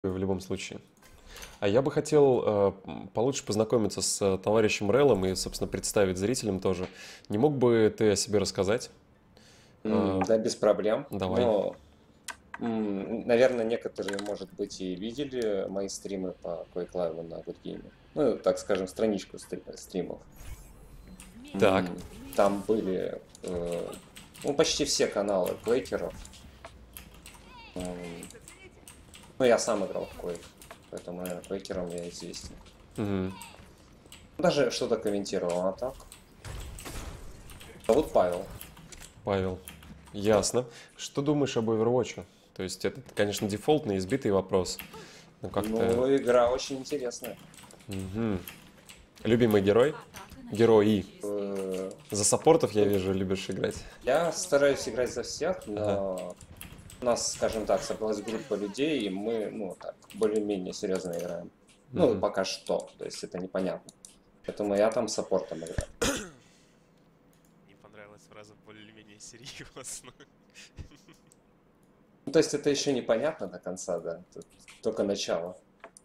в любом случае. А я бы хотел получше познакомиться с товарищем Релом и, собственно, представить зрителям тоже. Не мог бы ты о себе рассказать? Да, без проблем. Давай. Но, наверное, некоторые, может быть, и видели мои стримы по Quake Live на Good Game. Ну, так скажем, страничку стримов. Так. Там были почти все каналы квейкеров. Ну, я сам играл в Quake, поэтому, наверное, квейкером я известен. Мгм. Даже что-то комментировал, а так. Зовут Павел. Павел. Ясно. Что думаешь об Overwatch? То есть это, конечно, дефолтный, избитый вопрос. Но как-то... Ну, игра очень интересная. Мгм. Любимый герой? Герои. Э, За саппортов, я вижу, любишь играть. Я стараюсь играть за всех, но у нас, скажем так, собралась группа людей, и мы, так, более-менее серьезно играем. Ну, Мгм. пока что, то есть это непонятно. Поэтому я там саппортом играю. Не понравилась фраза более-менее серьезно. Ну, то есть это еще непонятно до конца, да, тут только начало.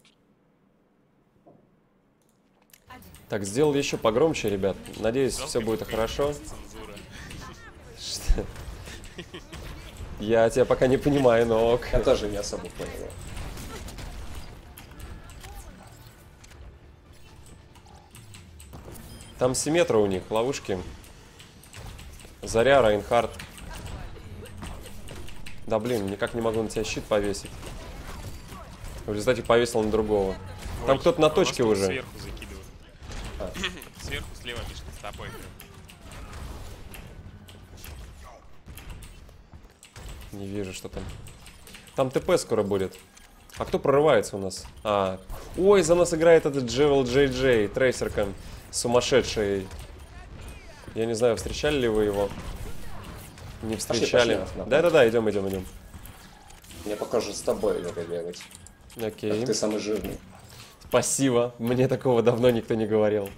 Так, сделал еще погромче, ребят. Надеюсь, Жалко, все будет что хорошо. цензура. Что? Я тебя пока не понимаю, но ок. Я тоже не особо понял. Там симметра у них, ловушки. Заря, Райнхард. Да блин, никак не могу на тебя щит повесить. В результате повесил на другого. Там Ой, кто-то на а вас точке тут уже. Сверху закидывают. А. Сверху слева, Мишка, с тобой. Не вижу, что там. Там ТП скоро будет. А кто прорывается у нас? Ой, за нас играет этот Джевел Джей Джей, трейсерка сумасшедший. Я не знаю, встречали ли вы его? Не встречали. пошли, Да-да-да, идем. Мне похоже с тобой надо бегать. Окей. Ты самый жирный. Спасибо. Мне такого давно никто не говорил.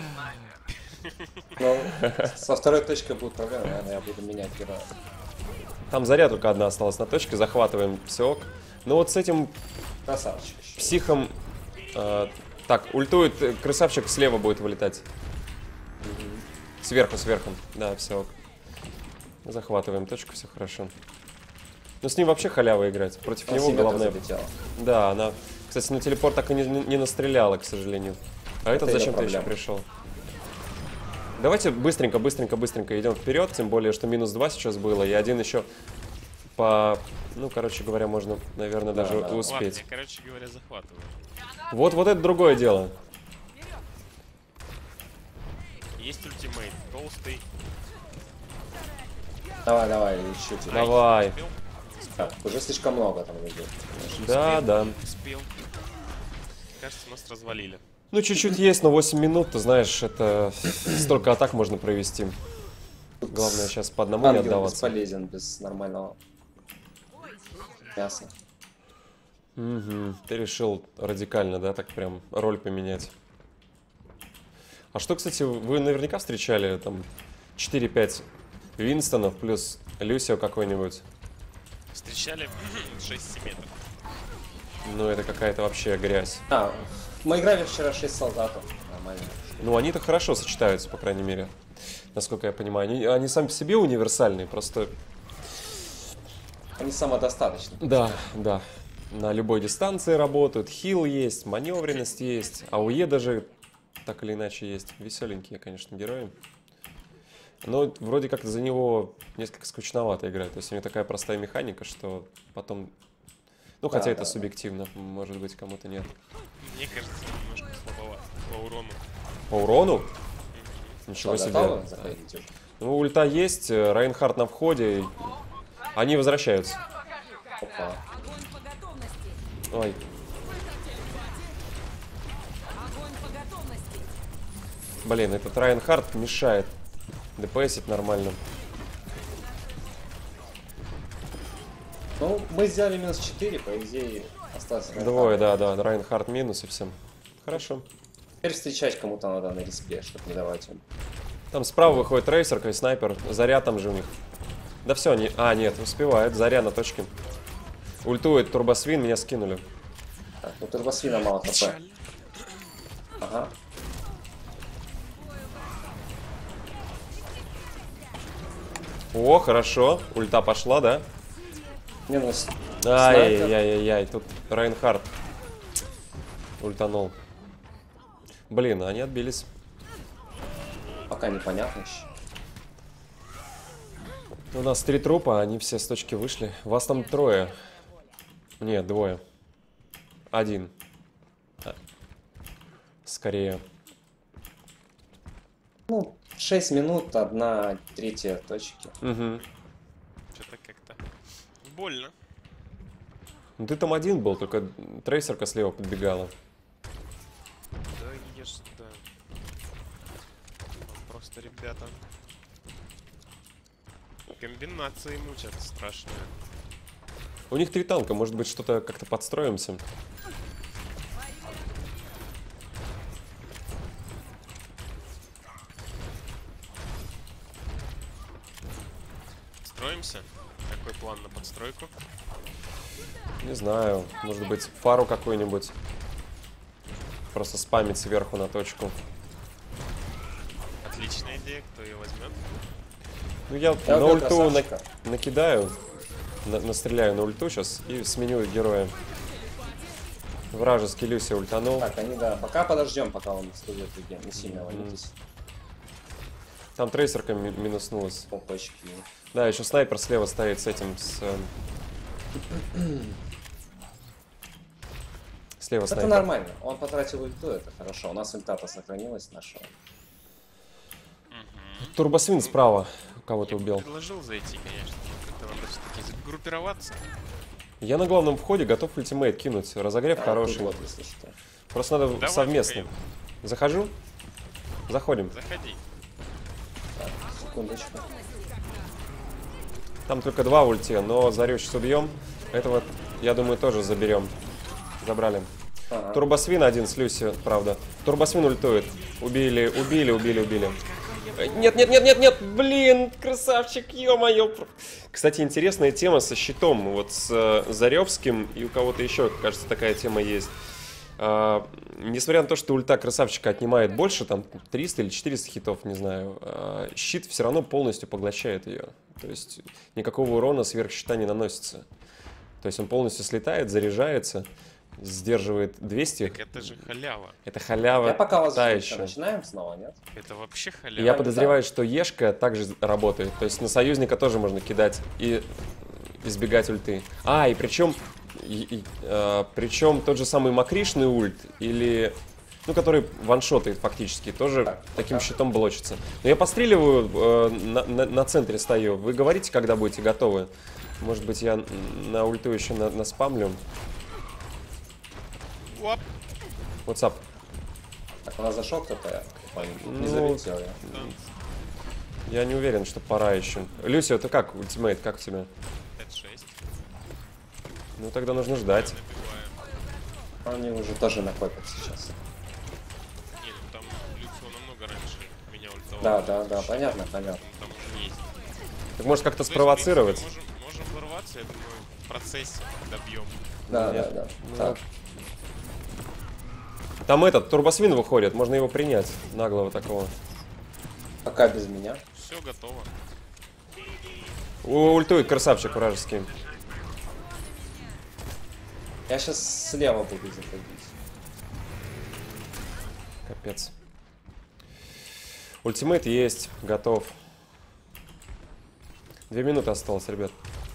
Но со второй точкой будет проблема, наверное, я буду менять героя. Там заря только одна осталась на точке, захватываем все ок. Ну вот с этим Красавчик еще. психом... так, ультует, красавчик слева будет вылетать. Сверху. Да, все ок. Захватываем точку, все хорошо. Ну с ним вообще халява играть. Против него главное... Да, она... Кстати, на телепорт так и не настреляла, к сожалению. А этот её зачем-то еще проблема. пришел? Давайте быстренько идем вперед, тем более, что -2 сейчас было, и один еще по... Ну, короче говоря, можно, наверное, даже да. успеть. Ладно, я, короче говоря, захватываю. Вот это другое дело. Есть ультимейт, толстый. Давай, еще тебе. Давай. Успел? Так, уже слишком много там идет. Да. Успел. Кажется, нас развалили. Ну, чуть-чуть есть, но 8 минут, ты знаешь, это столько атак можно провести. Главное сейчас по одному не Ангел отдаваться. бесполезен без нормального мяса. Угу. Ты решил радикально, да, так прям роль поменять. А что, кстати, вы наверняка встречали там 4-5 Винстонов плюс Люсио какой-нибудь? Встречали 6 метров. Ну, это какая-то вообще грязь. Мы играли вчера 6 солдатов. Нормально. Ну, они-то хорошо сочетаются, по крайней мере. Насколько я понимаю. Они сами по себе универсальные, просто... Они самодостаточны. Да. На любой дистанции работают. Хил есть, маневренность есть. АОЕ даже так или иначе есть. Веселенькие, конечно, герои. Но вроде как за него несколько скучновато играть. То есть у него такая простая механика, что потом... Ну, хотя это субъективно. Может быть, кому-то нет. Мне кажется, он немножко слабоват по урону. По урону? Ничего Что, себе. готовы заходить уже? Ну, ульта есть, Райнхард на входе. Они возвращаются. Опа. Ой. Блин, этот Райнхард мешает ДПСить нормально. Ну, мы сделали -4, по идее, осталось... Двое, да, Райнхард минус и всем. Хорошо. Теперь встречать кому-то надо на респе, чтобы не давать им. Там справа выходит рейсерка и снайпер. Заря там же у них. Да все, они... нет, успевает. Заря на точке. Ультует турбосвин, меня скинули. Так, у турбосвина мало хп. Печально. Ага. О, хорошо. Ульта пошла, да? Не, ну, Ай-яй-яй-яй, тут Рейнхард ультанул. Блин, они отбились. пока непонятно еще. У нас 3 трупа, они все с точки вышли. Вас там 3. Нет, 2. 1. Скорее. Ну, 6 минут, 1/3 точки. Угу. Что-то как-то больно. Ну ты там один был, только трейсерка слева подбегала. Да, ешь, да. Там просто ребята. Комбинации мучат страшные. У них 3 танка, может быть, что-то как-то подстроимся. Строимся? Какой план на подстройку? Не знаю, может быть, фару какую-нибудь. Просто спамить сверху на точку. Отличная идея, кто ее возьмет? Ну я Я на убил ульту красавчика. накидаю, настреляю на ульту сейчас и сменю героя. Вражеский Люси ультанул. Так, они, да, пока подождем, пока он студиет ген. Не сильно валитесь. Там трейсерка минуснулась. По точке. Да, еще снайпер слева стоит с этим, Слева Это снайпер. нормально. Он потратил ульту, это хорошо. У нас ульта-то сохранилась наша. Турбосвин справа кого-то убил. Предложил зайти, конечно. Как-то надо все-таки группироваться. Я на главном входе готов ультимейт кинуть. Разогрев хороший. Вот, если что. Просто надо Давай, совместно. Михаил. Захожу. Заходим. Заходи. Так, секундочку. Там только 2 в ульте, но Зарю сейчас убьем. Этого, я думаю, тоже заберем. Забрали. Ага. Турбосвин один с Люси, правда. Турбосвин ультует. Убили. Нет, блин, красавчик, ё-моё. Кстати, интересная тема со щитом. Вот с Заревским и у кого-то еще, кажется, такая тема есть. Несмотря на то, что ульта красавчика отнимает больше, там 300 или 400 хитов, не знаю, щит все равно полностью поглощает ее. То есть никакого урона сверх щита не наносится. То есть он полностью слетает, заряжается, сдерживает 200. Так это же халява. Это халява Я пока вас та жду. еще. Начинаем снова, нет? Это вообще И халява. я подозреваю, что Ешка также работает. То есть на союзника тоже можно кидать и избегать ульты. И причем тот же самый Макришный ульт или... Ну, который ваншотает фактически, тоже Так, таким пока. щитом блочится. Но я постреливаю, на центре стою. Вы говорите, когда будете готовы? Может быть, я на ульту еще наспамлю. Оп. WhatsApp. Так, у нас зашел кто-то, я не Ну, залетел я. Я не уверен, что пора еще. Люся, ты как, ультимейт, как у тебя? 5-6. Ну, тогда нужно ждать. Набиваем. Они уже тоже накопят сейчас. Не, ну там Люцио намного раньше меня ультовал. Да, понятно. Там уже есть. Так может как-то То есть, в спровоцировать? принципе, можем ворваться, я думаю, в процессе добьем. Да. Ну, Так, Там этот, турбосвин выходит, можно его принять. Наглого такого. пока без меня. Все готово. Ультует красавчик вражеский. Я сейчас слева буду заходить. Капец. Ультимейт есть, готов. 2 минуты осталось, ребят.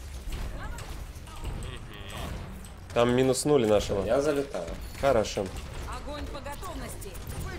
Там минуснули нашего. Я залетаю. Хорошо. Огонь по готовности.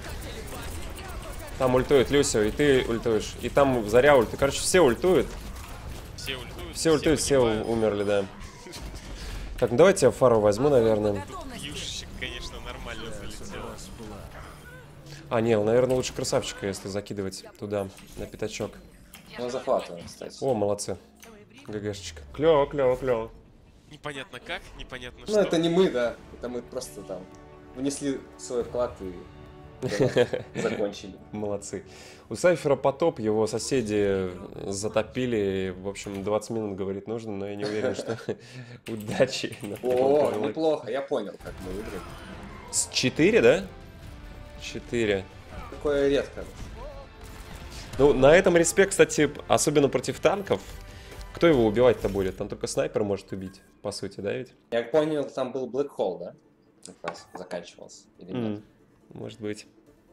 Там ультует Люсио, и ты ультуешь. И там Заря ультует. Короче, все ультуют. Все ультуют. Все погибают. умерли, да. Так, ну давайте я фару возьму, наверное. Юшечек, конечно, нормально залетел. Наверное, лучше красавчика, если закидывать туда, на пятачок. Ну, захватываем, кстати. О, молодцы. ГГшечка. Клево. Непонятно как, непонятно Ну, что. это не мы, да. Это мы просто там внесли свой вклад и Закончили. Молодцы. У Сайфера потоп, его соседи затопили. В общем, 20 минут, говорит, нужно, но я не уверен, что удачи. на таком О, крыле. неплохо, я понял, как мы выиграем. С 4, да? 4. Такое редко. Ну, на этом респект, кстати, особенно против танков. Кто его убивать-то будет? Там только снайпер может убить, по сути, да ведь? Я понял, там был Black Hole, да? Как раз заканчивался. Или нет? Может быть.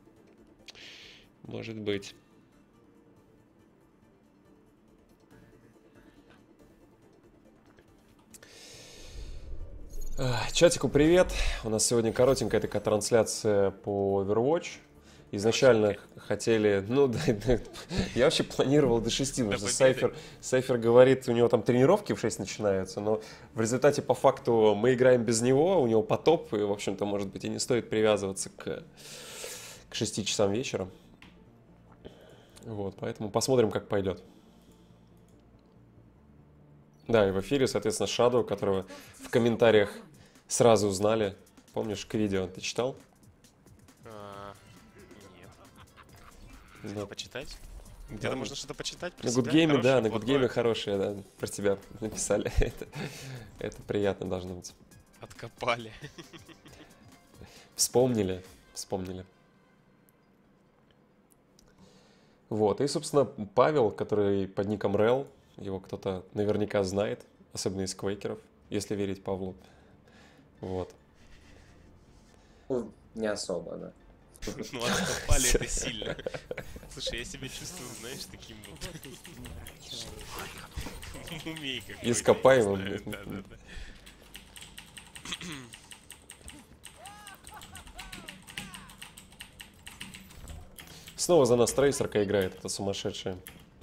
Может быть. Чатику привет. У нас сегодня коротенькая такая трансляция по Overwatch. Изначально хотели, ну да, я вообще планировал до 6, потому что Сайфер говорит, у него там тренировки в 6 начинаются, но в результате по факту мы играем без него, у него потоп, и в общем-то, может быть, и не стоит привязываться к 6 часам вечера. Вот, поэтому посмотрим, как пойдет. Да, и в эфире, соответственно, Shadow, которого в комментариях сразу узнали. Помнишь, к видео ты читал? Нет. Да. Почитать? Где-то можно что-то почитать? Про На себя? Гудгейме, да, Хорошее, на плохое? Гудгейме хорошие, да, про тебя написали. Это приятно должно быть. Откопали. Вспомнили. Вот, и, собственно, Павел, который под ником Рел, его кто-то наверняка знает, особенно из квейкеров, если верить Павлу. Вот. Ну, не особо, да. Ну, откопали это сильно. Слушай, я себя чувствую, знаешь, таким вот... Мумией какой-то. Ископаемым. не знаю, да. Снова за нас трейсерка играет, это сумасшедшая.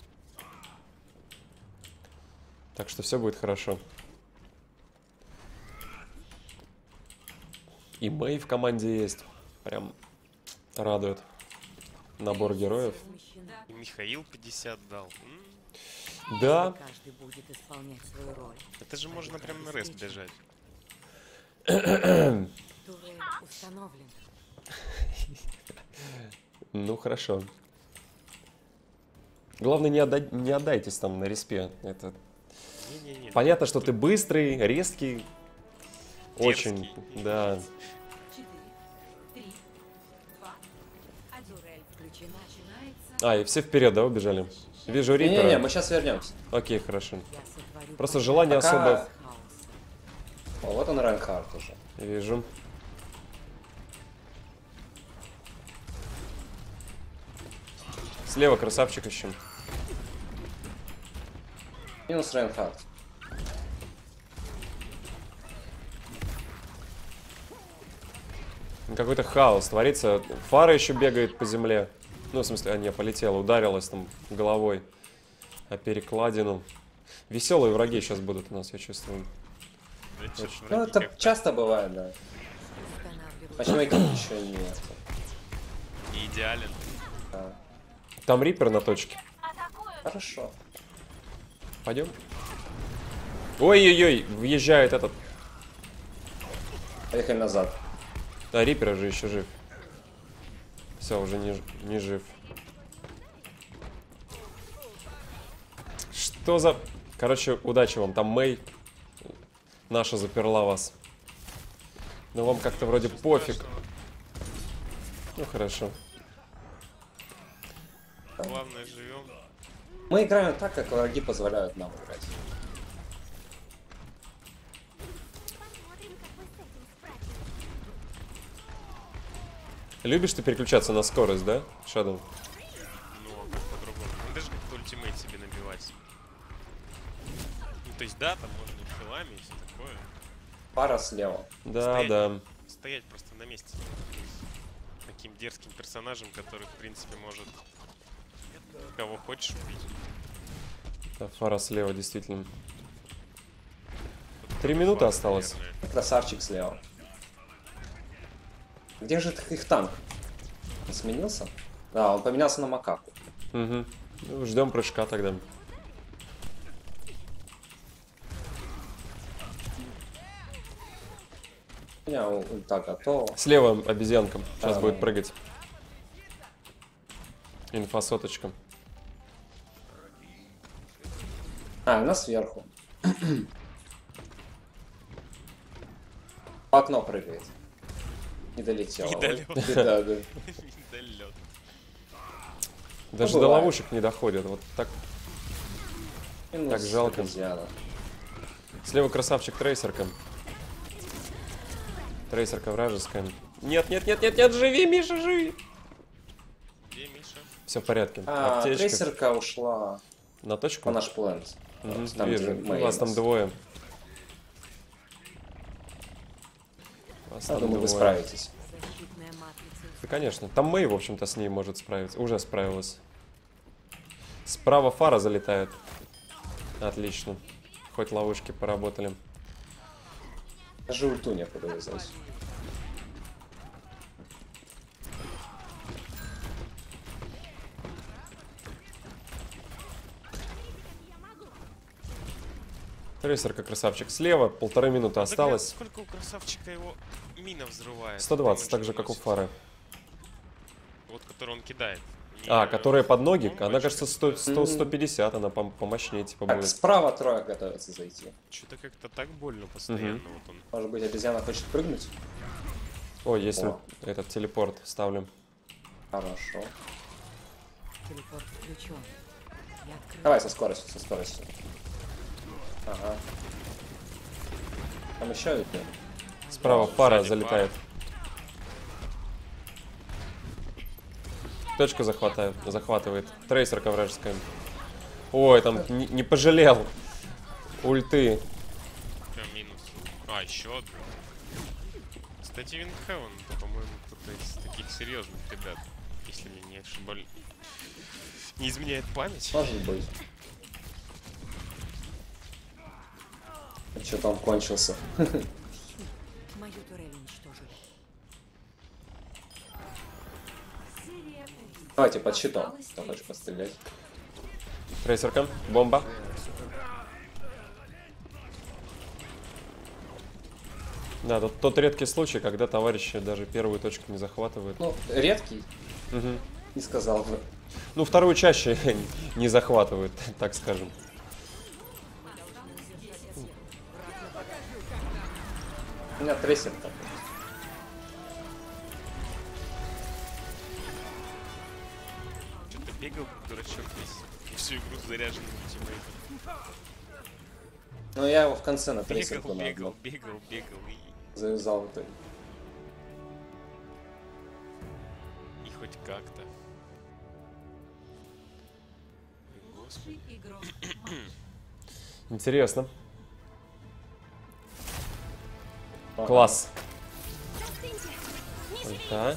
Так что все будет хорошо. И Мэй в команде есть. Прям радует. Набор героев. И Михаил 50 дал. Да, Каждый будет исполнять свою роль. Это же можно прям на респ бежать. Турель установлен. ну хорошо. Главное, не отдайтесь там на респе. Это... Не-не-не. Понятно, что ты быстрый, резкий. Очень, Дерзкий. да. 4, 3, 2, 1. Турель включена. Начинается. А, и все вперед, да, убежали? Вижу Рипера. Не-не-не, мы сейчас вернемся. Окей, хорошо. Я сотворю Просто порядок желание Пока- особо... хаоса. О, вот он Райнхард уже. Вижу. Слева красавчик еще. Минус Райнхард. Какой-то хаос творится. Фара еще бегает по земле. Ну, в смысле, не, полетела, ударилась там головой о перекладину. Веселые враги сейчас будут у нас, я чувствую. Да чё ж, Ну, враги это как-то часто бывает, да. Устанавливаю. Матчмейкинг еще не... не идеален. Да. Там Рипер на точке. Хорошо. Пойдем. Ой-ой-ой, въезжает этот. Поехали назад. А Рипер же еще жив. Все, уже не жив. Что за... Короче, удачи вам. Там Мэй наша заперла вас. Но вам как-то вроде пофиг. Ну, хорошо. Главное, живем. Мы играем так, как враги позволяют нам играть. Любишь ты переключаться на скорость, да, Shadow? Ну, а как по-другому? Ну, даже как-то ультимейт себе набивать. Ну, то есть, да, там можно и хилами и все такое. Пара слева. Да, Стоять. да. Стоять просто на месте. Таким дерзким персонажем, который, в принципе, может кого хочешь убить. Да, Фара слева, действительно. 3 минуты осталось. Наверное. Красавчик слева. Где же их танк? Он сменился? Да, он поменялся на макаку. Угу. Ну, ждем прыжка тогда. У меня ульта готова. Слева обезьянка. Сейчас Да, будет да. прыгать. Инфосоточка. А, у нас сверху. В окно прыгает. Не долетел. Недолет. Да, да. Недолет. Даже до бывает. ловушек не доходят. Вот так. Минус Так, жалко. обезьяна. Слева красавчик трейсерка. Трейсерка вражеская. Нет, нет, нет, нет, нет, живи, Миша, живи. Где Миша? Все в порядке. А, Аптечка. трейсерка ушла На точку? по наш плент. Мгм, Там, вижу. где У вас там Мейнос. двое. У вас Я там думаю, вы двое. справитесь. Защитная матрица. Да, конечно. Там Мэй, в общем-то, с ней может справиться. Уже справилась. Справа фара залетает. Отлично. Хоть ловушки поработали. Даже ульту некуда вязать. Трейсерка красавчик слева. 1,5 минуты осталось. Сколько у красавчика его мина взрывает? 120, Помощь так же, как у наносит. фары. Вот, которую он кидает. А, которая под ноги, по-моему, она, больше. кажется, 100-150, она помощнее типа Так, будет. справа трое готовятся зайти. Что-то как-то так больно постоянно. Вот он. Может быть, обезьяна хочет прыгнуть? Ой, если О. этот телепорт ставлю. Хорошо. Телепорт включен. Я открыл. Давай со скоростью, со скоростью. Ага. Там еще один. Справа фара сзади залетает. Точку захватывает. Трейсерка вражеская. Ой, там не пожалел. Ульты. Прям минус. А, еще одна. Кстати, Винхевен, по-моему, кто-то из таких серьезных ребят. Если мне не ошибали. Не изменяет память. Может быть. Что-то он кончился. Мою турель уничтожили. Серия 3. Давайте под щитом. Кто хочет пострелять? Трейсерка. Бомба. Да, тот редкий случай, когда товарищи даже первую точку не захватывают. Ну, редкий, Мгм. не сказал бы. Ну, вторую чаще не захватывают, так скажем. У меня трейсер такой. Что-то бегал, как дурачок весь. И всю игру заряжен ультимейтом. Но я его в конце на трейсерку Бегал на и... завязал в итоге. И хоть как-то. Господи. Игрок. Интересно. Ага. Класс. Да.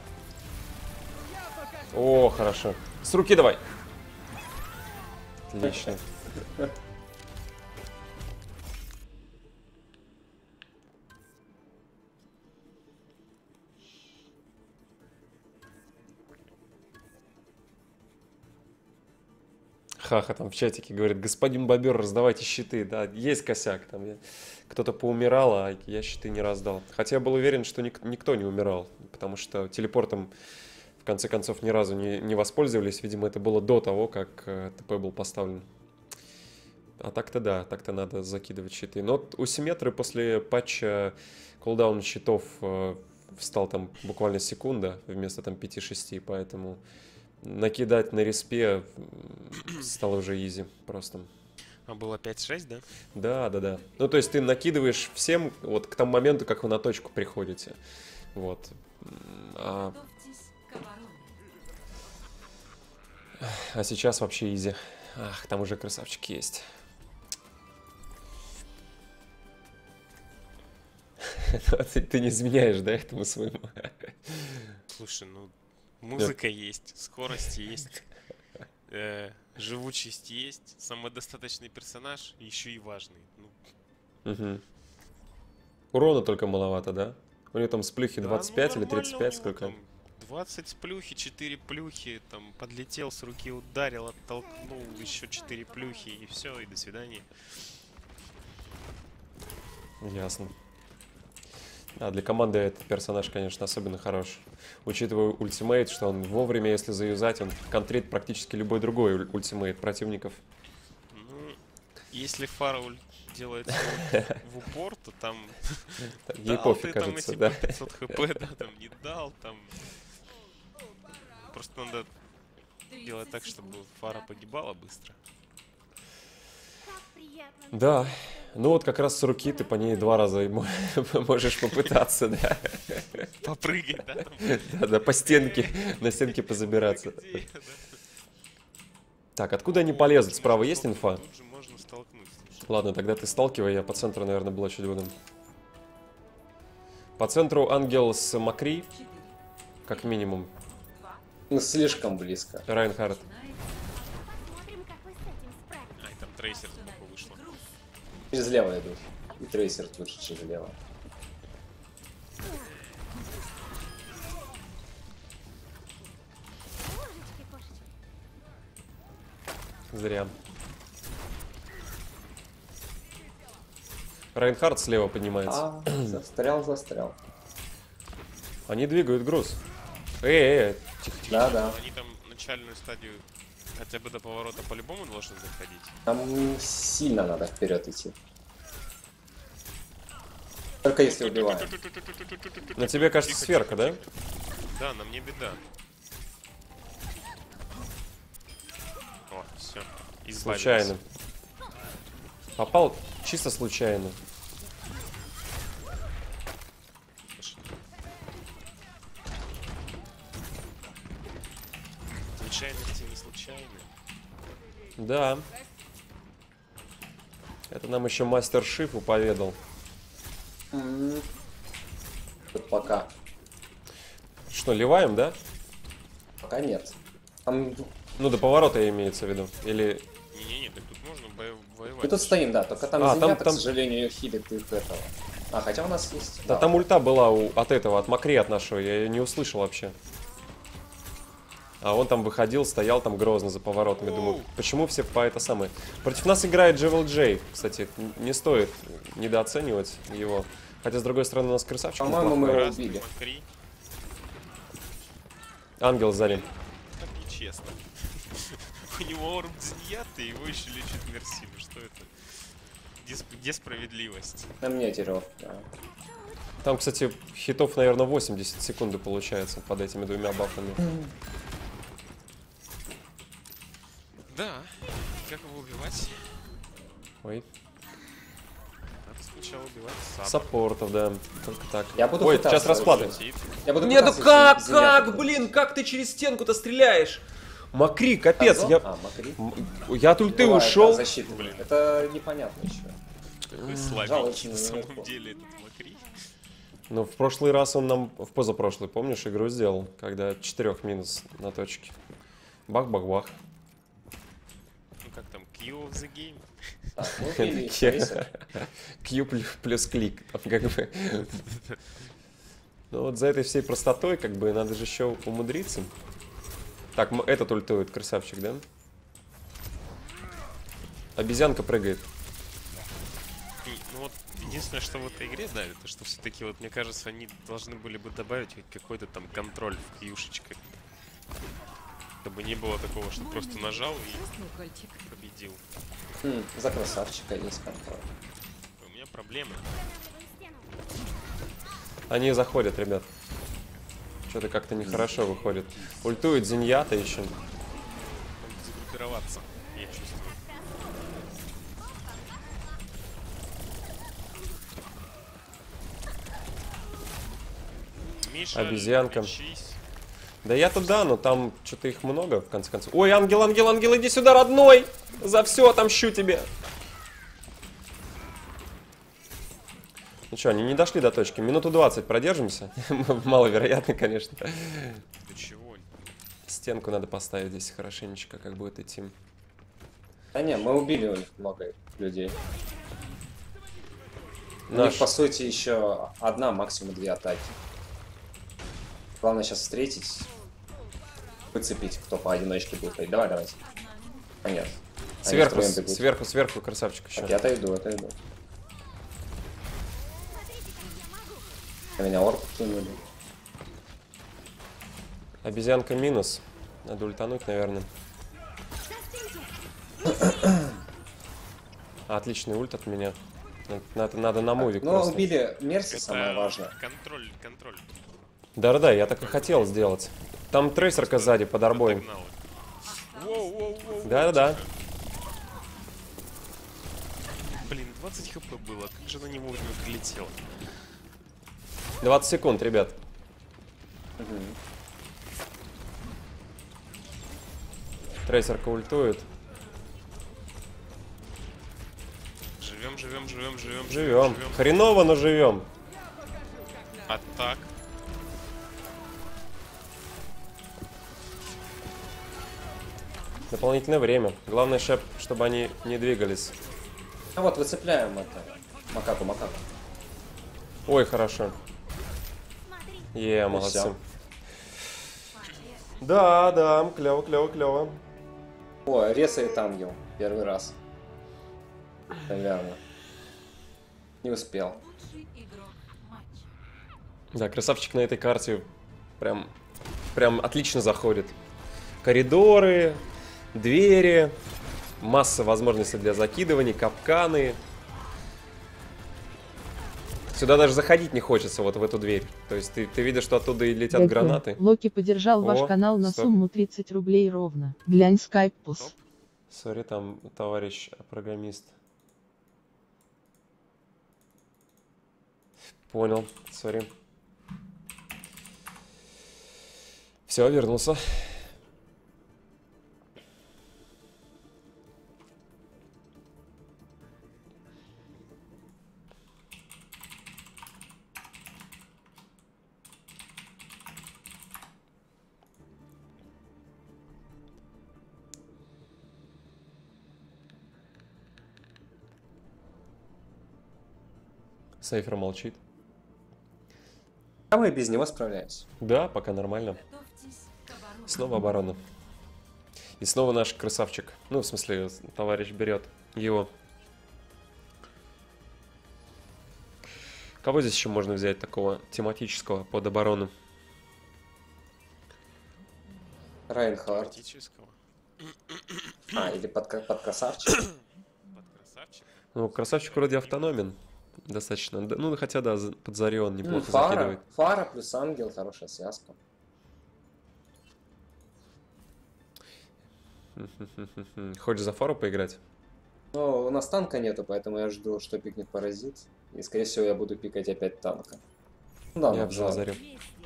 О, хорошо. С руки давай. Отлично. Хаха там в чатике говорит: господин бобер, раздавайте щиты. Да, есть косяк. Там кто-то поумирал, а я щиты не раздал. Хотя я был уверен, что никто не умирал, потому что телепортом в конце концов ни разу не воспользовались. Видимо, это было до того, как ТП был поставлен. А так-то да, так-то надо закидывать щиты. Но вот у Симметры после патча кулдаун щитов встал там буквально секунда вместо там 5-6, поэтому накидать на респе стало уже изи просто. А было 5-6, да? Да. Ну, то есть ты накидываешь всем вот к тому моменту, как вы на точку приходите. Вот. Готовьтесь к обороне. А сейчас вообще изи. Ах, там уже красавчик есть. Ты не изменяешь, да, этому своему? Слушай, ну, музыка есть, скорость есть, живучесть есть, самодостаточный персонаж, еще и важный. Ну, Угу. Урона только маловато, да? У него там сплюхи да, 25 ну, или нормально 35, у него сколько? там 20 сплюхи, 4 плюхи, там, подлетел с руки, ударил, оттолкнул, еще 4 плюхи, и все, и до свидания. Ясно. А для команды этот персонаж, конечно, особенно хорош. Учитывая ультимейт, что он вовремя, если заюзать, он контрит практически любой другой ультимейт противников. Ну, если Фара делает в упор, то там... Ей дал пофиг, ты там кажется, эти да. 500 хп, да, там не дал, там... Просто надо делать так, чтобы Фара погибала быстро. Да, ну вот как раз с руки ты по ней 2 раза можешь попытаться, да. Попрыгать, да? Там, Да, по стенке, на стенке позабираться. где, да? Так, откуда они полезут? Справа есть инфа? Тут же можно столкнуться. Ладно, тогда ты сталкивай, я по центру, наверное, блочить буду. По центру ангел с Макри, как минимум. Ну, слишком близко. Райнхард. Посмотрим, как вы с этим справитесь. Ай, там трейсер сбоку вышло. Через лево идут. И трейсер лучше через лево. Ложечки, кошечки. Зря. Райнхард слева поднимается. Застрял. Они двигают груз. Тихо. Да. Они там начальную стадию хотя бы до поворота по-любому должны заходить. Там сильно надо вперед идти. Только если убиваем. На тебе, кажется, сверка, да? Да, на мне беда. О, все. Случайно. Попал чисто случайно. Случайности не случайны. Да. Это нам еще мастер Шифу поведал. Тут пока. Что, ливаем, да? Пока нет. Там... Ну, до поворота имеется в виду. Или... Не-не-не, так тут можно воевать. Мы тут стоим, да, только там А, Зенята, там- к сожалению, ее хилит их этого. А, хотя у нас есть... Да там ульта была от этого, от Макри, от нашего. Я ее не услышал вообще. А он там выходил, стоял там грозно за поворотами. Думаю, почему все по это самое... Против нас играет Джевел Джей, кстати. Не стоит недооценивать его. Хотя, с другой стороны, у нас красавчик. По-моему, мы его Красный убили. Макри. Ангел сзади. Так нечестно. У него орб Зеньята, и его еще лечит Мерсиль. Что это? Где справедливость? На мне терёв, да. Там, кстати, хитов, наверное, 80 секунды получается под этими 2 бафами. Да. Как его убивать? Ой, Надо сначала убивать саппорт. саппортов, да. Только так. Я буду Ой, пытаться сейчас расплаты. Летит. Я буду Не, ну пытаться Зенята как, блин, как ты через стенку-то стреляешь? Макри, капец, Азов? я... А, Макри. Я от ульты Бывает, ушел. да, защита. Это непонятно еще. Какой жалко, слабенький на что самом наверху. деле этот Макри. Ну, в прошлый раз он нам, в позапрошлый, помнишь, игру сделал, когда 4 минус на точке. Бах-бах-бах. Ну как там, Q of the game? Так, мы убили трейсера. Q плюс клик. Там как бы... Ну вот за этой всей простотой, как бы, надо же еще умудриться. Так, этот ультует, красавчик, да? Обезьянка прыгает. Ну вот, единственное, что в этой игре, да, это что все-таки, вот мне кажется, они должны были бы добавить какой-то там контроль в кьюшечкой. Чтобы не было такого, что просто нажал и Честный укольчик. победил. За красавчика есть контроль. У меня проблемы. Они заходят, ребят. Что-то как-то нехорошо выходит. Ультует Зеньята еще. Надо загруппироваться, я чувствую. Миша, Обезьянка. лечись. Да я туда, но там что-то их много, в конце концов. Ой, ангел, ангел, ангел, иди сюда, родной! За все отомщу тебе! Ну что, они не дошли до точки. Минуту 20 продержимся. Маловероятно, конечно. Ты чего? Стенку надо поставить здесь хорошенечко, как будет идти. Да не, мы убили у них много людей. У Наш. них, по сути, еще одна, максимум 2 атаки. Главное сейчас встретить, выцепить, кто по одиночке будет ходить. Давай, давайте. А нет. Они Сверху, втроем бегут. сверху, сверху, красавчик еще. Так, я отойду. На меня орб кинули. Обезьянка минус. Надо ультануть, наверное. Отличный ульт от меня. Надо на мувик Ну, просто. убили Мерси, Это самое важное. контроль, контроль. Да-да-да, я так и хотел сделать. Там трейсерка сзади под арбоем. Догнал их. Воу-воу-воу. Да-да-да. Блин, 20 хп было, как же на него вовремя прилетело. 20 секунд, ребят. Трейсерка ультует. Живем, живем, живем, живем, Живем. Хреново, но живем. А так? Дополнительное время. Главное, чтобы они не двигались. А вот выцепляем это. Макаку. Ой, хорошо. Молодцы. всё. Да, клево. О, резает ангел. Первый раз. Наверное. Не успел. Лучший игрок матча. Да, красавчик на этой карте прям отлично заходит. Коридоры, двери, масса возможностей для закидываний, капканы. Сюда даже заходить не хочется, вот в эту дверь. То есть ты видишь, что оттуда и летят ГГ. гранаты. Локи поддержал ваш О, канал на стоп. сумму 30 рублей ровно. Глянь скайп пус. Сори, там товарищ программист. Понял, сори. Все, вернулся. Сейфер молчит. А мы без него справляемся. Да, пока нормально. Готовьтесь к обороне. Снова оборона. И снова наш красавчик. Ну, в смысле, товарищ берет его. Кого здесь еще можно взять такого тематического под оборону? Райнхард. Политического. Или под красавчик. Под красавчика. Ну, красавчик вроде автономен. Достаточно. Ну, хотя да, под Зарион неплохо Фара. закидывает. Фара плюс ангел. Хорошая связка. Хочешь за Фару поиграть? Но у нас танка нету, поэтому я жду, что пикнет паразит. И, скорее всего, я буду пикать опять танка. Ну да, Я ну, взял жаль. Зарю.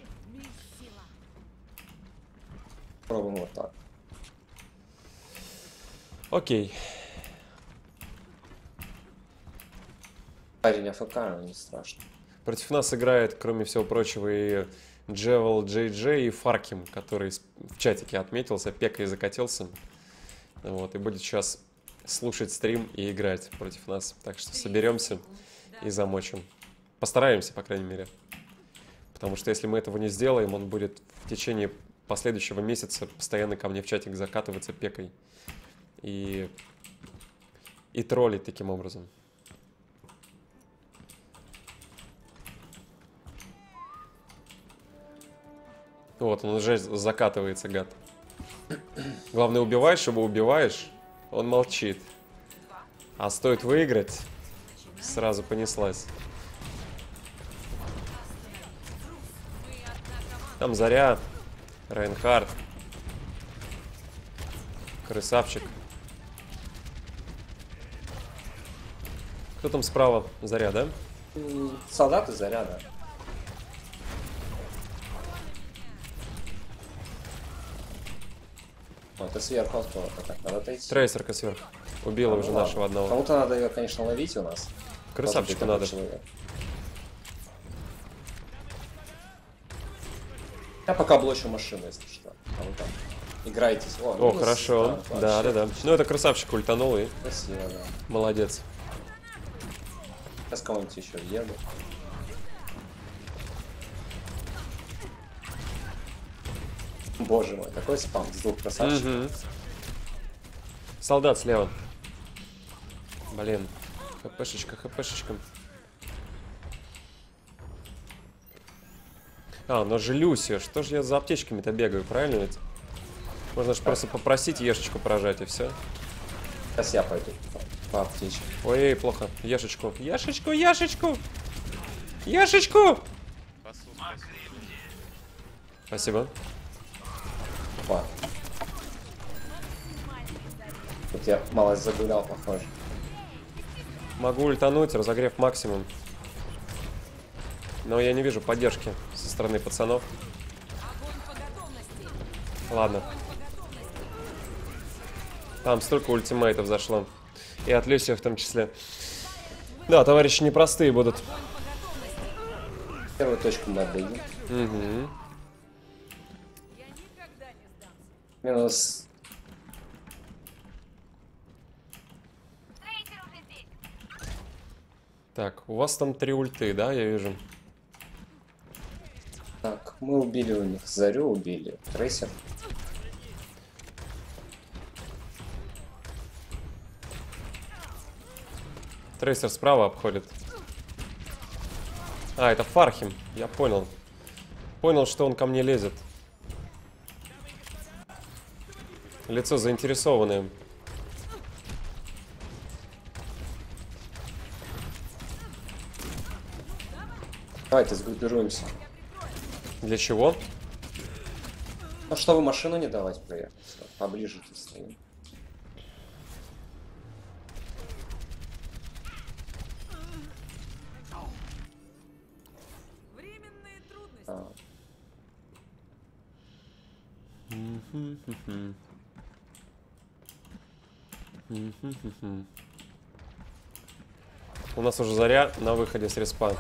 Пробуем вот так. Окей. Парень АФК, но не страшно. Против нас играет, кроме всего прочего, и Джевел Джей Джей и Фарким, который в чатике отметился, пекой закатился. Вот, и будет сейчас слушать стрим и играть против нас. Так что соберемся и замочим. Постараемся, по крайней мере. Потому что если мы этого не сделаем, он будет в течение последующего месяца постоянно ко мне в чатик закатываться пекой. И троллить таким образом. Вот, он уже закатывается, гад. Главное, убиваешь, чтобы убиваешь, он молчит. А стоит выиграть, сразу понеслась. Там Заря, Райнхард, красавчик. Кто там справа? Заря, да? Солдаты заряда. О, это сверху кто-то. Так, надо отойти. Трейсерка сверху. Убила Ну уже ладно. нашего одного. Кому-то надо ее, конечно, ловить у нас. Красавчику Кто-то надо. человек. Я пока блочу машину, если что. А вы там играйтесь. О, минус. хорошо. Да, вообще. да, да. Ну, это красавчик ультанул и Красиво, да. молодец. Сейчас кого-нибудь еще еду. Боже мой, такой спам с двух красавчиков. Мгм. Солдат слева. Блин. ХПшечка, ХПшечка. А, но же Люсия. Что же я за аптечками-то бегаю, правильно ведь? Можно же просто попросить Ешечку прожать и все. Сейчас я пойду по аптечке. Ой, плохо. Ешечку. Яшечку, Яшечку! Яшечку! Спасу. Спасибо. Опа. Тут я малость загулял, похоже. Могу ультануть, разогрев максимум. Но я не вижу поддержки со стороны пацанов. Ладно. Там столько ультимейтов зашло. И от Люсия в том числе. Да, товарищи непростые будут. Первую точку мы отдадим. Угу. Минус. Трейсер уже здесь. Так, у вас там 3 ульты, да, я вижу. Так, мы убили у них. Зарю убили. Трейсер. Трейсер справа обходит. А, это Фархим. Я понял. Понял, что он ко мне лезет. Лицо заинтересованное. Давайте сгруппируемся. Для чего? Ну, чтобы машину не давать проехать. Поближе тут стоим. Временные трудности. А, У нас уже Заря на выходе с респа.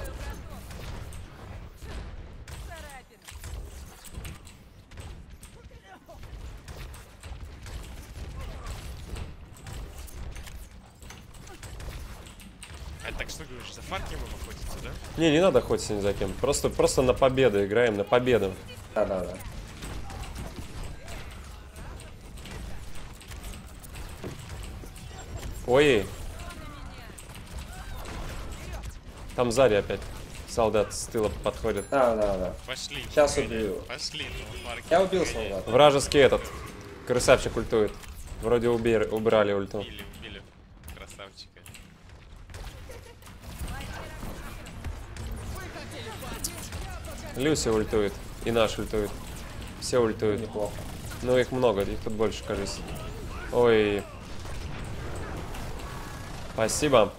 А так что говоришь, за Фаркимом охотиться, да? Не надо охотиться ни за кем. Просто на победу играем, на победу. да. Ой. Там сзади опять солдат с тыла подходит. Да. Пошли. Сейчас погоди. убью. Пошли, ну, Фарким. Я убил солдата. Вражеский этот. Крысавчик ультует. Вроде убрали ульту. Убили. Красавчика. Люси ультует. И наш ультует. Все ультуют. Неплохо. Ну их много, их тут больше, кажется. Ой. Спасибо.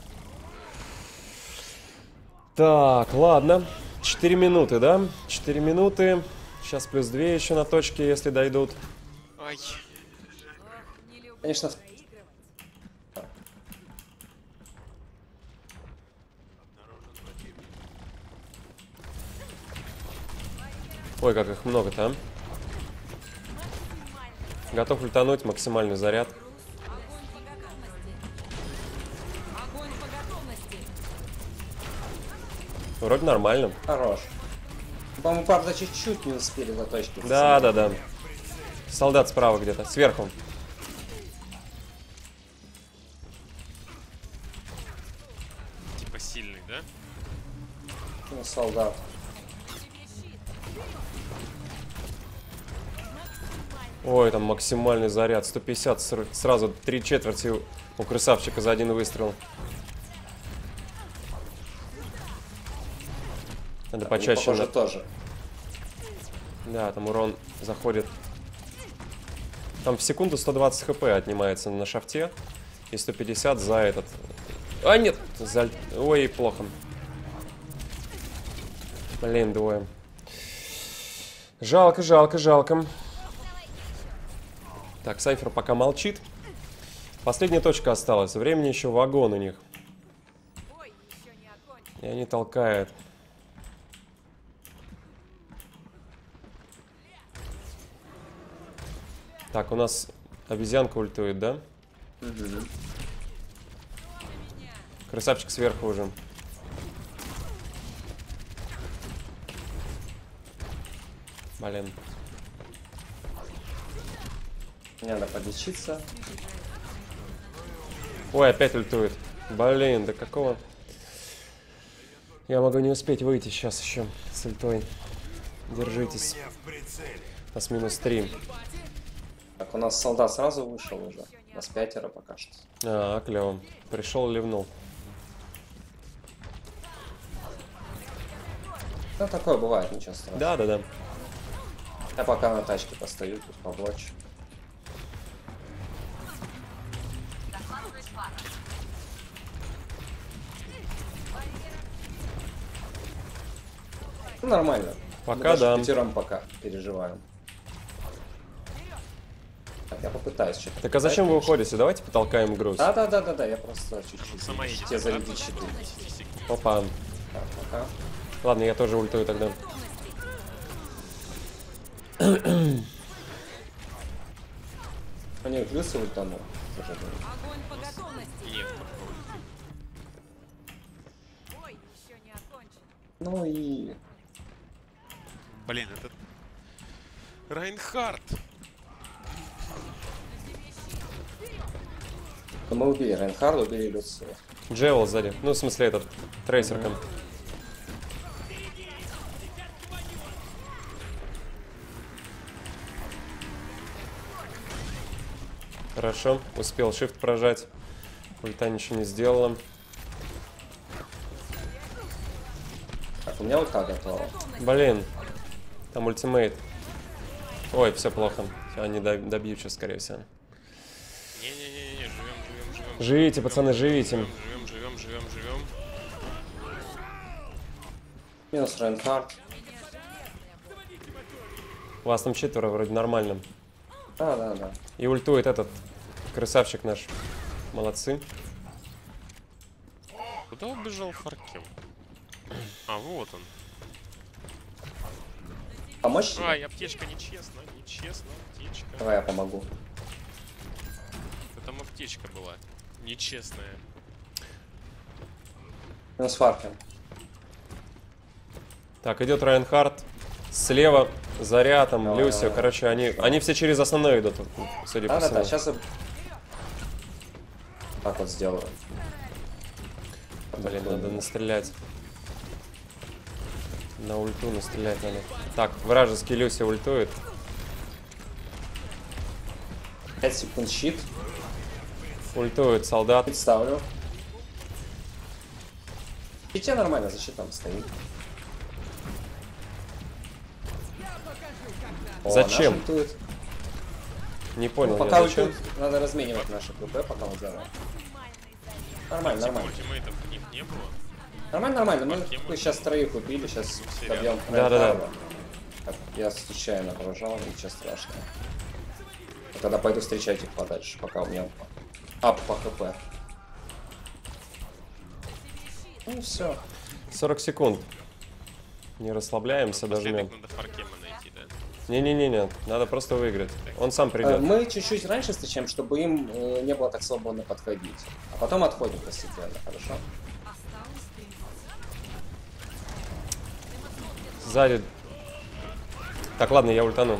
Так, ладно. 4 минуты, да? 4 минуты. Сейчас плюс 2 еще на точке, если дойдут. Ай. Конечно, Ой, как их много-то, а. Готов ультануть, максимальный заряд. Огонь по готовности. Вроде нормально. хорош. По-моему, правда, чуть-чуть не успели за точки. Да. Солдат справа где-то, сверху. Типа сильный, да? Ну, солдат. Ой, там максимальный заряд. 150, сразу 3/4 у красавчика за один выстрел. Надо почаще. Похоже, тоже. Да, там урон заходит. Там в секунду 120 хп отнимается на шафте. И 150 за этот. А, нет! Ой, плохо. Блин, двое. Жалко. Так, Сайфер пока молчит. Последняя точка осталась. Времени еще вагон у них. Ой, еще не окончен. И они толкают. Так, у нас обезьянка ультует, да? Красавчик сверху уже. Блин. Мне надо подлечиться. Ой, опять ультует. Блин, да какого... Я могу не успеть выйти сейчас еще с ультой. Держитесь. У нас минус 3. Так, у нас солдат сразу вышел уже. У нас 5 пока что. А, клево. Пришел, ливнул. Ну, такое бывает, ничего страшного. Да. Я пока на тачке постою, тут поблочь. Ну, нормально. Пока Мы даже да. пятером пока переживаем. Так, я попытаюсь что-то. Так а зачем вы уходите? Давайте потолкаем груз. Да, я просто чуть-чуть. Сама едет. Тебе зарядить щиты. Опа. Так, пока. Ладно, я тоже ультую тогда. Они плюсы ультанул. к сожалению. Огонь по готовности. Нет, пока. Ой, еще не окончен. Ну и... Блин, этот... Райнхард. Ну, мы убили Рейнхарда, убили Люцию. Джевел сзади. Ну, в смысле, этот. Трейсерком. Хорошо. Успел shift прожать. Ульта ничего не сделала. Так, у меня ульта готова. Блин. Там ультимейт. Ой, все плохо. Они добьют сейчас, скорее всего. Не-не-не, живем. Живите, пацаны, живите. Живем. Минус Рейнхард. У вас там 4 вроде нормально. Да. И ультует этот красавчик наш. Молодцы. Куда убежал Фаркем? А, вот он. Помочь тебе? Ай, аптечка нечестно, аптечка. Давай я помогу. Там аптечка была. Нечестная. Минус Фаркин. Так, идет Райнхард. Слева Заря, там, Давай, Люсио. давай. Короче, они все через основной идут, судя по всему. Да, сейчас я... Так вот сделаю. Блин, надо настрелять. На ульту настрелять надо. Так, вражеский Люсио ультует. 5 секунд щит. Ультует солдат. Представлю. И тебе нормально за щитом стоит. О, Зачем? наш ультует. Не понял, Ну, я пока зачем. ультует, надо разменивать наши КП, пока мы делаем. Нормально. Ультимейтов у них не было. Нормально. Фаркем Мы сейчас троих убили, сейчас все добьем Да. Рейнхарда. Так, я случайно прожал, ничего страшного. Я тогда пойду встречать их подальше, пока у меня ап по ХП. Ну все. 40 секунд. Не расслабляемся, Последних дожмем. надо Фаркема найти, да? Не-не-не, надо просто выиграть. Он сам придет. Мы чуть-чуть раньше встречаем, чтобы им не было так свободно подходить. А потом отходим постепенно, хорошо? Сзади. Так, ладно, я ультану.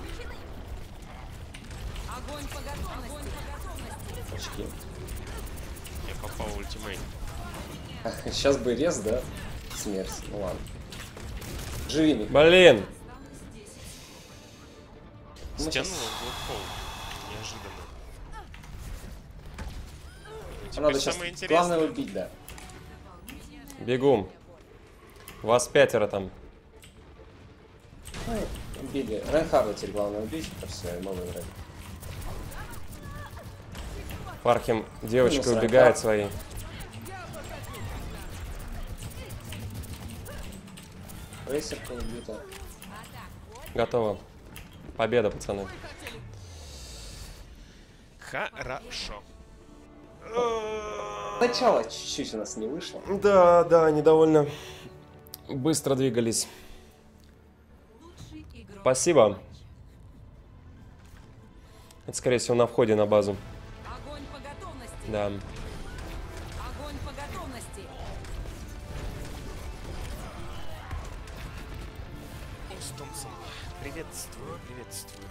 Огонь по готовности. Очки. Я попал в ультимейт. Сейчас бы рез, да? Смерть. Ну ладно. Живи, Ник. Блин! Мы Стянул щас- в блокхол. Неожиданно. А надо Теперь сейчас самое интересное. главное убить, да. Бегу. Вас 5 там. Ну, убили. Рейнхарда теперь главное убить, это все, и мы выиграем. Фархим, девочка Минус убегает Райнхард. своей. Рейсерка убита. Готово. Победа, пацаны. Хорошо. Начало чуть-чуть у нас не вышло. Да, они довольно быстро двигались. Спасибо. Это, скорее всего, на входе на базу. Огонь по готовности. Да. Огонь по готовности. Стомсон. Приветствую.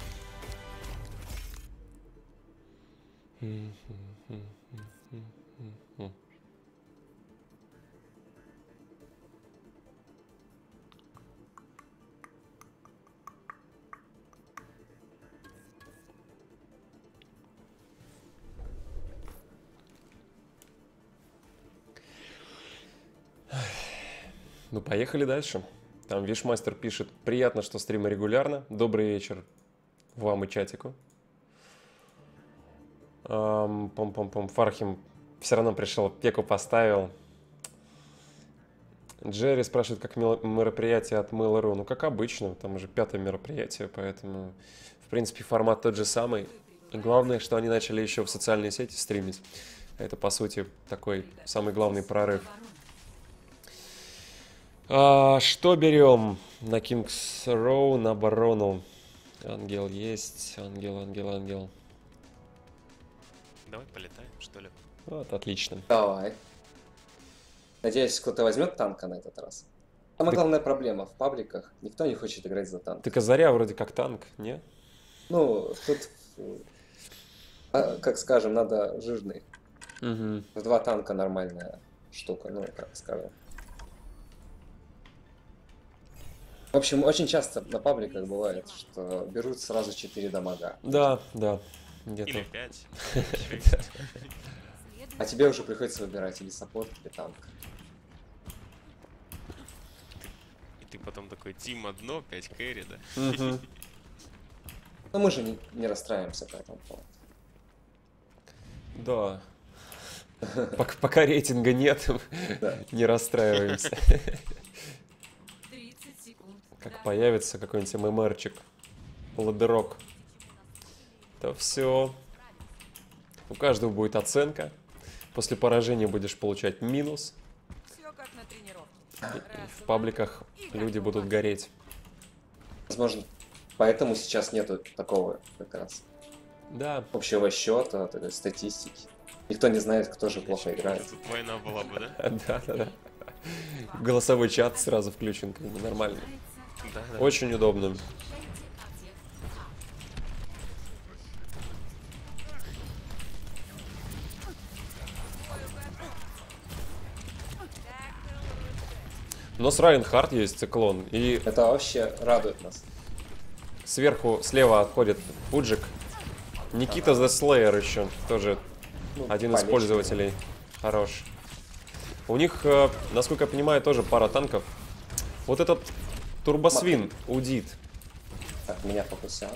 Ну, поехали дальше. Там Вишмастер пишет: приятно, что стримы регулярно. Добрый вечер вам и чатику. Пом-пом-пом. Фархим все равно пришел, пеку поставил. Джерри спрашивает, как мероприятие от Mail.ru. Ну, как обычно, там уже 5-е мероприятие, поэтому, в принципе, формат тот же самый. И главное, что они начали еще в социальные сети стримить. Это, по сути, такой самый главный прорыв. Что берем на King's Row, на оборону? Ангел есть, ангел. Давай полетаем, что ли? Вот, отлично. Давай. Надеюсь, кто-то возьмет танка на этот раз. Самая главная проблема в пабликах. Никто не хочет играть за танк. Так Заря вроде как танк, не? Ну, тут, как скажем, надо жирный. Угу. В 2 танка нормальная штука, ну, как скажем. В общем, очень часто на пабликах бывает, что берут сразу 4 дамага. Да, где-то. Или 5. А тебе уже приходится выбирать или саппорт, или танк. И ты потом такой, тим одно, 5 кэрри, да? Мгм. Но мы же не расстраиваемся по этому поводу. Да. Пока рейтинга нет, Да. не расстраиваемся. 30 секунд. Как появится какой-нибудь ММРчик, ладерок, то все. У каждого будет оценка. После поражения будешь получать минус. Все как на тренировке. В пабликах люди будут гореть. Возможно, поэтому сейчас нету такого как раз Да, общего счета, такой статистики. Никто не знает, кто же плохо играет. Война была бы, да? да. Голосовой чат сразу включен, как бы нормально. Да. Очень удобно. Но с Райнхард есть циклон. И Это вообще радует нас. сверху слева отходит Пуджик. Никита The Slayer еще тоже Ну, один из полечь. пользователей. Хорош. У них, насколько я понимаю, тоже пара танков. Вот этот Турбосвин удит. Так, меня фокусят.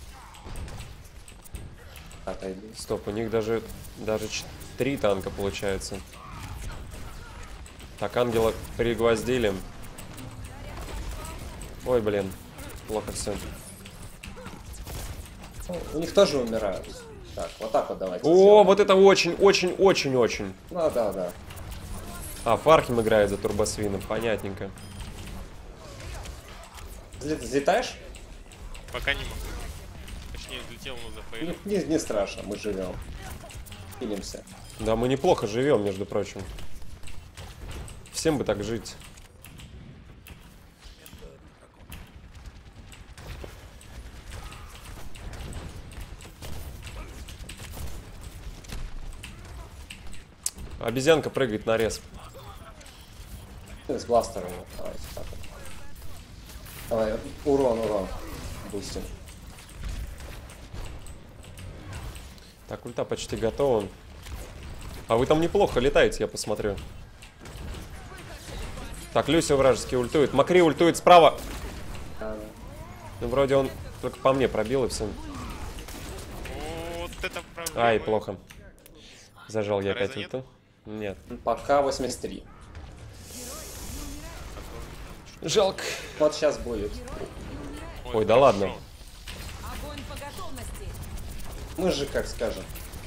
Отойду. Стоп, у них даже 3 танка получается. Так, ангела пригвоздили. Ой, блин. Плохо все. Ну, у них тоже умирают. Так, вот так вот давайте. О, сделаем. вот это очень. Ну, да. А, Фархим играет за Турбосвином, понятненько. Взлетаешь? Пока не могу. Точнее, взлетел, но зафейлил. Не страшно, мы живем. Пилимся. Да, мы неплохо живем, между прочим. Всем бы так жить. Обезьянка прыгает на рез. С бластером. Давайте так вот. Давай, урон. Бустим. Так, ульта почти готова. А вы там неплохо летаете, я посмотрю. Так, Люся вражеский ультует. Макри ультует справа. Ну, вроде он только по мне пробил и все. Вот это проблема. Ай, плохо. Зажал я опять Раза нет? ульту. Нет. Пока 83. Жалко. Вот сейчас будет. Ой, да ладно. Огонь по готовности. Мы же, как скажем.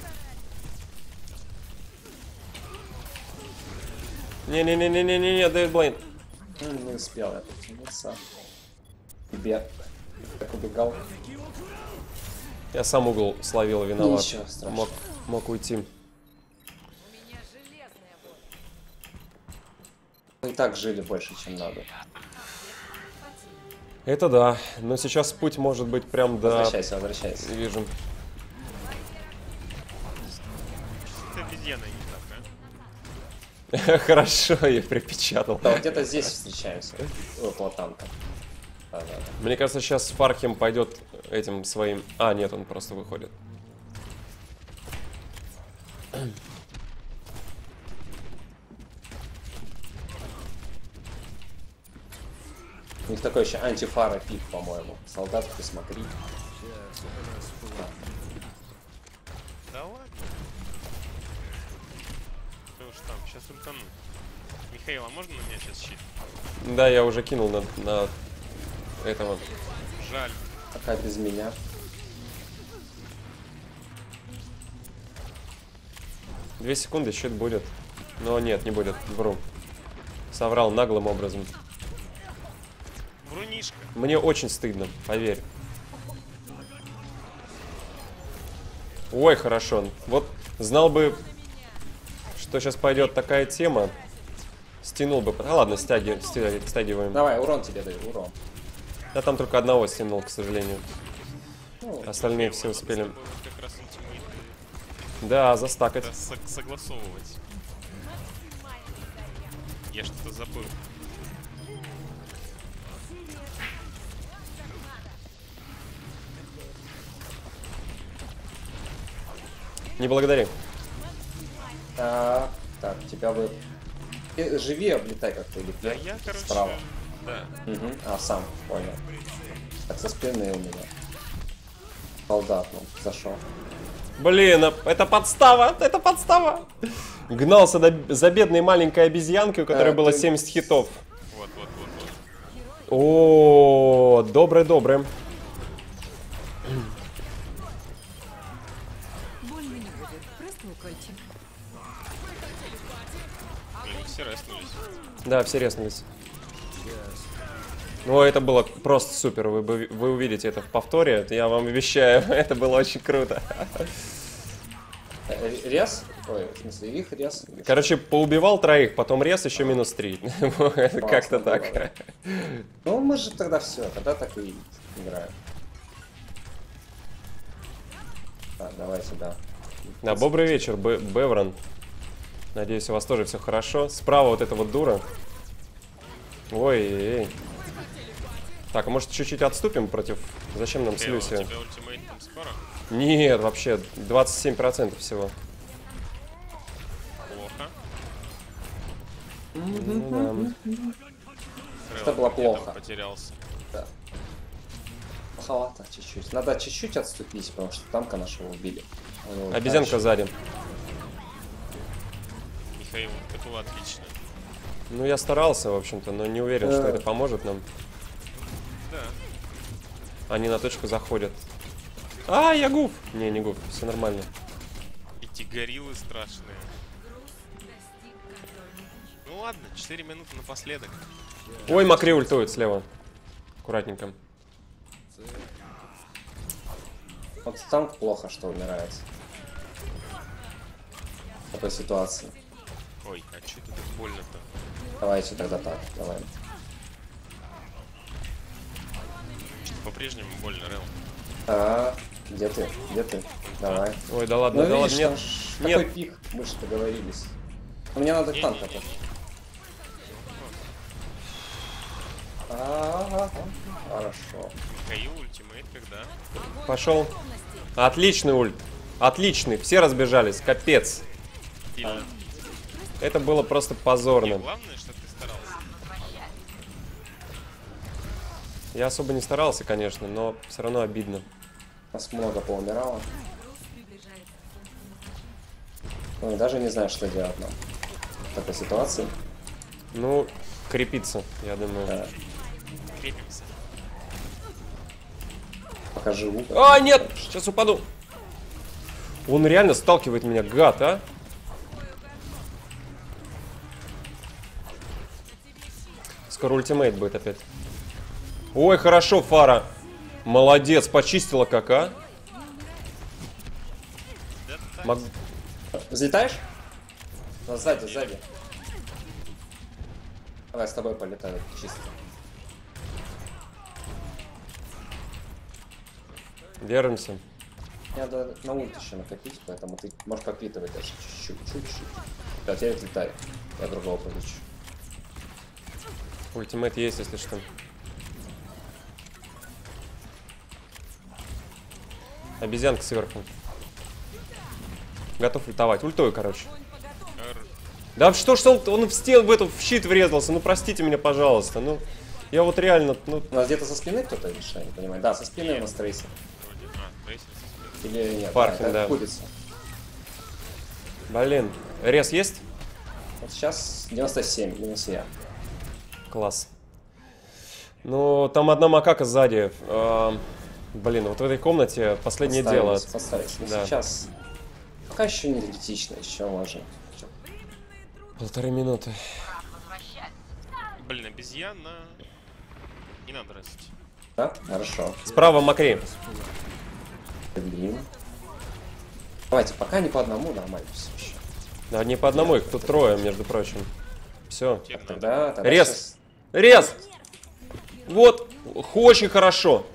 Не-не-не-не-не-не, Дэвид Блейн. Не успел я потянуться. Тебе. Как убегал. Я сам угол словил, виноват. Ничего страшного. Мог уйти. У меня железная воля. Мы и так жили больше, чем надо. Это да. Но сейчас путь может быть прям до... Возвращайся. Вижу. Это обезьяна не так, а? Хорошо, я припечатал. Да, вот где-то здесь встречаемся. Около танка. Да. Мне кажется, сейчас Фархим пойдет этим своим... А, нет, он просто выходит. них такой еще антифара пик, по-моему. Солдат, посмотри. Да ладно. Что уж там, сейчас ультану. Михаил, а можно на меня сейчас щит? Да, я уже кинул на этого. Жаль. Пока без меня. Две секунды, счет будет. Но нет, не будет, вру. Соврал наглым образом. Брунишка. Мне очень стыдно, поверь. Ой, хорошо. Вот знал бы, что сейчас пойдет такая тема, стянул бы. А ладно, стягиваем. Давай, урон тебе даю, урон. Я там только одного стянул, к сожалению. Ну, Остальные все Надо с успели. тобой вот как раз ультимейты Да, застакать. согласовывать. Я что-то забыл. Не благодари. так, тебя бы... Живи, облетай как-то или Да вверх, я, короче, справа. да. Угу. А, сам, понял. Так, со спины у меня. Солдат, ну, зашел. Блин, это подстава, это подстава. Гнался за бедной маленькой обезьянкой, у которой было 70 хитов. Вот. О, добрый. Больно не будет. Просто укольчик. Блин, все реснулись. Да, все резнулись. Ну, это было просто супер. Вы увидите это в повторе. Я вам обещаю, это было очень круто. Рез? Ой, в смысле, их рез? Короче, поубивал троих, потом рез еще -3. Как-то так. Ну, мы же тогда все, тогда так и играем. Так, давай сюда. Да, добрый вечер, Беврон. Надеюсь, у вас тоже все хорошо. Справа вот эта вот дура. Ой. Так, а может чуть-чуть отступим против... Зачем нам с Михаил, у Люси? тебя ультимейт там скоро? Нет, вообще, 27% всего. Плохо. Ну Это было Где там плохо. потерялся. Да. Плоховато чуть-чуть. Надо чуть-чуть отступить, потому что танка нашего убили. да. Обезьянка сзади. Михаил, это было отлично. Ну, я старался, в общем-то, но не уверен, что это поможет нам. Да. Они на точку заходят. А, я гуф! Не гуф, все нормально. Эти гориллы страшные. Ну ладно, 4 минуты напоследок. Ой, Макри ультует слева. Аккуратненько. Вот танк плохо, что умирает. В такой ситуации. Ой, а что это так больно-то? Давайте тогда так, давай. По-прежнему больно, Рэл. Где ты? Где ты? Давай. Ой, да ладно, Ну, да видишь, ладно, там нет. такой пик, мы же договорились. Но мне надо танк Не-не-не. этот. Хорошо. Михаил, ультимейт когда? Пошел. Отличный ульт. Отличный. Все разбежались. Капец. Сильно. Это было просто И позорно. главное, что ты старался. Я особо не старался, конечно, но все равно обидно. Нас много поумирало. Ну, даже не знаю, что делать нам в такой ситуации. Ну, крепиться, я думаю. Да. Крепимся. Пока живу. А, нет! Сейчас упаду. Он реально сталкивает меня, гад, а? Скоро ультимейт будет опять. Ой, хорошо, Фара. Молодец, почистила как, а? Да так. Мог- Взлетаешь? Ну, сзади. Давай с тобой полетаю, чисто. Держимся. Мне надо на ульт еще накопить, поэтому ты можешь подпитывать даже чуть-чуть. Да, теперь отлетай. Я другого получу. Ультимейт есть, если что. Обезьянка сверху. Готов ультовать. Ультую, короче. Да что ж он в стену, в щит врезался? Ну простите меня, пожалуйста. Ну, Я вот реально, ну, У нас где-то со спины кто-то решил, я не понимаю. Да, со спины у нас трейсер. Вроде. А, трейсер со спины. Или нет? Фархин, это да. курица. блин. Рез есть? Вот сейчас 97, минус я. Класс. Ну, там одна макака сзади. Блин, вот в этой комнате последнее дело. Поставить. Ну, Да. сейчас. Пока еще не критично, еще можно. 1,5 минуты. Блин, обезьяна. Не надо растить. Да? Хорошо. Справа Макри. Блин. Давайте, пока не по одному, нормально все еще. Да, не по одному, их тут трое, между прочим. Все. Тебе надо. Тогда Рез. щас- Рез! Вот, очень хорошо.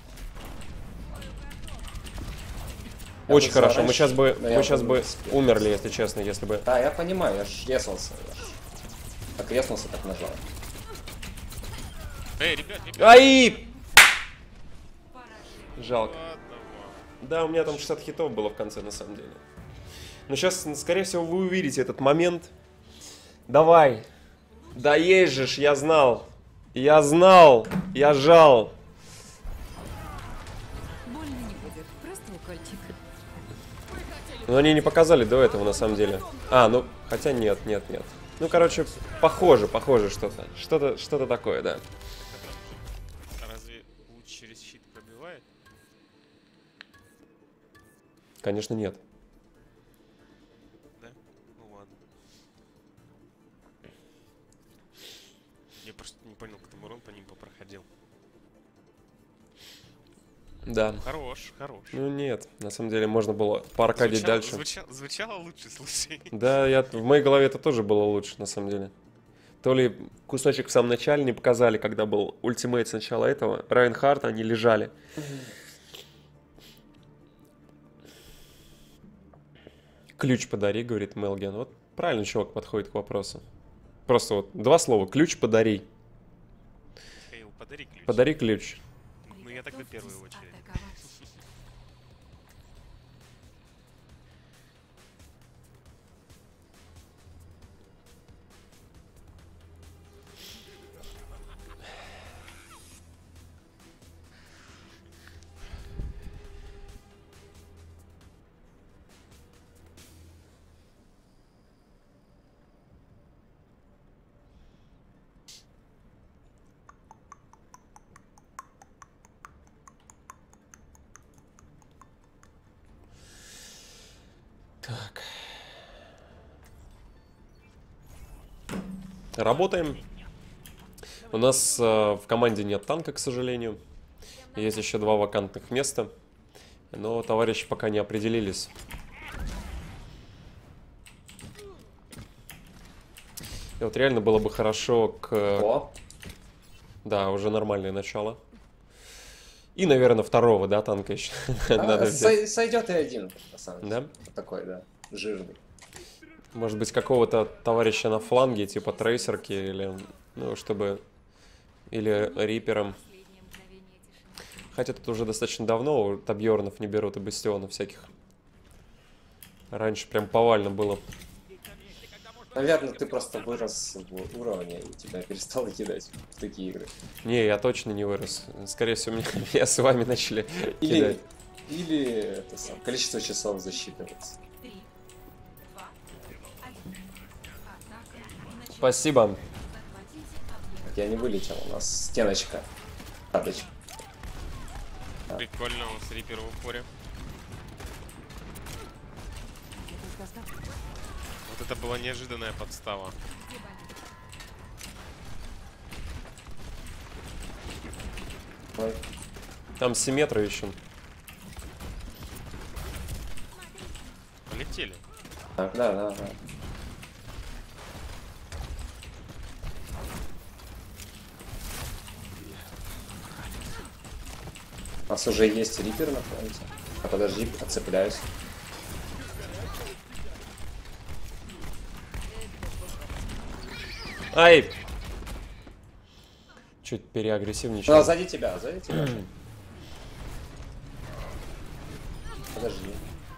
Я Очень бы хорошо. Мы раньше, сейчас бы, но мы я сейчас бы бы не успел. умерли, если честно, если бы. Да, я понимаю, я ж резался. Я ж как резнулся, так нажал. Эй, ребят, ребят. Ай! Жалко. Ладно, вам. Да, у меня там 60 хитов было в конце, на самом деле. Но сейчас, скорее всего, вы увидите этот момент. Давай. Да есть же ж, я знал. Я знал. Я жал. Больно не будет. Просто укольчик. Но они не показали до этого, на самом деле. А, ну, хотя нет. Ну, короче, похоже что-то. Что-то такое, да. А разве луч через щит пробивает? Конечно, нет. Да? Ну ладно. Я просто не понял, как там урон по ним проходил. Да. Хорош, хорош. Ну, нет. На самом деле, можно было поаркадить дальше. Звучало лучше, слушай. Да, в моей голове это тоже было лучше, на самом деле. То ли кусочек в самом начале не показали, когда был ультимейт с начала этого. Райнхарта, они лежали. Ключ подари, говорит Мелген. Вот правильно чувак подходит к вопросу. Просто вот два слова. Ключ подари. Хейл, подари ключ. Подари ключ. Ну я тогда в первую очередь. Так. Работаем. У нас в команде нет танка, к сожалению. Есть еще 2 вакантных места. Но товарищи пока не определились. И вот реально было бы хорошо к... О, Да, уже нормальное начало. И, наверное, второго, да, танка еще. Надо взять. сойдет и один, на самом деле. Да? Вот такой, да, жирный. Может быть, какого-то товарища на фланге, типа трейсерки, или, ну, чтобы... Или рипером. Хотя тут уже достаточно давно табьернов не берут и бастионов всяких. Раньше прям повально было. Наверное, ты просто вырос в уровне и тебя перестало кидать в такие игры. Не, я точно не вырос. Скорее всего, меня с вами начали кидать. Или это количество часов засчитывается. Спасибо. Я не вылетел, у нас стеночка. Карточка. Прикольно, у нас рипер в упоре. Вот это была неожиданная подстава. Ой, Там симметры еще. Полетели. так, да. У нас уже есть рипер на фронте. А подожди, отцепляюсь. Ай! Чуть Ну, переагрессивничал. сзади тебя. Подожди.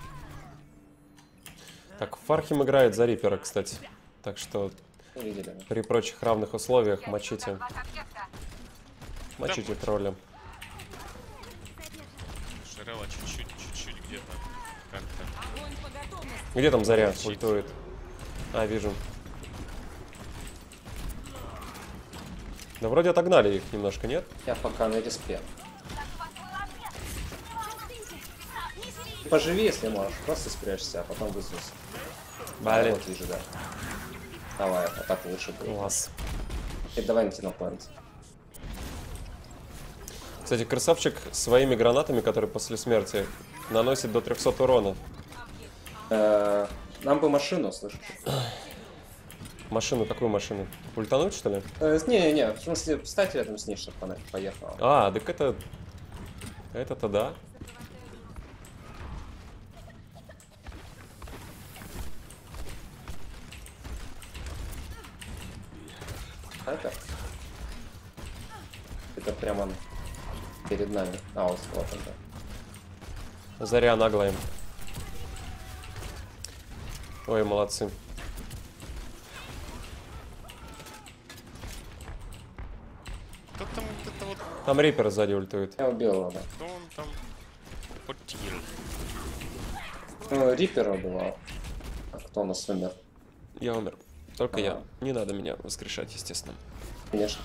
Так, Фархим играет за Рипера, кстати. Так что Увидели. при прочих равных условиях мочите. Мочите тролля. Шерела чуть-чуть где-то. Как-то. Где там Заря ультует? А, вижу. Да вроде отогнали их немножко, нет? Я пока на респе. Поживи, если можешь. Просто спрячься, а потом вызовись. Блин. Вот вижу, да. Давай, а так лучше будет. Класс. И давай на Тинопоинт. Кстати, красавчик своими гранатами, которые после смерти, наносит до 300 урона. Нам бы машину, слышишь? Машину, какую машину? Ультануть, что ли? Не-не-не, в смысле, встать рядом с ней, чтобы она поехала. А, так это... Это-то да. Это прямо перед нами. А, вот он, да. Заря наглая. Ой, молодцы. Кто там вот это вот? Там Риппер сзади ультует. Я убил его, да. Кто он там? Потир. Ну, Риппера убивал. А кто у нас умер? Я умер. Только я. Ага. Не надо меня воскрешать, естественно. Конечно.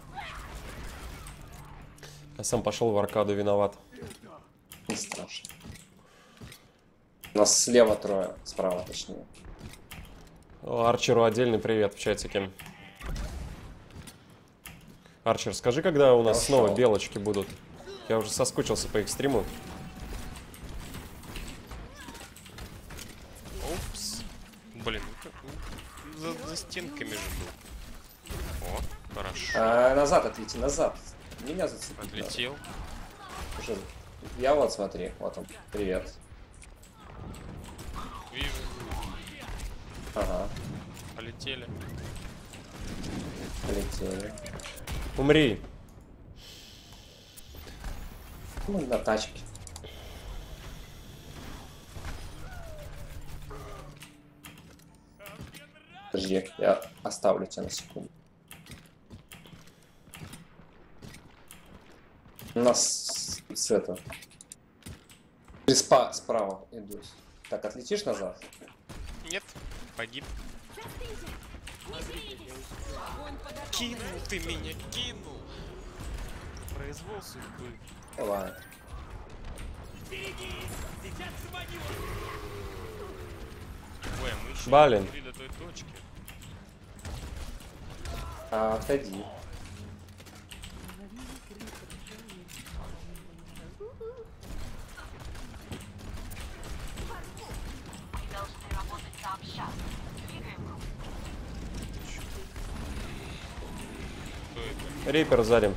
Я сам пошел в аркаду, виноват. Не страшно. У нас слева трое, справа точнее. О, Арчеру отдельный привет в чатике. Арчер, скажи, когда у нас Хорошо. снова белочки будут? Я уже соскучился по их стриму. Опс. Блин, за стенками же был. О, хорошо. Назад отлети, назад. Меня зацепить. Отлетел. Уже. Я вот, смотри, вот он. Привет. Вижу. Ага, Полетели. полетели. Умри. Ну, на тачке. Подожди, я оставлю тебя на секунду. У нас с этого. Приспа справа идут. Так, отлетишь назад? Нет, погиб. Кинул ты меня, кинул. Произвол судьбы. Давай. Ой, а мы еще Блин. не дошли до той точки. Отойди. Кто это? Риппер сзади.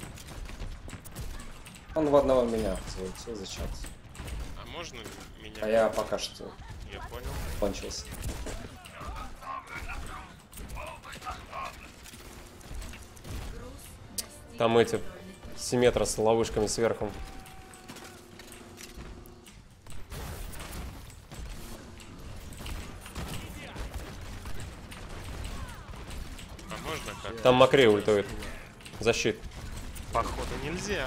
Он в одного меня залетел зачем? А можно меня? А я пока что Я понял. кончился. Там эти симметра с ловушками сверху. А можно как? Там Макрей ультует. Защит. Походу нельзя.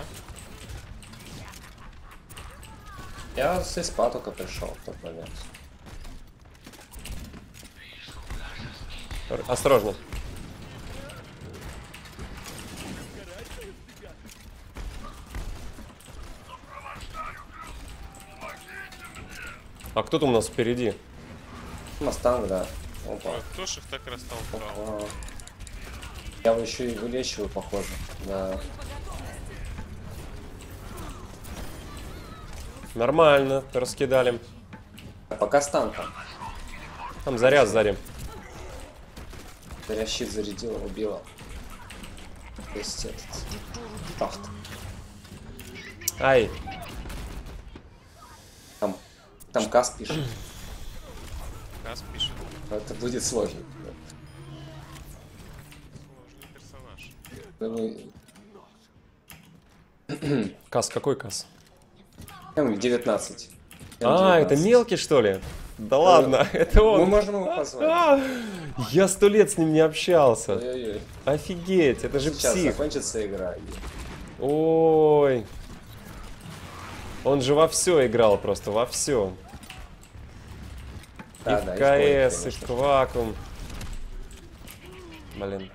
Я с СПА только пришел в тот момент. Осторожно. А кто-то у нас впереди. Мустанг, да. Опа. Ой, кто ж их так растолкал? Опа. Я его еще и вылечиваю, похоже. Да. Нормально, раскидали. Пока стан там. Там Заря сзади. Заря щит зарядила, убила. То есть этот... Тафт. Ай. Там Кас пишет. Кас пишет. Это будет сложно. Сложный персонаж. Думаю, Кас, какой кас? 19. А, это мелкий, что ли? Да ладно, это Мы он. можем его позвать. Я 100 лет с ним не общался. Ой-ой-ой. Офигеть, это же Сейчас псих. закончится игра. Ой. Он же во все играл просто, во все. Да, И да, в и в Коин, КС, и конечно. в Квакум. Блин.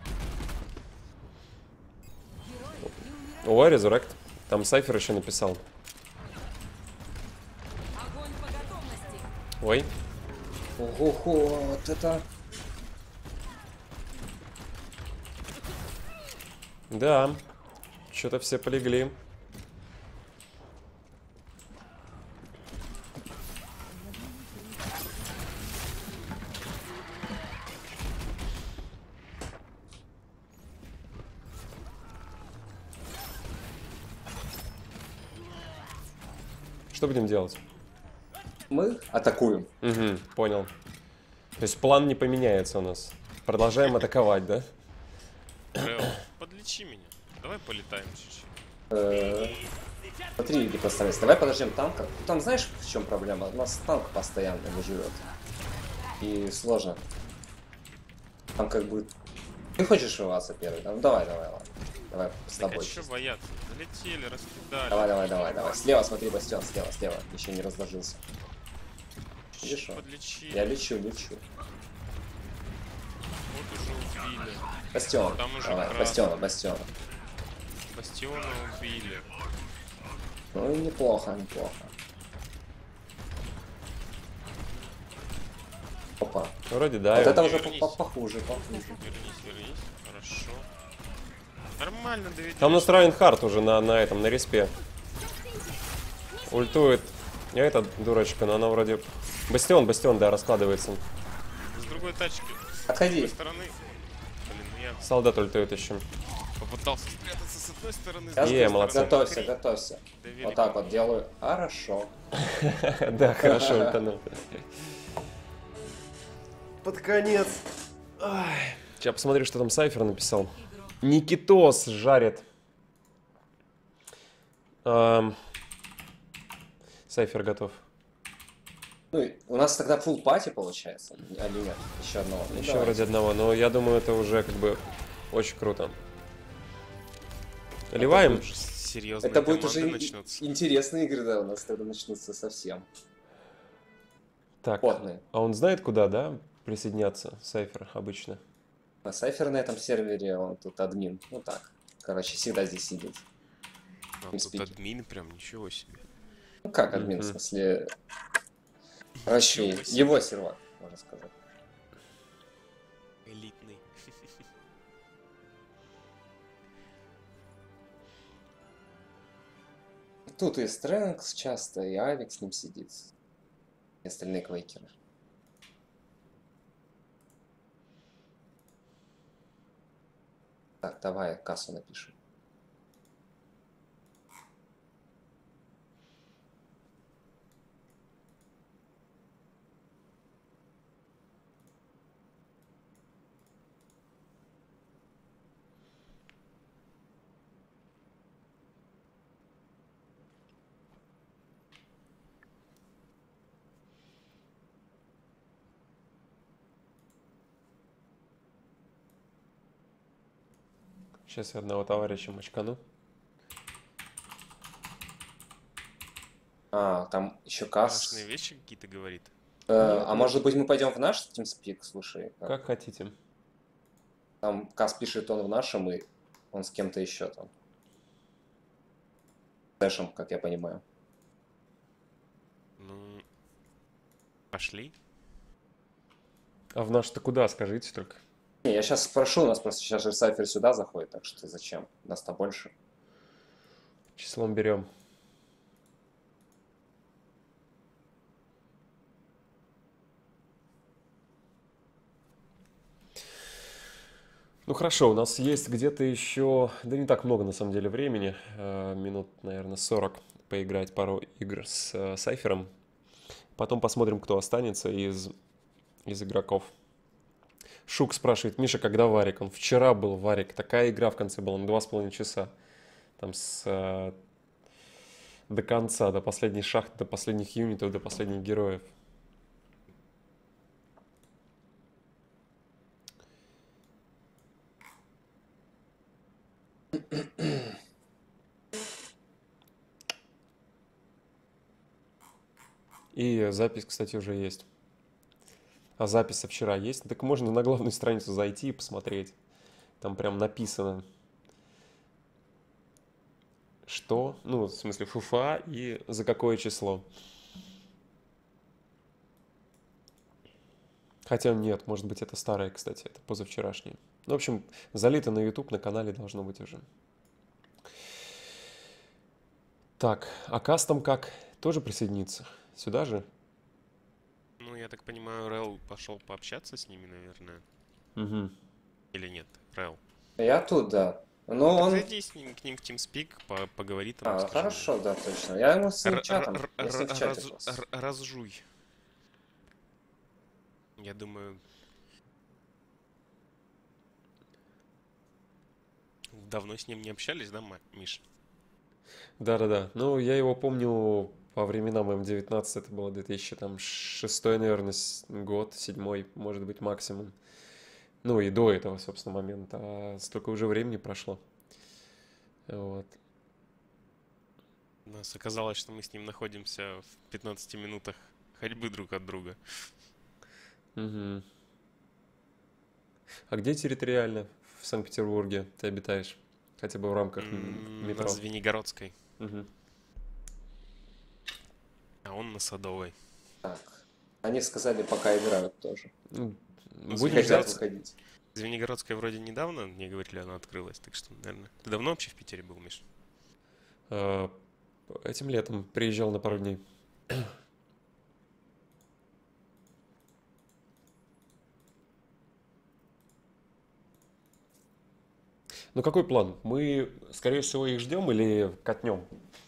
О, Резурект. Там Сайфер еще написал. Ой. Ого-го, вот это... Да. Что-то все полегли. Что будем делать? Мы атакуем. Угу, понял. То есть план не поменяется у нас. Продолжаем атаковать, да? Рео, подлечи меня. Давай полетаем чуть-чуть. Смотри, где поставить. Давай подождем танка. Там знаешь, в чем проблема? У нас танк постоянно не живет. И сложно. Там как бы... Ты хочешь рваться первый? Ну давай, ладно. Давай с Так а тобой. что бояться? Залетели, раскидали. Давай. Слева смотри, бастион, слева. Еще не разложился. Чуть-чуть Видишь, подлечи. я лечу. Вот уже убили. Бастион. Там уже Давай, красный. бастиона. Бастиона убили. Ну и неплохо. Опа. Вроде да. Вот и- это уже Вернись. похуже. Вернись. Хорошо. Нормально доведешь. Там настроен хард уже на этом, на респе. Ультует. Я эта дурочка, но она вроде... Бастион, да, раскладывается. С другой тачки. С Отходи. другой стороны. Блин, ну я Солдат ультует еще. попытался спрятаться с одной стороны. С Сейчас другой молодцы. стороны. Готовься. Доверие. Вот так вот делаю. Хорошо. Да, хорошо ультанул. Под конец. Сейчас посмотрю, что там Сайфер написал. Никитос жарит. Сайфер готов. Ну, и у нас тогда full пати получается, а или нет? Еще одного. Ну, Еще давай. вроде одного, но я думаю, это уже как бы очень круто. Ливаем? Уже серьезные Это будет команды уже начнутся. интересные игры, да, у нас тогда начнутся совсем. Так, Потные. а он знает куда, да, присоединяться, Сайфер обычно? А Сайфер на этом сервере, он тут админ. Ну так, короче, всегда здесь сидит. А не тут спите. админ прям, ничего себе. Ну как админ, в Мгм. смысле... Короче, Ничего себе. его сервак, можно сказать. Элитный. Тут и Стрэнкс часто, и Авик с ним сидит. И остальные квейкеры. Так, давай кассу напишем. Сейчас я одного товарища мочкану. А, там еще касс. Страшные вещи какие-то говорит. А может быть мы пойдем в наш TeamSpeak, слушай. Как хотите. Там Кас пишет, он в нашем, и он с кем-то еще там. Дэшем, как я понимаю. Ну, пошли. А в наш-то куда, скажите только? Не, я сейчас спрошу, у нас просто сейчас же Сайфер сюда заходит, так что зачем? Нас-то больше. Числом берем. Ну хорошо, у нас есть где-то еще, да не так много на самом деле времени, минут, наверное, 40 поиграть пару игр с Сайфером. Потом посмотрим, кто останется из игроков. Шук спрашивает: Миша, когда Варик? Он вчера был Варик. Такая игра в конце была на 2,5 часа. Там до конца, до последней шахты, до последних юнитов, до последних героев. И запись, кстати, уже есть. А запись со вчера есть? Так можно на главную страницу зайти и посмотреть. Там прям написано, что, ну, в смысле, ФУФА и за какое число. Хотя нет, может быть, это старое, кстати, это позавчерашнее. Ну, в общем, залито на YouTube, на канале должно быть уже. Так, а кастом как? Тоже присоединиться? Сюда же? Ну, я так понимаю, Рэл пошел пообщаться с ними, наверное. Угу. Или нет, Рэл. Я тут, да. Но Так он... зайди к ним в TeamSpeak, поговори там. А, скажи хорошо, да, точно. Я ему с ним Р- чатом. р- Я с ним в чате раз- просто. разжуй. Я думаю, давно с ним не общались, да, Миш? Да-да-да. Ну, я его помню по временам М19, это было 2006, наверное, год, 7, может быть, максимум. Ну, и до этого, собственно, момента. А столько уже времени прошло. Вот. У нас оказалось, что мы с ним находимся в 15 минутах ходьбы друг от друга. Мгм. А где территориально в Санкт-Петербурге ты обитаешь? Хотя бы в рамках На метро. Звенигородской, Мгм. а он на Садовой. Так. Они сказали, пока играют тоже. Ну, Ну, будем Хотят ждать. выходить. Звенигородская вроде недавно, мне говорили, она открылась, так что, наверное... Ты давно вообще в Питере был, Миш? А, Этим летом приезжал на пару дней. Ну, какой план? Мы, скорее всего, их ждем или катнем?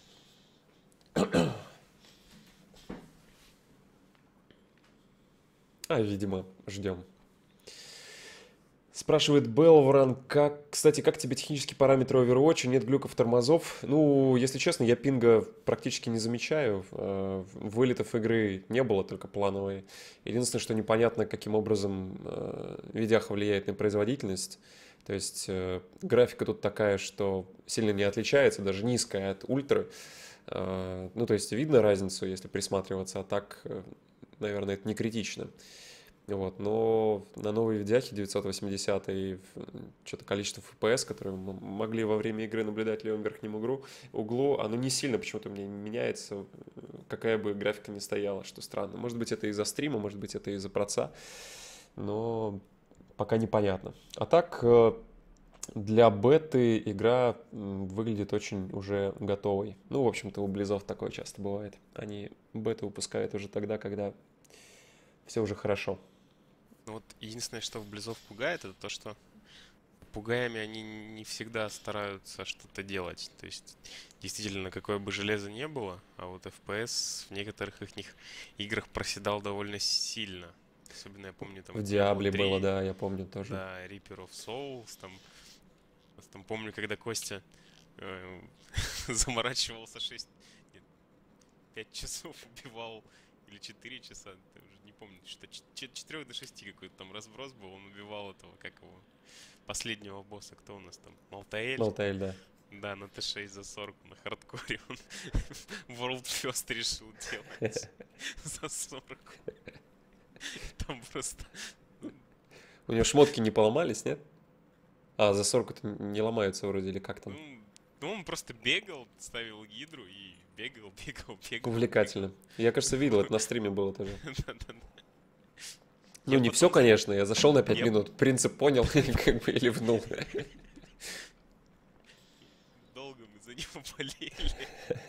Видимо, ждем. Спрашивает Белвран, кстати, как тебе технические параметры Overwatch? Нет глюков, тормозов? Ну, если честно, я пинга практически не замечаю. Вылетов игры не было, только плановые. Единственное, что непонятно, каким образом видяха влияет на производительность. То есть графика тут такая, что сильно не отличается, даже низкая от ультры. Ну, то есть видно разницу, если присматриваться, а так, наверное, это не критично. Вот, но на новой видяхе 980 и что-то количество FPS, которые мы могли во время игры наблюдать в левом верхнем углу, оно не сильно почему-то мне меняется, какая бы графика ни стояла, что странно. Может быть, это из-за стрима, может быть, это из-за проца, но пока непонятно. А так, для беты игра выглядит очень уже готовой. Ну, в общем-то, у Близов такое часто бывает. Они беты выпускают уже тогда, когда все уже хорошо. Ну вот единственное, что в Близов пугает, это то, что пугаями они не всегда стараются что-то делать. То есть, действительно, какое бы железо не было, а вот FPS в некоторых их играх проседал довольно сильно. Особенно я помню там В Diablo Диабле 3, было, да, я помню тоже. да, Reaper of Souls, там помню, когда Костя заморачивался 5 часов убивал, или 4 часа, я уже не помню, что 4 до 6 какой-то там разброс был, он убивал этого, как его, последнего босса, кто у нас там, Малтаэль? Малтаэль, да. Да, на Т6 за 40 на хардкоре он World First решил делать за 40. Там просто... У него шмотки не поломались, нет? А, за 40 это не ломаются вроде, или как там? Ну, он просто бегал, ставил гидру и бегал. Увлекательно. Я, кажется, видел, это на стриме было тоже. Да-да-да. Ну, Я не потом все, конечно, я зашел на 5 Я- минут, принцип понял, как бы и ливнул. Долго мы за него болели.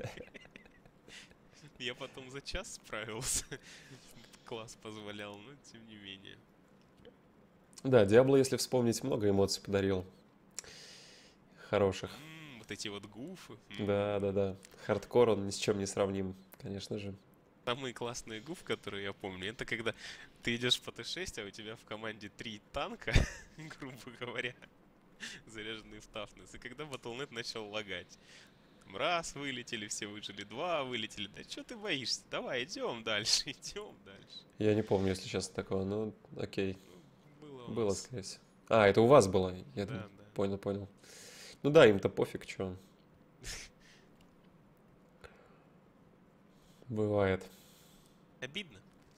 Я потом за час справился. Класс позволял, но тем не менее. Да, Диабло, если вспомнить, много эмоций подарил. Хороших. Вот эти вот гуфы. Да. Хардкор, он ни с чем не сравним, конечно же. Самые классные гуф, которые я помню, это когда ты идешь по Т6, а у тебя в команде 3 танка, грубо говоря, заряженные в тафнес. И когда Battle.net начал лагать. Там раз вылетели, все выжили, два вылетели. Да что ты боишься? Давай, идем дальше, идем дальше. Я не помню, если честно, такого, ну, окей. Было у Было, нас. скорее всего. А, это у вас было? Я Да. понял. Ну да, им-то пофиг, что. Бывает. Обидно.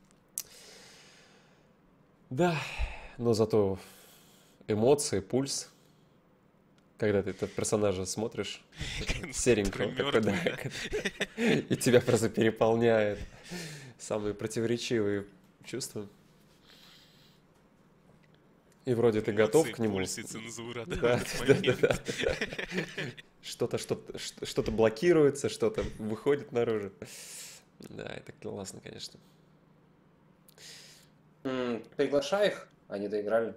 Да, но зато эмоции, пульс, когда ты этот персонажа смотришь, серенького, такой, да, и тебя просто переполняет самые противоречивые чувства. И вроде ты готов к нему. Пульс и цензура, да, Да, в этот да, момент. да, да. Что-то блокируется, что-то выходит наружу. Да, это классно, конечно. Приглашай их, они доиграли.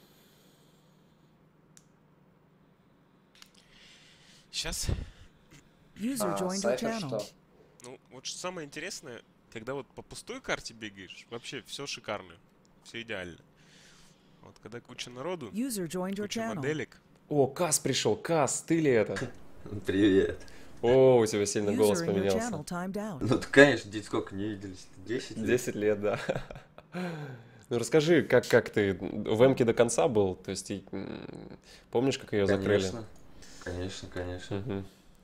Сейчас. User joined your Сайфер channel. что? Ну, вот что самое интересное, когда вот по пустой карте бегаешь, вообще все шикарно, все идеально. Вот когда куча народу, User joined your куча channel. моделек, О, Кас пришел. Кас, ты ли это? Привет. О, у тебя сильно голос User in your поменялся. channel timed out. Ну, конечно, дети сколько не виделись? 10 лет? 10 лет, да. Ну расскажи, как ты в Эмке до конца был? То есть, помнишь, как ее закрыли? Конечно. Конечно, конечно. Мгм.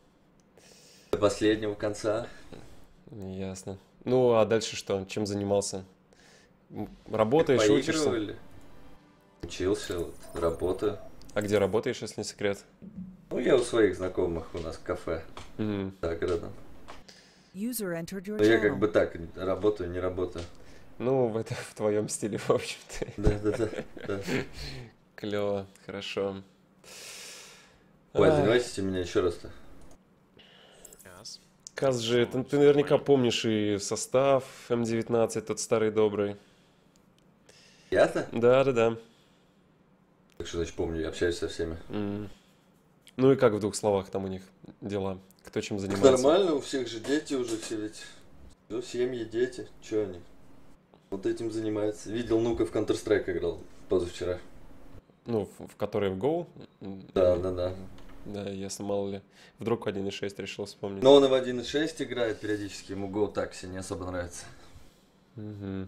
До последнего конца. Ясно. Ну, а дальше что? Чем занимался? Работаешь, учишься? Поигрывали. Учился, вот, работаю. А где работаешь, если не секрет? Ну, я у своих знакомых, у нас кафе Мгм. за городом. User entered your Но я как бы channel. так, работаю, не работаю. Ну, это в твоем стиле, в общем-то. Да. Клево, хорошо. Ой, Ай, занимайтесь меня еще раз-то. Яс. Каз же, ты наверняка помнишь и состав М19, тот старый добрый. Я-то? Да. Так что, значит, помню, я общаюсь со всеми. Ну и как в 2 словах там у них дела? Кто чем занимается? Нормально, у всех же дети уже все ведь. Все, семьи, дети. Че они? Вот этим занимаются. Видел, ну-ка в Counter-Strike играл позавчера. Ну, в который в Go? Да. Да, ясно, мало ли. Вдруг 1.6 решил вспомнить. Но он и в 1.6 играет периодически, ему Go такси не особо нравится. Мгм.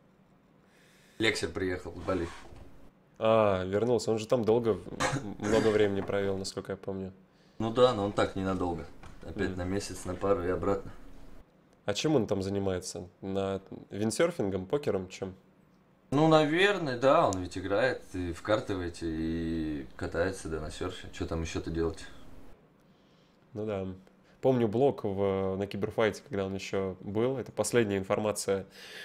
Лексер приехал с Бали. А, вернулся. Он же там много времени провел, насколько я помню. Ну да, но он так ненадолго. Опять Мгм. на месяц, на пару и обратно. А чем он там занимается? Виндсерфингом, покером, чем? Ну, наверное, да, он ведь играет и в карты в эти, и катается, да, на серфе. Что там еще-то делать? Ну да. Помню блог на Киберфайте, когда он еще был. Это последняя информация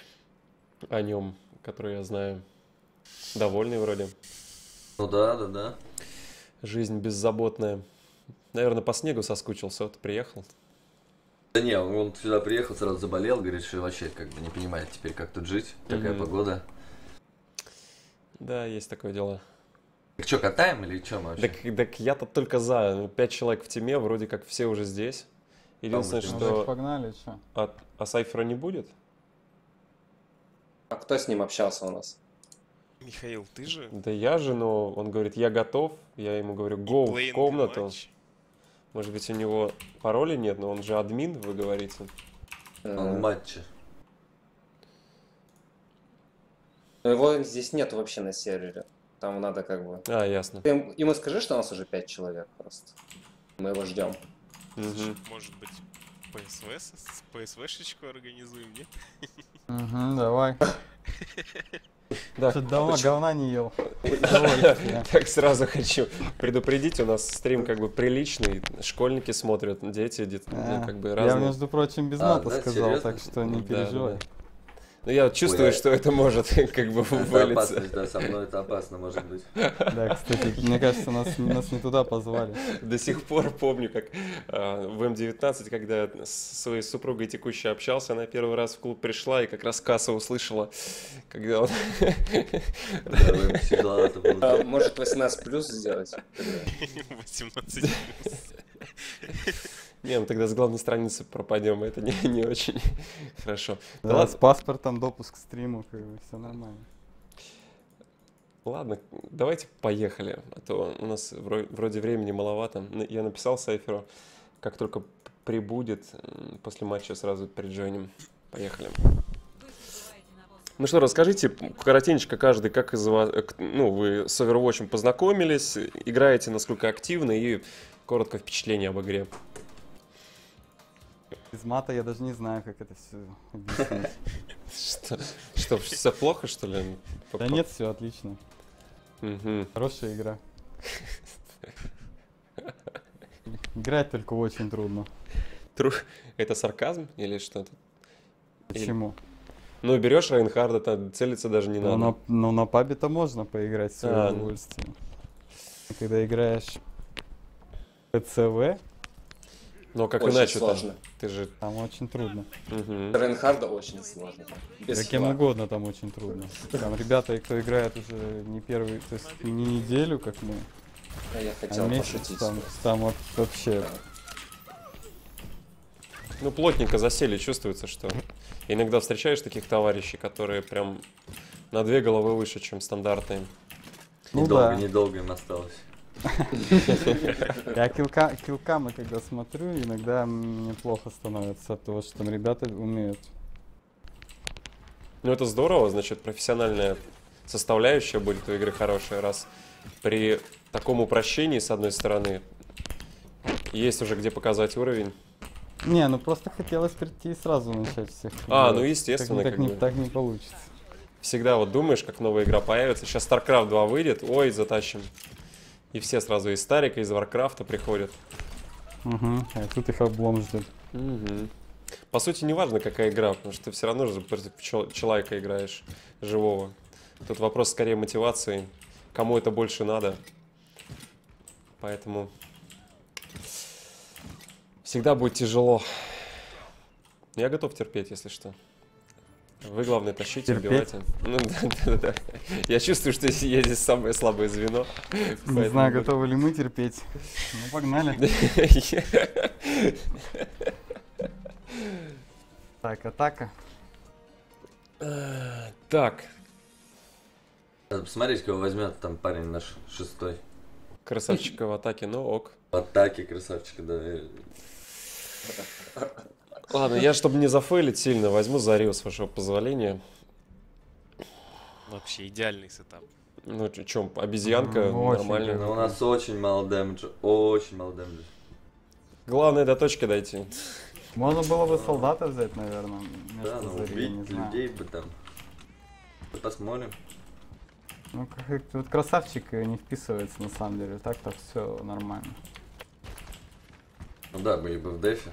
о нем, которую я знаю. Довольный вроде. Ну да. Жизнь беззаботная. Наверное, по снегу соскучился, вот приехал. Да не, он сюда приехал, сразу заболел, говорит, что вообще как бы не понимает теперь, как тут жить, какая Мгм. погода. Да, есть такое дело. Так что, катаем или что мы вообще? Так я-то только за. 5 человек в теме, вроде как все уже здесь. Единственное, Там уже Ну, так что... погнали, что? А Сайфера не будет? А кто с ним общался у нас? Михаил, ты же Да я же, но он говорит, я готов. Я ему говорю, go в playing комнату. матч. Может быть, у него пароля нет, но он же админ, вы говорите. Он в матче. Но его здесь нет вообще на сервере. Там надо как бы... А, ясно. Ты ему скажи, что у нас уже 5 человек просто. Мы его ждем. Мгм. Может быть, ПСВшечку организуем, нет? Угу, давай. Да, Что-то давно говна не ел. Удовольствие. так сразу хочу предупредить, у нас стрим как бы приличный, школьники смотрят, дети, ну, как бы Я, разные. между прочим, без А, мата да, сказал, серьезно? так что не Да, переживай. да. Ну, я чувствую, Ой, что это может как бы Это вылиться. опасность, да, со мной это опасно может быть. Да, кстати, мне кажется, нас не туда позвали. До сих пор помню, как в М19, когда с своей супругой текущей общался, она первый раз в клуб пришла и как раз Касса услышала, когда он... Да, вы всегда это было. А, может 18 плюс сделать? 18 Не, ну тогда с главной страницы пропадем, это не очень хорошо. Да Да, ладно, с паспортом, допуск к стриму, как бы, все нормально. ладно, давайте поехали, а то у нас вроде времени маловато. Я написал Сайферу, как только прибудет, после матча сразу переджойним. Поехали. Ну что, расскажите коротенько каждый, как из вас, ну, вы с Overwatch познакомились, играете, насколько активно и коротко впечатление об игре. Без мата я даже не знаю, как это все объяснить. Что, все плохо, что ли? Да нет, все отлично. Мгм. Хорошая игра. Играть только очень трудно. Это сарказм или что-то? Почему? Ну, берешь Рейнхарда, там целиться даже не надо. Но на пабе-то можно поиграть с А, ну. удовольствием. А когда играешь ПЦВ, Но как Очень иначе сложно. Ты же... там очень трудно. Мгм. Рейнхарда очень сложно. Без Да кем хила. угодно там очень трудно. Там ребята, кто играет уже не первый, то есть не неделю, как мы, А я а хотел месяц, пошутить. там вот вообще. Ну, плотненько засели, чувствуется, что... Иногда встречаешь таких товарищей, которые прям на 2 головы выше, чем стандартные. Ну Недолго, да. недолго им осталось. Я килкамы, когда смотрю, иногда мне плохо становится от того, что там ребята умеют. Ну, это здорово, значит, профессиональная составляющая будет у игры хорошая, раз при таком упрощении, с одной стороны, есть уже где показать уровень. Не, ну просто хотелось прийти и сразу начать всех. А, делать. ну, естественно, Так как не, бы. так не получится. Всегда вот думаешь, как новая игра появится. Сейчас StarCraft 2 выйдет, ой, затащим. И все сразу из Старика, из Варкрафта приходят. Угу. А тут их облом ждет. Мгм. По сути, не важно, какая игра, потому что ты все равно же против человека играешь, живого. Тут вопрос скорее мотивации, кому это больше надо. Поэтому всегда будет тяжело. Я готов терпеть, если что. Вы, главное, тащите, Терпеть? убивайте. Ну, да. Я чувствую, что я здесь самое слабое звено. Не знаю, готовы ли мы терпеть. Ну, погнали. Так, атака. Так, Надо посмотреть, кого возьмет там парень наш 6-й. красавчика в атаке, ну ок. В атаке красавчика, да. Ладно, я, чтобы не зафейлить сильно, возьму Зарю, с вашего позволения. Вообще идеальный сетап. Ну, чем, обезьянка Ну, очень нормальная. Но у нас очень мало дэмэджа, очень мало дэмэджа. Главное до точки дойти. Можно было бы солдата взять, наверное. Да, Вместо ну Зари, я не убить знаю. людей бы там. Посмотрим. Ну, как вот красавчик не вписывается на самом деле. Так-то все нормально. Ну да, были бы в дефе.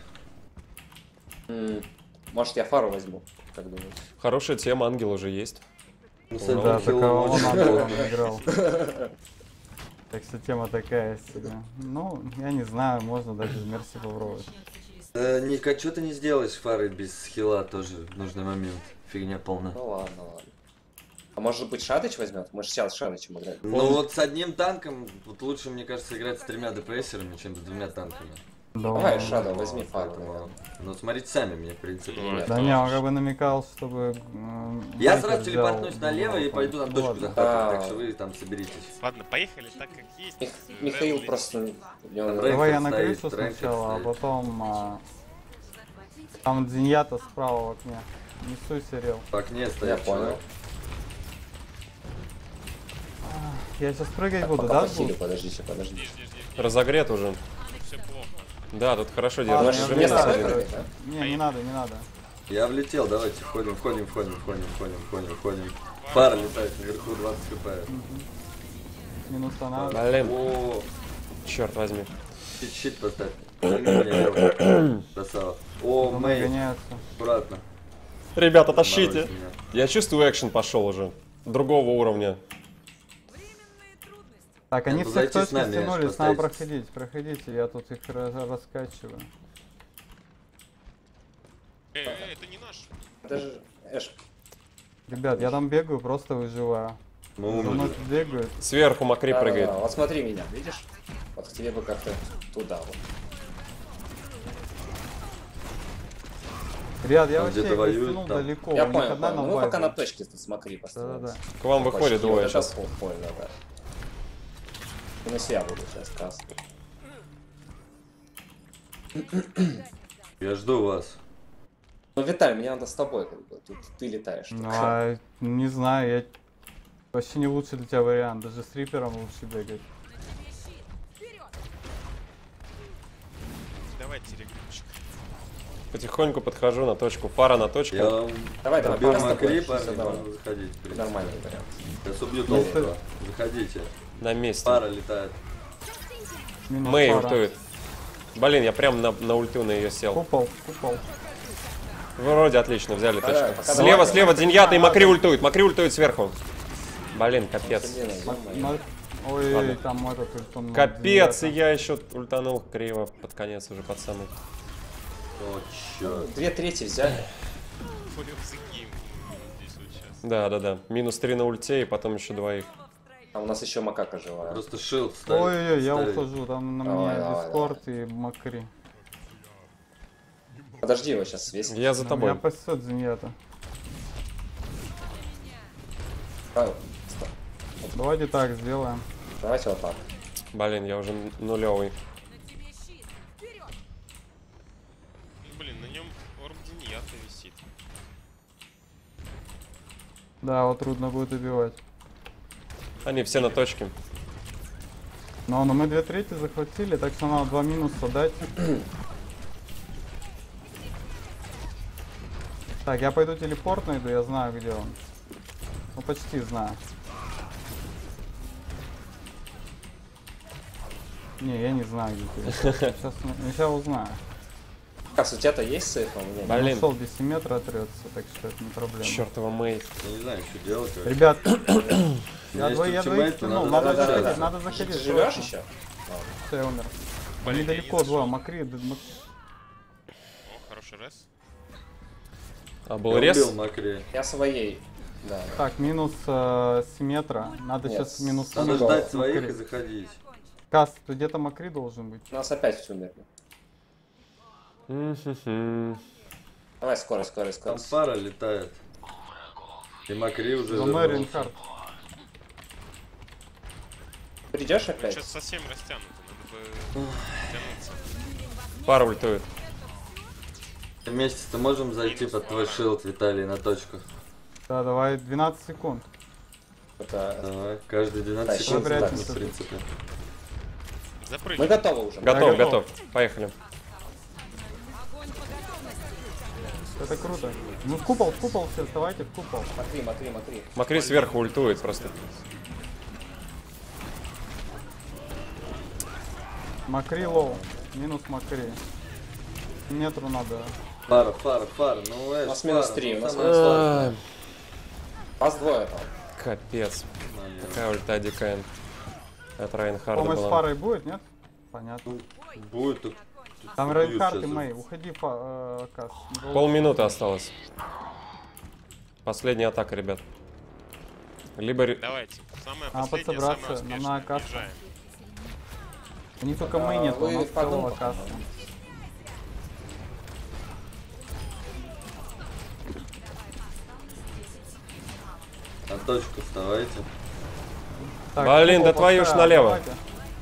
Может, я фару возьму, как думаешь? Хорошая тема, ангел уже есть. Ну, с Да, одним Да, хилом такого очень надо, плохо. он играл. Так что тема такая себе. Ну, я не знаю, можно даже в Мерси попробовать. Ника, что ты не сделаешь фары без хила тоже в нужный момент. Фигня полная. Ну ладно. А может быть Шадыч возьмет? Мы же сейчас с Шадычем играем. Ну вот с одним танком, вот лучше, мне кажется, играть с 3 депрессерами, чем с 2 танками. Давай, Шадо, возьми фару. Поэтому, ну смотрите сами, мне в принципе Ну, нет. Да не, он как бы намекал, чтобы... Я Майка сразу взял, телепортнусь налево и ну, пойду на ну, точку ладно. захватывать, А. так что вы там соберитесь. Ладно, поехали так, как есть. Михаил Рэмли. просто... у него- Рэй- Давай я на стоит, крышу Рэнкер сначала, а стоит. потом... Там Дзиньята справа в окне. Не суйся, Рел. В окне Я стоит понял. человек. Я сейчас прыгать буду, Пока да? похилю, Буду? подождите. Жди. Разогрет уже. Все плохо. Да, тут хорошо Ладно, держишь. я Уже Мне место влезаю. самой заберет. прыгать, да? Не надо, не надо. Я влетел, давайте, входим. Пара летает наверху, 20 хп. Минус она. Блин, О, черт возьми. щит поставь. Красава. О, За мной Мэй, гоняются. аккуратно. Ребята, тащите. Морозь меня. Я чувствую, экшен пошел уже. Другого уровня. Так, они Ну, все зайти точки с нами, стянулись, поставить. надо проходите, я тут их раскачиваю. Это не наш. Даже... Эш, Ребят, я там бегаю, просто выживаю. Мы За мной умерли. тут бегают. Сверху Макри да-да-да, прыгает. вот смотри меня, видишь? Вот к тебе бы как-то туда вот. Ребят, я Там вообще где-то их воюют, растянул там. далеко, Я у них понял, одна понял. на Ну, мы пока на базе. точке смотри, поставим. Да-да-да. К вам выходит двое сейчас. сейчас. Понял, да. Минус я буду сейчас касс. Я жду вас. Ну, Виталий, мне надо с тобой, как бы. Тут ты летаешь. Ну, а, не знаю, я... Вообще не лучший для тебя вариант, даже с рипером лучше бегать. Давайте регулировщик. Потихоньку подхожу на точку. Пара на точку. Я вам Давай, добил пока с Макри, тобой. парни, Всё, давай. можно заходить. в принципе. Нормальный вариант. Сейчас убью Ну, толстого. Заходите. На месте. Пара летает. Минус Мэй пара. ультует. Блин, я прям на ульту на ее сел. Купол, купол. Вроде отлично, взяли Давай, точку. пока Слева, давай. слева, Зиньята и Макри ультует. Макри ультует сверху. Блин, капец. Блин, ё-моё. Ма- Ой, Ладно. там этот ультон. Капец, и я еще ультанул криво под конец уже, пацаны. О, чёрт. 2/3 взяли. Full of the game здесь вот сейчас. Да. Минус 3 на ульте и потом еще двоих. А у нас еще макака живая. Просто шилд ставить. Ой-ой-ой, я ставить. ухожу, там на Давай, мне давай, Дискорд и Макри. Подожди, его сейчас свесит. Я за Меня тобой. пасет Зиньята. Давайте так сделаем. Давайте вот так. Блин, я уже нулевый. Ну, блин, на нем орб Зиньята висит. Да, вот трудно будет убивать. Они все на точке. Но мы 2/3 захватили, так что надо 2 минуса дать. Так, я пойду телепорт найду, я знаю, где он. Ну, почти знаю. Не, я не знаю, где телепорт. Сейчас узнаю. Как, у тебя-то есть сейф, а у меня нет. Блин. Нашел 10 метров отрется, так что это не проблема. Чертова Мэй. Я не знаю, что делать. короче. Ребят, У меня я есть двоих ультимейт, тянул, но надо да, заходить, да. надо Ты заходить. живешь срочно. еще? Всё, я умер. Блин, Они я не далеко, нашел. два, Макри. О, хороший рез. А был Я рез? убил Макри. Я своей. Да. Так, минус симметра. Надо Нет, сейчас минус Надо Другого. ждать своих Макри. и заходить. Каст, тут где-то Макри должен быть. У нас опять сумерки. Мгм. Давай скорость. Там пара летает. И Макри уже За мной вернулся. Рейнхард. Придешь Ну, опять? что-то совсем растянуто, надо бы тянуться. Пара ультует. Вместе-то можем зайти под твой шилд, Виталий, на точку? Да, давай, 12 секунд. Это... Давай, каждые 12 Да, секунд, щит можно, в прячемся. принципе. Мы Запрыгивай. готовы уже. Готов, готов. готов. Поехали. Это круто. Ну, в купол все, вставайте в купол. Макри. Макри сверху ультует просто. Макри лоу. Минус Макри. Метру надо. Пара, ну У эш, нас минус пара, 3, ну, у нас самое минус сложное. Вас двое там. Капец. Наверное. Какая ульта дикая. От Райнхарда Помощь с была. парой будет, нет? Понятно. Будет тут. Там убьют Рейнхард и сейчас. Мэй. Уходи, Каст. Полминуты осталось. Последняя атака, ребят. Либо... Давайте. Самое А, последнее, подсобраться, самое нам на успешное. кассу. Въезжаем. У них только Мэй нет, у вы нас в одном целого походу. Каста. На точку вставайте. Так, Блин, купол да твою ж поставил, налево. давайте.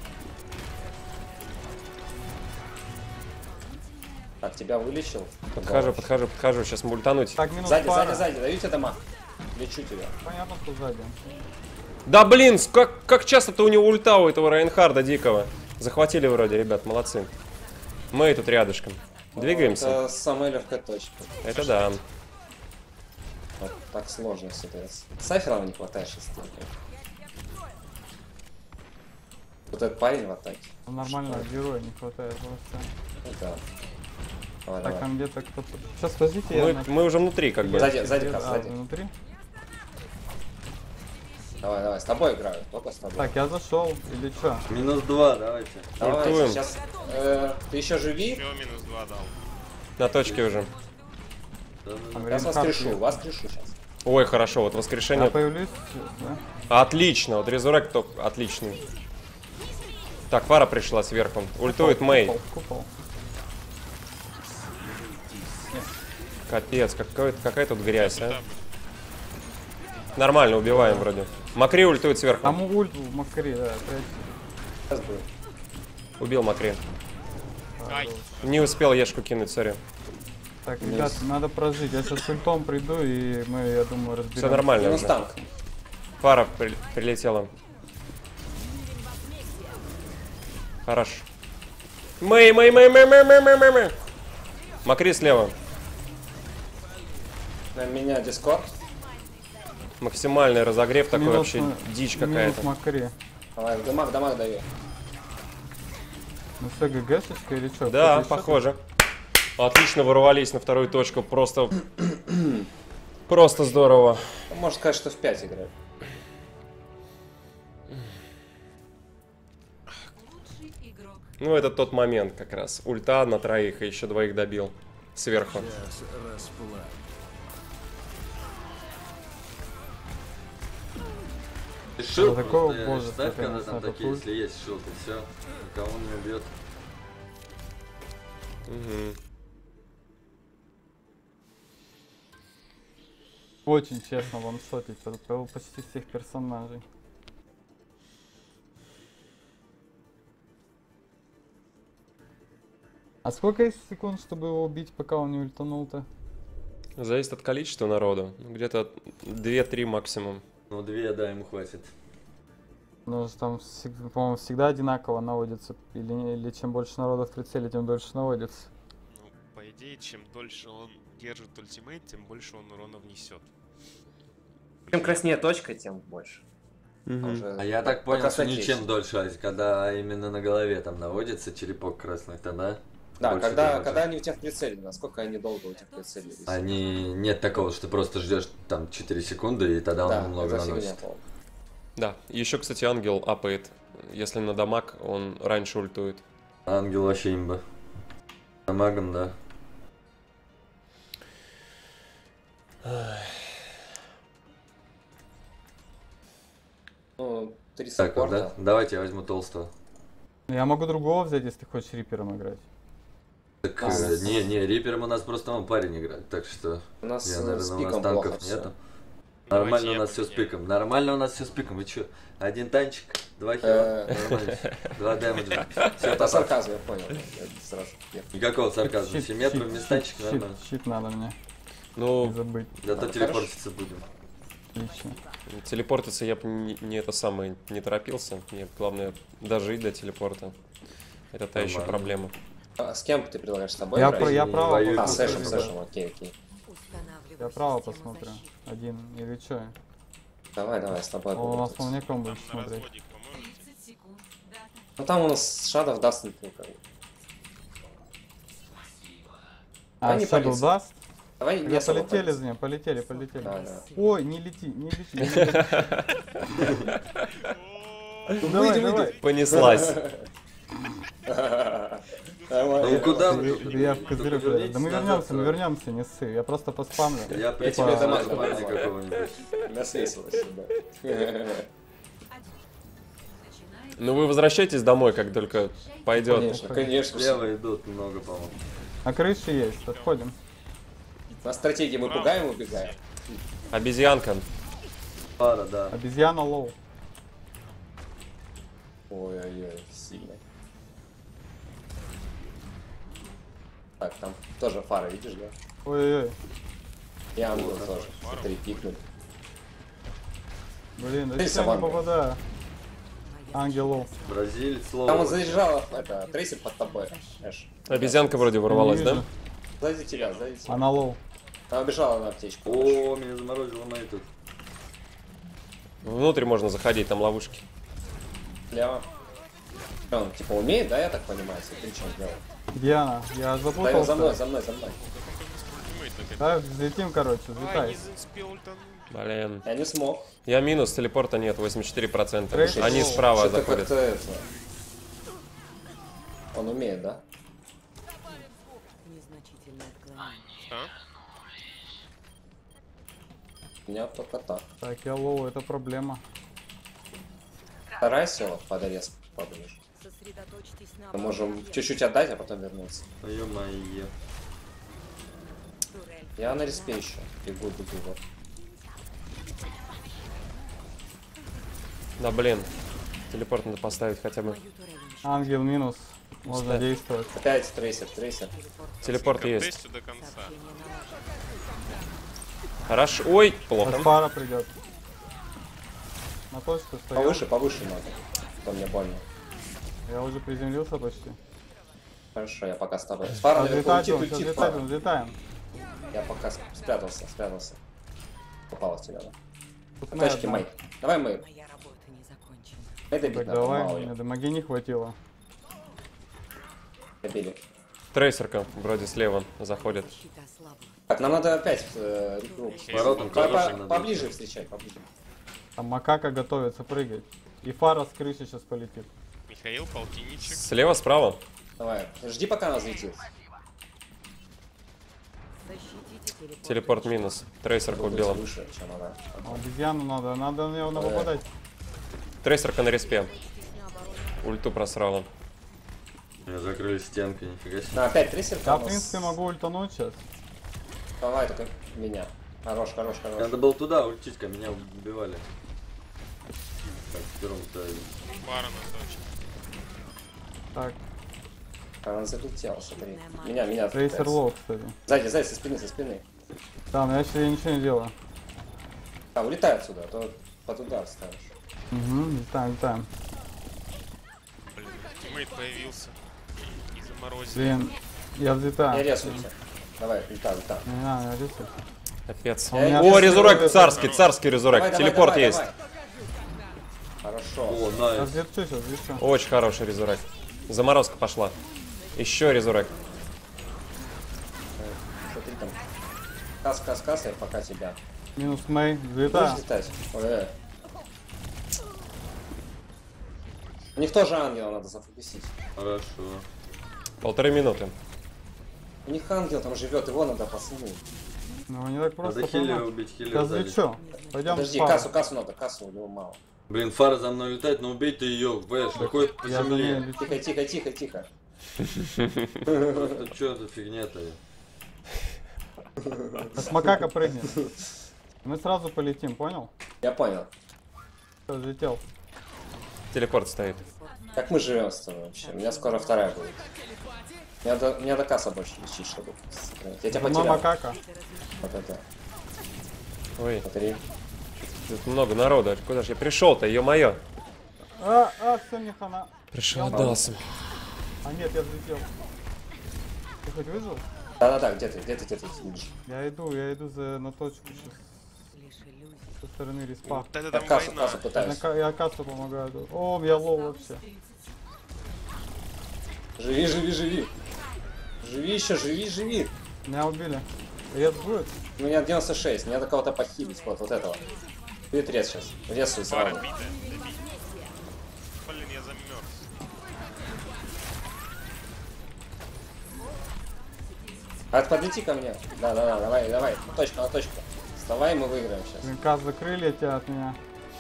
Так, тебя вылечил. Подхожу. Сейчас мультануть. Так, минус Сзади, пара. даю тебе дамаг. Лечу тебя. Понятно, что сзади. Да блин, как часто-то у него ульта у этого Райнхарда дикого. Захватили вроде, ребят, молодцы. Мы тут рядышком. Двигаемся. Это самая легкая точка. Это да. Вот так сложно все это. Сайфера не хватает сейчас. Вот этот парень в атаке. Нормального героя не хватает вообще. Ну да. Давай, Так, давай. там где-то кто-то... Сейчас, подождите, я... Мы уже внутри, как бы. Сзади, А, сзади. внутри? Давай, с тобой играю, только с тобой. Так, я зашел. Или что? Минус 2, давайте. Давай, ультуем. сейчас. Ты еще живи. Еще минус 2 дал. На точке уже. Там Я Рейнхард есть. вас крешу сейчас. Ой, хорошо, вот Я воскрешение. появлюсь, да? Отлично, вот резурект отличный. Так, пара пришла сверху. Ультует Мэй. Купол. Капец, какая тут грязь, а. Нормально, убиваем вроде. Макри ультует сверху. Там ульт в Макари, да, опять. Сейчас будет. Убил Макри. Ай, Не успел ешку кинуть, сори. Так, ребят, надо прожить. Я сейчас с ультом приду, и мы, я думаю, разберем. Все нормально Минус уже. танк. Пара прилетела. Хорош. Мэй. Макри слева. На меня Дискорд. Максимальный разогрев, такой Минус вообще м- дичь минус какая-то. Макри. Давай, в дамаг даю. Ну что, ГГшечка или что? Да, похоже. Отлично ворвались на вторую точку. Просто... Просто здорово. Можно сказать, что в 5 играет. Ну, это тот момент как раз. Ульта на троих и еще двоих добил. Сверху. Шилд такого просто божества, ставь, когда конечно, там этот такие, ульт. если есть шилд, и все. Никого не убьет. Мгм. Очень честно ваншотить почти всех персонажей. А сколько есть секунд, чтобы его убить, пока он не ультанул-то? Зависит от количества народу. Где-то 2-3 максимум. Ну, 2, да, ему хватит. Ну, там, по-моему, всегда одинаково наводится. Или чем больше народу в прицеле, тем дольше наводится. Ну, по идее, чем дольше он держит ультимейт, тем больше он урона внесет. Чем краснее точка, тем больше. Мгм. Уже А я так по понял, что красоте ничем ещё. дольше, а когда именно на голове там наводится черепок красный, тогда Да, больше когда дэмэджа. они у тебя в прицеле, насколько они долго у тебя в прицеле висят. Они... Нет такого, что ты просто ждешь там 4 секунды, и тогда Да, он много это фигня, наносит. по-моему. Да. Еще, кстати, ангел апает. Если на дамаг, он раньше ультует. Ангел вообще имба. Магом, да. Ну, 3 Так, вот, саппорта. да? Давайте я возьму толстого. Я могу другого взять, если ты хочешь Рипером играть. Так, А, не, Рипером у нас просто он парень играет, так что... У нас Я, с наверное, у нас пиком танков плохо всё. нету. Давайте Нормально у я нас все с поменяю. пиком. Нормально у нас все с пиком. Вы чё? Один танчик, 2 хила. Э. Нормально. 2 дэмэджа. Все, Это папа. сарказм, я понял. Я сразу. Нет. Никакого сарказма. Щит, 7 метров щит, вместо танчика щит, нормально. щит надо мне. Не Ну, забыть. Зато Хорошо. телепортиться будем. Отлично. телепортиться я бы не это самое, не торопился. Мне главное дожить до телепорта. Это та еще Нормально. проблема. А с кем ты предлагаешь? С тобой Я, играть? я не право воюй, А, Слушай, с Эшем, посмотрю. окей. Я право посмотрю. Один или что? Давай, с тобой. У буду нас тут. по мне ком Там будешь на смотреть. разводик поможете? Ну там у нас Шадов даст не только. А, не Shadow полиция. даст? Давай Тогда не особо полетели полиция. за ним, полетели. Да. Ой, не лети, не лети. Не лети. Давай. Понеслась. Давай. Ну куда Да вы? я в козырек. Повернитесь Да мы назад вернемся, не ссы. Я просто поспамлю. Я тебе типа дамаг давайте добавлю. какого-нибудь. Насвесилась сюда. Ну вы возвращайтесь домой, как только пойдет. Конечно. Слева идут много, по-моему. На крыше есть, отходим. На стратегии мы пугаем, убегаем. Обезьянка. Пара, да. Обезьяна лоу. Ой-ой-ой, сильно. Так, там тоже фара, видишь, да? Ой-ой-ой. И ангел тоже. Смотри, пикнут. Блин, да Ты что я не сама. попадаю? Ангел лоу. Бразилец, Там он слово. заряжал, это, трейсер под тобой, Эш. Обезьянка вроде ворвалась, Не да? вижу. Сзади тебя, сзади тебя. Она лоу. Она убежала на аптечку. О, меня заморозило мои тут. Внутрь можно заходить, там ловушки. Слева. Он, типа, умеет, да, я так понимаю, если ты что сделал? Где она? Я Да, запутался. за мной. Ультимейт наконец. Да, взлетим, короче, Ай, взлетай. не успел ультануть. Блин. Я не смог. Я минус, телепорта нет, 84%. Трейсер Они лоу. справа Что-то заходят. как-то это... Он умеет, да? Незначительное отклонение. А? У меня только так. Так, я лоу, это проблема. Старайся вот под арест подумаешь. Сосредоточьтесь на Мы можем чуть-чуть отдать, а потом вернуться. Ё-моё. турель. Я на респе еще. Бегу. Вот. Да блин. Телепорт надо поставить хотя бы. Мою турель уничтожить. Ангел минус. Можно Ставь. действовать. Опять трейсер. Телепорт есть. Контестю до конца. Сообщение налажено. Хорошо. Ой, плохо. Сейчас пара придет. На точку стою. Повыше надо. То мне больно. Я уже приземлился почти. Хорошо, я пока с тобой. С фаром Взлетать улетит, он, сейчас улетит взлетать фар. он, взлетаем. Я пока спрятался. Попал в тебя, да. Тут Точки Мэй Мэй. Давай мы. Моя работа не закончена. Это одна. бить Так, надо, мало давай, её. мне дамаги не хватило. Добили. Трейсерка вроде слева заходит. Щита слабла. Так, нам надо опять регрупп. Воротам хорошим надо. Поближе встречать, поближе. Там макака готовится прыгать. И фара с крыши сейчас полетит. Михаил, полтинничек. Слева, справа. Давай, жди, пока она взлетит. Защитите телепорт. Телепорт минус. Трейсерка Будет убила. выше, чем она. А обезьяну надо на него попадать. Трейсерка на респе. Ульту просрала. Меня закрыли стенкой, нифига себе. На, опять трейсерка Я, у в нас. принципе, могу ультануть сейчас. Давай, только меня. Хорош. Надо было туда ультить, ка меня убивали. Так, первым ставили. Пара на точке. Так, Она залетела, смотри. Меня трейсер пытается. лоу, кстати. Сзади, со спины. Да, но я сейчас ничего не делаю. А, улетай отсюда, а то под удар ставишь. Угу, летаем. Блин, тиммейт появился. И заморозил. Блин, я Не взлетаю. резайся. Давай, летай. Не надо, не резать. Капец. А у меня О, сейчас резурек, резурек. царский резурек. Давай, Телепорт давай. есть. Хорошо. О, Сейчас найс. взлечу. Очень хороший резурек. Заморозка пошла. Еще резурек. Смотри там. Кас, я пока тебя. Минус Мэй, Будешь взлетаю. летать? Ой. У них тоже ангела надо зафокусить. Хорошо. 1,5 минуты. У них ангел там живет, его надо посылить. Ну, не так просто. Надо хиллера поймать. убить, хиллер Сейчас сзади. взлечу. Пойдем Подожди, в пару. кассу надо, кассу у него мало. Блин, фара за мной летает, но убей ты ее, Вэш, какой по Я за ней земле. лечу. Тихо. Просто что за фигня-то? Как макака прыгнет. Мы сразу полетим, понял? Я понял. Всё, взлетел. Телепорт стоит. Как мы живем с тобой вообще? У меня скоро вторая будет. Мне до касса больше лечить, чтобы сохранить. Я тебя Одна потерял. макака. Вот это. Ой, Смотри. тут много народа. Куда же я пришел-то, ё-моё? Все, мне хана. Пришел, отдался. А нет, я взлетел. Ты хоть выжил? Да, где ты сидишь? Я иду на точку сейчас. Лишь иллюзий. Со стороны респа. Вот это Я там кассу война. пытаюсь. Я кассу помогаю. О, я лоу вообще. Живи. Живи еще, живи. Меня убили. Рез будет? У меня 96, мне надо кого-то похилить, вот этого. Будет рез сейчас. Резу Пара сразу. битая. Добить. Блин, я замерз. Подлети ко мне. Да, давай. На точку. Вставай, мы выиграем сейчас. Блин, касс закрыли тебя от меня.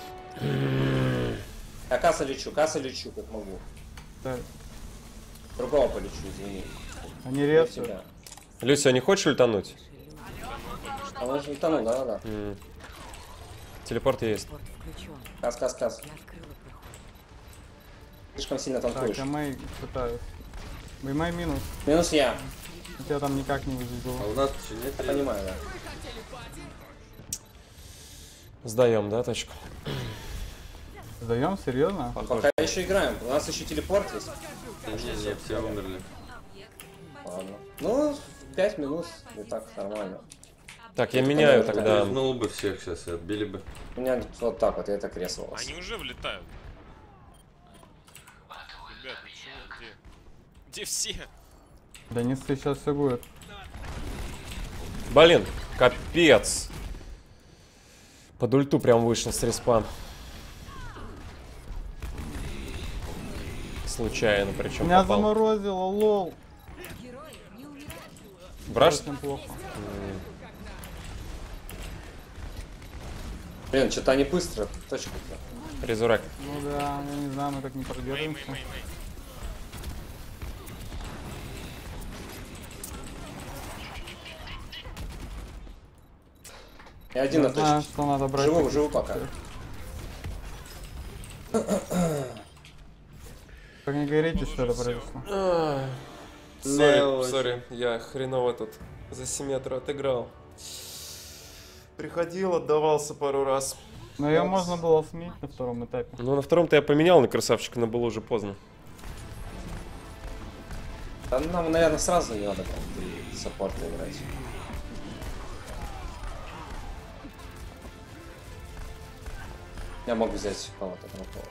Я касса лечу, как могу. Да. Другого полечу, извини. Они Я резают. тебя. Люся, не хочешь ультануть? А он же утонул, да. Телепорт есть. Порт включен. Кас. Я открыла проход. Слишком сильно Так, танкуешь. я Мэй пытаюсь. Мэй минус. Минус я. Я тебя там никак не вывезу. А у нас еще нет Я времени. понимаю, да. Сдаем, да, точку? Сдаем? Серьезно? Пока еще играем. У нас еще телепорт есть. Не, все умерли. Ладно. Ну, 5 минут. Не так нормально. Так, я меняю Конечно, тогда. Вернул бы всех сейчас и отбили бы. У меня вот так вот, я так резался. Они уже влетают. Ребят, ну чего, где? Где все? Да не ссы, сейчас все будет. Блин, капец. Под ульту прям вышел с респа. Случайно, причем Меня попал. заморозило, лол. Брашь? Очень плохо. Блин, что-то они быстро. Точка-то. Резурек. Ну да, я не знаю, мы так не Мэй. продержимся. Я один Я на знаю, точке. что надо брать. Живу таких пока. Так не говорите, что это произошло. Сори, я хреново тут за симметру отыграл. Приходил, отдавался пару раз. Но ее можно было сменить на втором этапе. Ну, на втором-то я поменял на красавчика, но было уже поздно. Да, нам, наверное, сразу не надо там 3 саппорта играть. Я могу взять кого-то другого.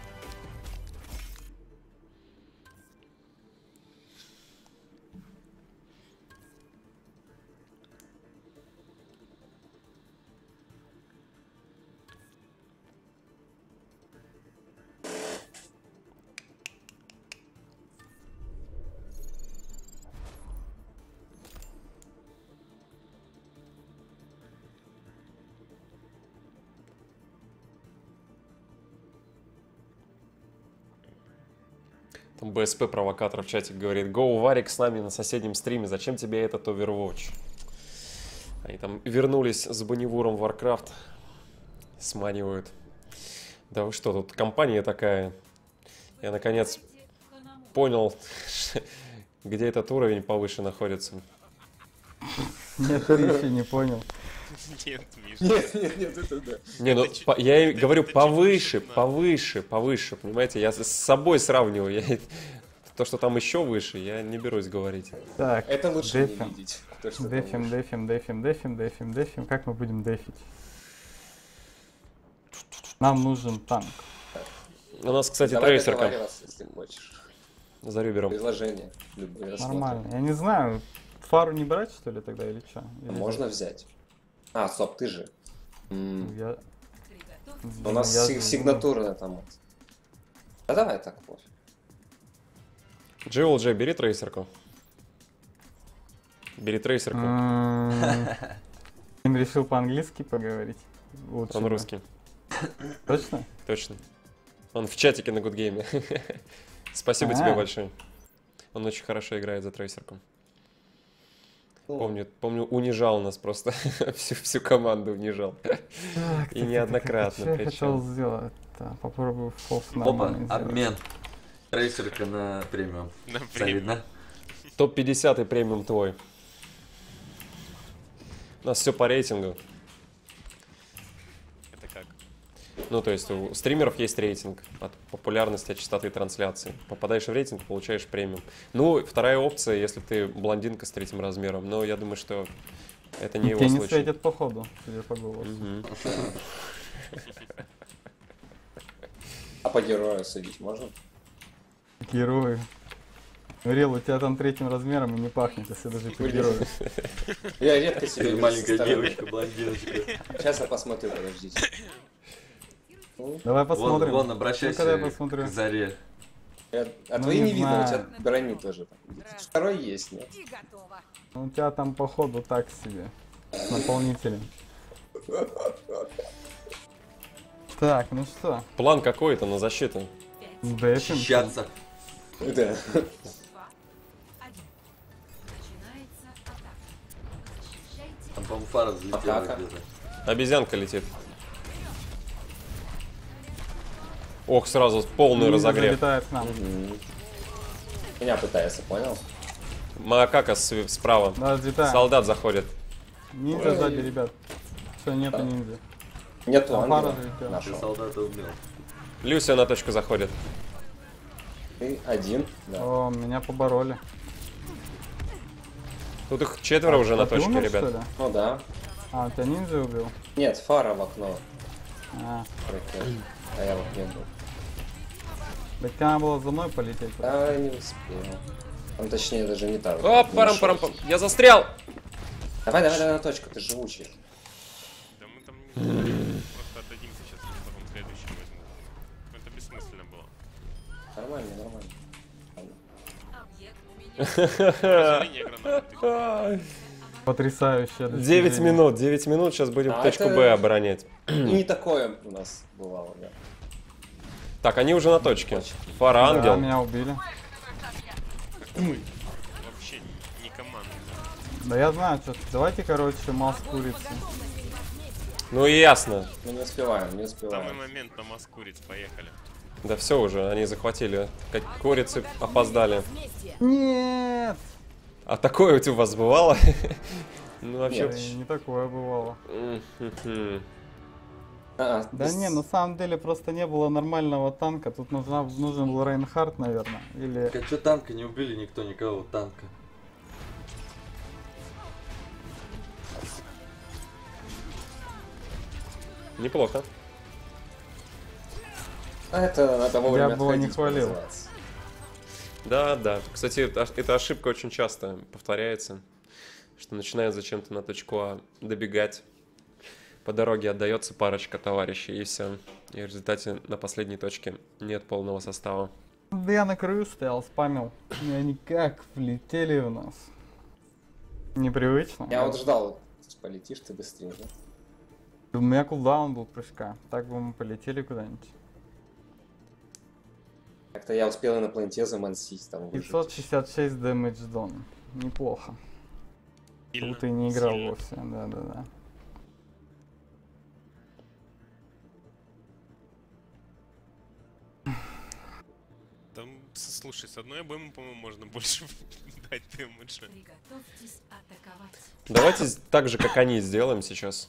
Там БСП провокатор в чате говорит: Гоу, Варик с нами на соседнем стриме, зачем тебе этот Overwatch? Они там вернулись с Бонневуром в Warcraft, сманивают. Да вы что, тут компания такая. Я наконец понял, где этот уровень повыше находится. Нет, ты еще не понял. Нет, Миша. Нет, это да. Не, ну я и говорю повыше, понимаете? Я с собой сравниваю. То, что там еще выше, я не берусь говорить. Так, Это лучше не дефим. видеть. То, что там Дефим, выше. дефим. Как мы будем дефить? Нам нужен танк. У нас, кстати, Давай трейсерка договариваться, если хочешь. за рюбером. Предложение. Любые рассмотрим. Нормально. Я не знаю, фару не брать, что ли, тогда, или что? Можно взять. А, стоп, ты же. Я... У нас я же- сигнатурная там. Вот. Да давай так вот. GLG, бери трейсерку. Бери трейсерку. Им решил по-английски поговорить. Лучше Он бы. русский. Точно? Точно. Он в чатике на Гудгейме. Спасибо тебе большое. Он очень хорошо играет за трейсерку. Помню, унижал нас просто. всю команду унижал. И неоднократно. Что я причем. хотел сделать? Попробую фолс Опа, нормально сделать. обмен. Трейсерка на премиум. На Солидно. Топ-50 и премиум твой. У нас все по рейтингу. Это как? Ну, то есть у стримеров есть рейтинг от популярности, от частоты трансляции. Попадаешь в рейтинг, получаешь премиум. Ну, вторая опция, если ты блондинка с 3 размером. Но я думаю, что это не его Тебе не случай. светит по ходу, судя по голосу. Мгм. А по герою судить можно? Герои. Рел, у тебя там 3 размером и не пахнет, если даже по герою. Я редко себе вижу со Маленькая стороны. девочка, блондиночка. Сейчас я посмотрю, подождите. Давай посмотрим. Вон, обращайся Ну-ка, дай посмотрю. к Заре. А Ну, твои не не видно, у знаю. тебя брони тоже там. Второй есть, нет? У тебя там по ходу так себе. С наполнителем. Так, ну что, План какой-то на защиту. дефим. Щаться. Да. Там, по-моему, фара взлетела Атака. где-то. Обезьянка летит. Ох, сразу полный Ниндзя разогрев. залетает к нам. Меня пытается, понял? Макака справа. Да, взлетает. Солдат заходит. Ниндзя сзади, ребят. Все, нету ниндзя. Нету Там ангела. пара залетела. Ты Нашел. солдата убил. Люся на точку заходит. Ты один, да. О, меня побороли. Тут их 4 уже на А ты точке, умер, ребят. что ли? Ну да. А, тебя ниндзя убил? Нет, фара в окно. А, Прикольно. А я вот не был. так тебе надо было за мной полететь. Да, не успел. Там точнее даже не так. О, парам-парам-пам. Я застрял! Давай на точку, ты живучий. Да мы там просто отдадим сейчас, потом следующий возьму. Это бессмысленно было. Нормально, нормально. Разделение гранаты. Потрясающее 9 достижение. минут, 9 минут, сейчас будем А точку это- Б оборонять. И не такое у нас бывало, да. Так, они уже на точке. Фара Да, ангел. меня убили. Вообще не команда. Да я знаю, что. Давайте, короче, мал с курицей. Ну и ясно. Мы не успеваем, не Самый успеваем. момент на маскуриц, поехали. Да все уже, они захватили. Как курицы опоздали. Нет! А такое у вас бывало? Ну вообще... Не такое бывало. Мгм. Да не, на самом деле просто не было нормального танка. Тут нужен был Рейнхард, наверное. Или... Так а чё танка не убили никто, никого танка? Неплохо. Это надо вовремя Я бы его не отходить, хвалил. называется. Да, да. Кстати, эта ошибка очень часто повторяется, что начинают зачем-то на точку А добегать. По дороге отдается парочка товарищей, и все. И в результате на последней точке нет полного состава. Да я на краю стоял, спамил. И они как влетели в нас. Непривычно. Я вот ждал, полетишь ты быстрее. Да? У меня кулдаун был прыжка. Так бы мы полетели куда-нибудь. Как-то я успел и на планете замансить там выжить. 566 damage done. Неплохо. Сильно, Тут и не играл сильно. вовсе, да-да-да. Там, слушай, с одной обоймы, по-моему, можно больше дать дэмэджа. Приготовьтесь атаковать. Давайте так же, как они, сделаем сейчас.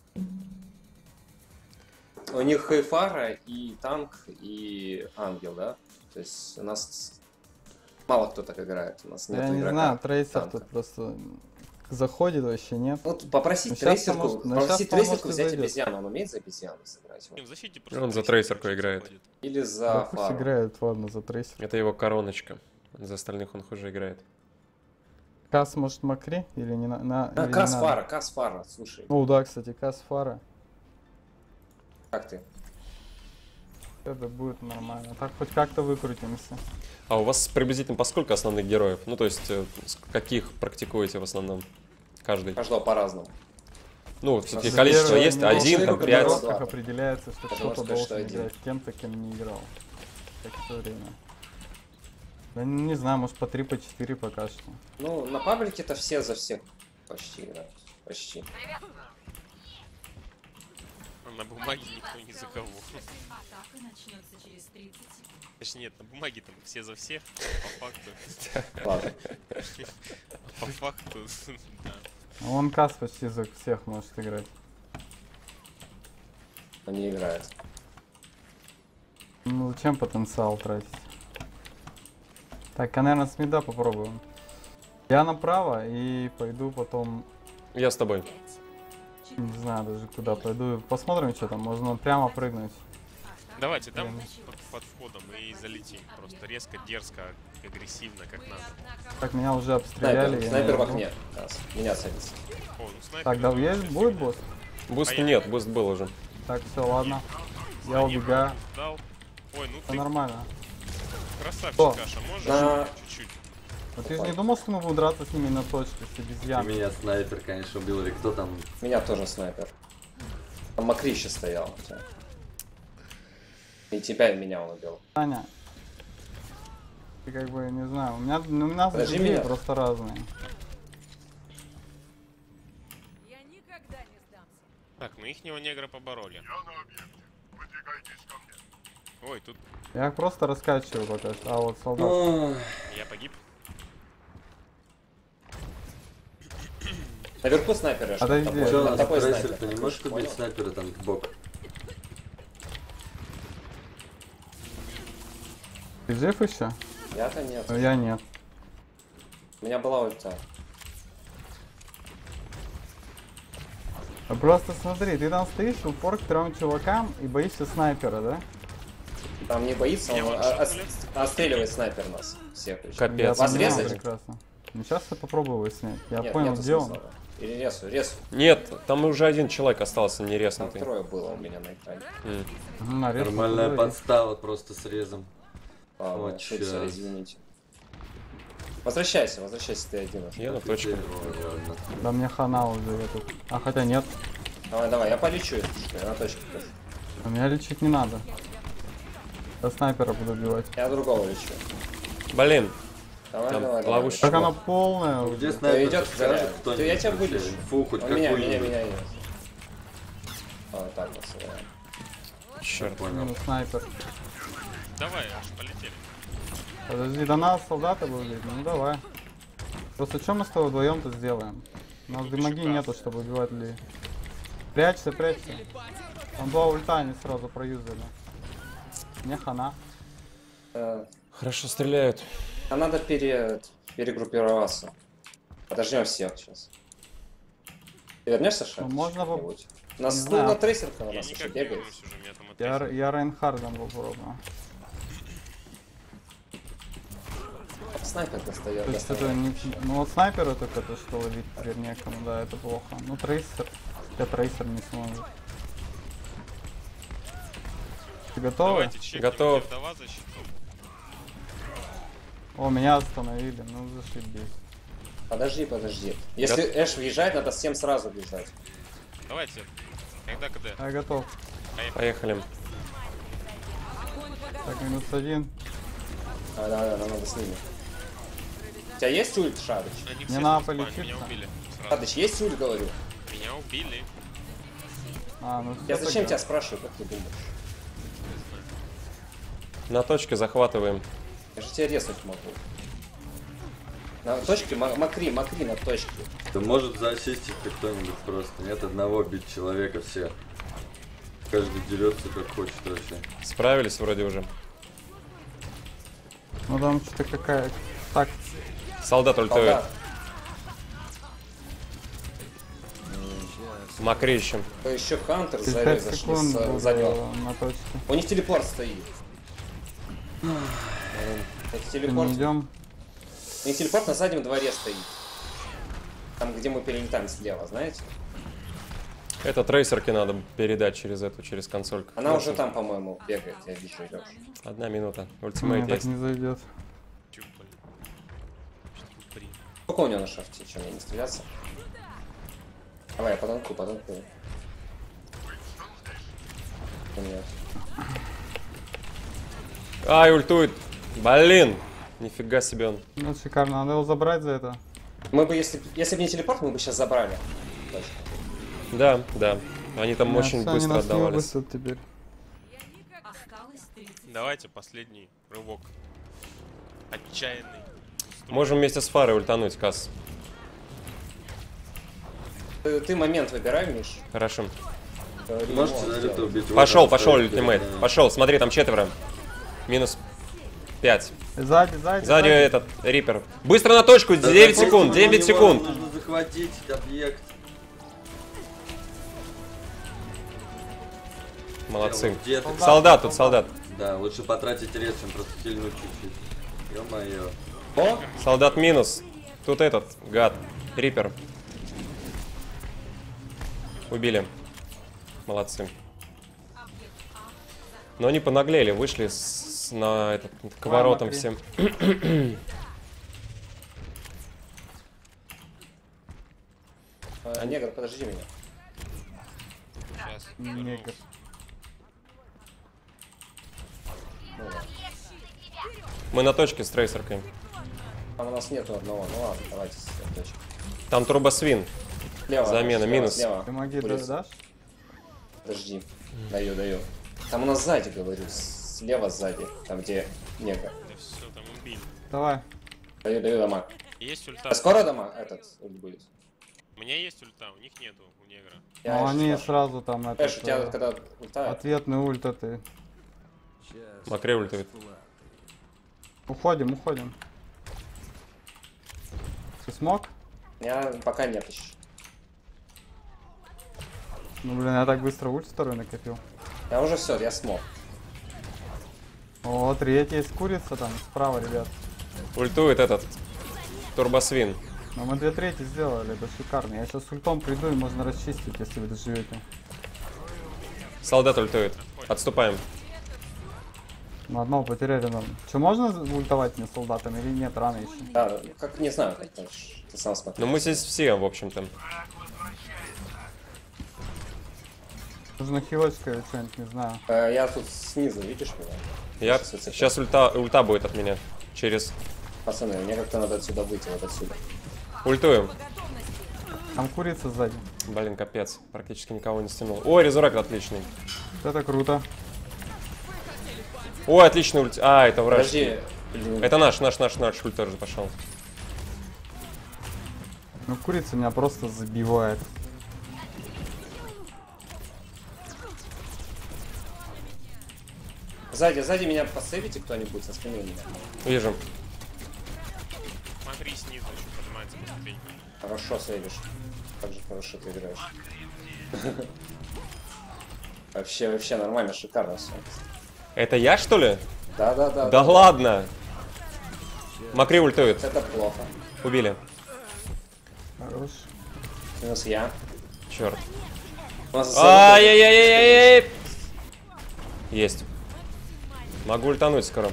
У них и фара, и танк, и ангел, да? То есть у нас мало кто так играет. У нас нет Я не игрока знаю, трейсер танка. тут просто заходит вообще, нет? Вот попросить Ну, щас трейсерку, может- ну, попросить щас, трейсерку может, и взять зайдет. обезьяну. Он умеет за обезьяну сыграть? В защите Он просто за трейсерку трейсерку очень играет. заходит. Или Да за пусть фару? играет, ладно, за трейсер. Это его короночка. За остальных он хуже играет. Кас может Макри или не на... или не Кас надо? фара, слушай. Ну да, кстати, Кас Фара. Как ты? Это будет нормально. Так хоть как-то выкрутимся. А у вас приблизительно по сколько основных героев? Ну, то есть, каких практикуете в основном? Каждый. Каждого по-разному. Ну, все-таки За количество первое есть, не один, было. там, Человеку пять. народ. Как определяется, что Потому кто-то что должен что один. играть с кем-то, кем не играл. Как в то время. Да не знаю, может по 3, по 4 пока что. Ну, на паблике-то все за всех почти играют. Почти. А на бумаге никто ни за кого. Атака начнется через 30 секунд. Точнее, нет, на бумаге там все за всех, а по факту... Ладно. По факту, да. А он Кас почти за всех может играть. Они играют. Ну зачем потенциал тратить? Так, а наверное с мида попробуем. Я направо и пойду потом, Я с тобой. не знаю даже куда пойду. Посмотрим, что там, можно прямо прыгнуть. Давайте там под входом и залетим. Просто резко, дерзко, агрессивно, как надо. Так, меня уже обстреляли. Снайпер, я снайпер не в могу. окне. Кас. Меня садится. О, ну снайпер. Так, да, есть, будет босс? Буст А я- нет, буст был уже. Так, все, ладно. Я убегаю. Дал. Ой, ну Все ты нормально. красавчик, Кто? Каша, можешь Да. чуть-чуть? А ты же не думал, что мы будем драться с ними на точке, с И обезьяной? меня снайпер, конечно, убил, или кто там? Меня тоже снайпер. Там Макрище стоял. у тебя. И тебя, и меня он убил. Таня. Ты как бы, не знаю, у нас Подожди другие меня. просто разные. Я никогда не сдамся. Так, ну ихнего негра побороли. Ой, тут Я их просто раскачиваю пока что. А вот солдат. Ох, я погиб. Наверху снайперы. Подожди. Такой- Чё, у нас такой трейсер, ты снайпер. не можешь Понял? убить снайпера там в бок? Ты жив еще? Я-то нет. Я нет. У меня была ульта. А просто смотри, ты там стоишь в упор к 3 чувакам и боишься снайпера, да? Там не боится, Не, он он отстреливает снайпер нас. Всех. Капец. Я Вас понимаю резать? прекрасно. Ну сейчас я попробую его снять. Я Нет, понял, нету где он. смысла. Или ресу. Нет, там уже один человек остался не Там резнутый. трое было у меня на экране. Нарезку Нормальная туда и- подстава просто срезом. Ладно, Вот ошибся, чё. извините. Возвращайся, ты один уже. Я на точку. Ой, ладно. Да мне хана уже я тут. А хотя нет, Давай, я полечу, я на точке. а меня лечить не надо. Я снайпера буду убивать. Я другого лечу. Блин, Давай, Там давай. ловушка. Так она полная Ну, уже. где снайпер? идёт, Скажет стреляет. кто-нибудь Я тебя вообще? вылечу. Инфу хоть Меня какую-нибудь. есть. Вот так вот сыграем. черт. Понял. Минус снайпер. Давай, аж полетели. Подожди, до нас солдаты будут. Ну давай. Просто что мы с тобой вдвоем-то сделаем? У нас Ну, дымоги шикарно. нету, чтобы убивать людей. Прячься, прячься. Там два ульта, они сразу проюзали. Не хана. Хорошо стреляют. А надо перегруппироваться. Подождем всех сейчас. Ты вернешься, Шаг? Ну, можно как-нибудь? У нас не знаю. на трейсерка у Я нас еще никак не бегает. вернусь уже, меня там отрезали. Я Рейнхардом попробую. Снайпер достает. То есть это не... Ну вот снайпера только то, что ловить теперь некому, да, это плохо. Ну трейсер, я трейсер не сможет. Ты готовы? Давайте чекнем, Готов. где вдова защиту. О, меня остановили, ну зашибись. Подожди. Если Эш въезжает, надо всем сразу бежать. Давайте. Когда? Я готов. Поехали. Так, -1. Да, нам надо с ними. У тебя есть ульт, Шадыч? Они Не все надо спали, полечиться. меня убили. Сразу. Шадыч, есть ульт, говорю? Меня убили. Ну Я всё зачем тогда. тебя спрашиваю, как ты думаешь? На точке захватываем. Я же тебя резнуть могу. На точке, макри на точке. Да может заассистить-то кто-нибудь просто. Нет одного бить человека все. Каждый дерется как хочет вообще. Справились вроде уже. Ну там что-то какая... Так, Солдат ультует. Солдат. Макри ищем. Еще Хантер через сзади 5 зашли секунд буду с заднего. на точке. У них телепорт стоит. Это телепорт. Не идем. У них телепорт на заднем дворе стоит. Там, где мы перелетаем слева, знаете? Это трейсерки надо передать через консольку. Она уже там, по-моему, бегает, я вижу ее. 1 минута. Мне Ультимейт так есть. не зайдет. Тюб, блин. Что-то при. Сколько у него на шафте? Че, мне не стреляться? Давай, я подонку. Нет. Ай, ультует. Блин. Нифига себе он. Ну шикарно, надо его забрать за это. Мы бы, если бы не телепорт, мы бы сейчас забрали. Точно. Да. Они там очень Всё, они быстро нас не отдавались. выпустят теперь. Осталось 30. Давайте последний рывок. Отчаянный. Можем вместе с Фарой ультануть, Касс. Ты момент выбирай, Миш. Хорошо. Говори Можете ему, за сделай. это убить. Пошел Вот он ультимейт. стоит, Пошел, смотри, там 4. Минус 5. Сзади. Сзади этот Риппер. Быстро на точку, да. 9 Да, секунд, ну, 9 не секунд. важно, нужно захватить объект. Молодцы. Где ты? Солдат тут, солдат. Да, лучше потратить рез, чем просто хильнуть чуть-чуть. Ё-моё. О, Солдат минус. Тут этот, гад. Риппер. Убили. Молодцы. Но они понаглели, вышли на этот, к воротам Макри. всем. негр, подожди меня. Сейчас. Негр. Ну, да. Мы на точке с трейсеркой. Там у нас нету одного. Ну ладно, давайте с этой точки. Там турбосвин. Слева, Замена, минус. Слева. Ты маги Улица. дашь? Подожди. Даю. Там у нас сзади, говорю. Слева сзади. Там, где негр. Да все, там убили. Давай. Даю дамаг. Есть ульта. А скоро дамаг этот ульт будет? У меня есть ульта, у них нету, у негра. Я Ну Эш они спрашиваю. сразу там Эш, у тебя этот, когда ультает? ответный ульт ты. Макри ультует. Уходим. Ты смог? У меня пока нет еще. Ну блин, я так быстро ульт второй накопил. Я уже все, я смог. О, третий есть курица там, справа, ребят. Ультует этот турбосвин. Но мы 2 трети сделали, это шикарно. Я сейчас с ультом приду и можно расчистить, если вы доживете. Солдат ультует. Отступаем. Ну одного потеряли нам. Че, можно ультовать мне солдатами или нет? Рано еще. Да, как не знаю, как хочешь. Ты сам смотри. Но мы здесь все, в общем-то. Нужно хилочка что-нибудь, не знаю. Я тут снизу, видишь меня? Я... Сейчас Сейчас ульта будет от меня. Через... Пацаны, мне как-то надо отсюда выйти, вот отсюда. Ультуем. Там курица сзади. Блин, капец. Практически никого не стянул. Ой, резурект отличный. Вот это круто. Ой, отличный ульт. А, это враг. Подожди. Блин. Это наш ульт тоже пошел. Ну курица меня просто забивает. Сзади меня посейвите кто-нибудь, со спины меня. Вижу. Смотри, снизу еще поднимается по ступенькам. Хорошо сейвишь. Как же хорошо ты играешь. Вообще нормально, шикарно все. Это я, что ли? Да. Да ладно. Макри ультует. Это плохо. Убили. Хорош. Минус я. Черт. У нас Ай-яй-яй-яй-яй! Есть. Могу ультануть скоро.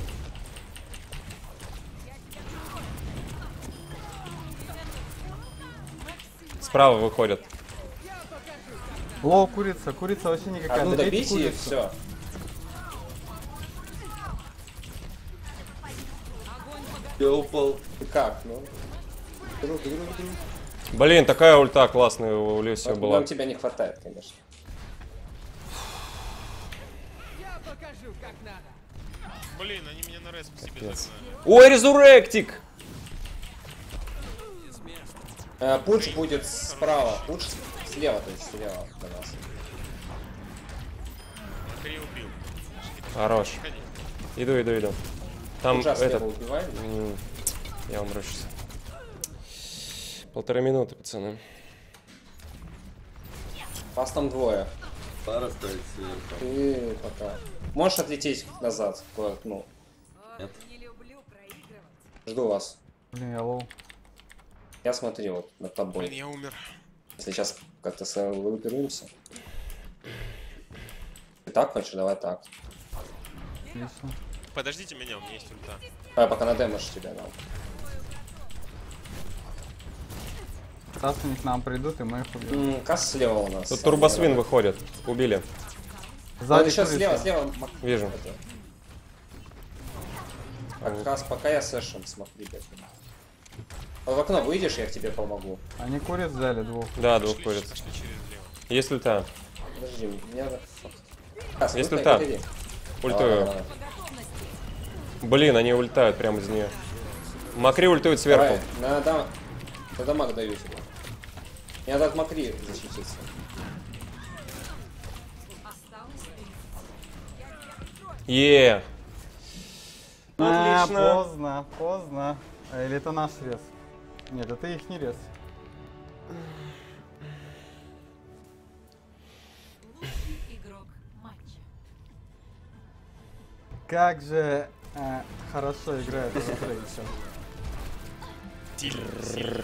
Справа выходят. Лоу, курица вообще никакая. одну Добейте добейте и курицу. все. Я упал. Ты как, ну? Друг. Блин, такая ульта классная у Люсио была. Нам тебя не хватает, конечно. Блин, они меня на респ себе загнали. Ой, резуректик! Пуч будет справа. Пуч слева, то есть слева до нас. Макри убил. Хорош. Ходи. Иду. Там Пуча слева этот... убиваем. Я умру сейчас. 1,5 минуты, пацаны. Вас там двое. Пара стоит сверху. Ты пока. Можешь отлететь назад к окну. Нет. Не люблю проигрывать. Жду вас. Блин, я лоу. Я смотрю вот над Блин, тобой. я умер. Если сейчас как-то выберемся. Ты так хочешь? Давай так. Отлично. Подождите меня, у меня есть ульта. Давай пока надемешь тебя нам. Сейчас они к нам придут, и мы их убьем. Касс слева у нас. Тут турбосвин выходит. Убили. Он еще курица. слева. Вижу. Это. Так, Касс, пока я сэшем, смотри. Вот в окно выйдешь, я к тебе помогу. Они куриц взяли двух. Да, двух Пошли куриц. через лево. Есть ульта. Подожди, мне надо... Касс, Есть выходи, ульта. выходи. Ультую. Давай. Блин, они ультают прямо из нее. Макри ультует сверху. Давай, на дамаг даю тебе. Мне надо от Макри защититься. Е. Отлично. Поздно. А, или это наш рез? Нет, это их не рез. Игрок матча. Как же хорошо играет этот Рейчел. Сильно.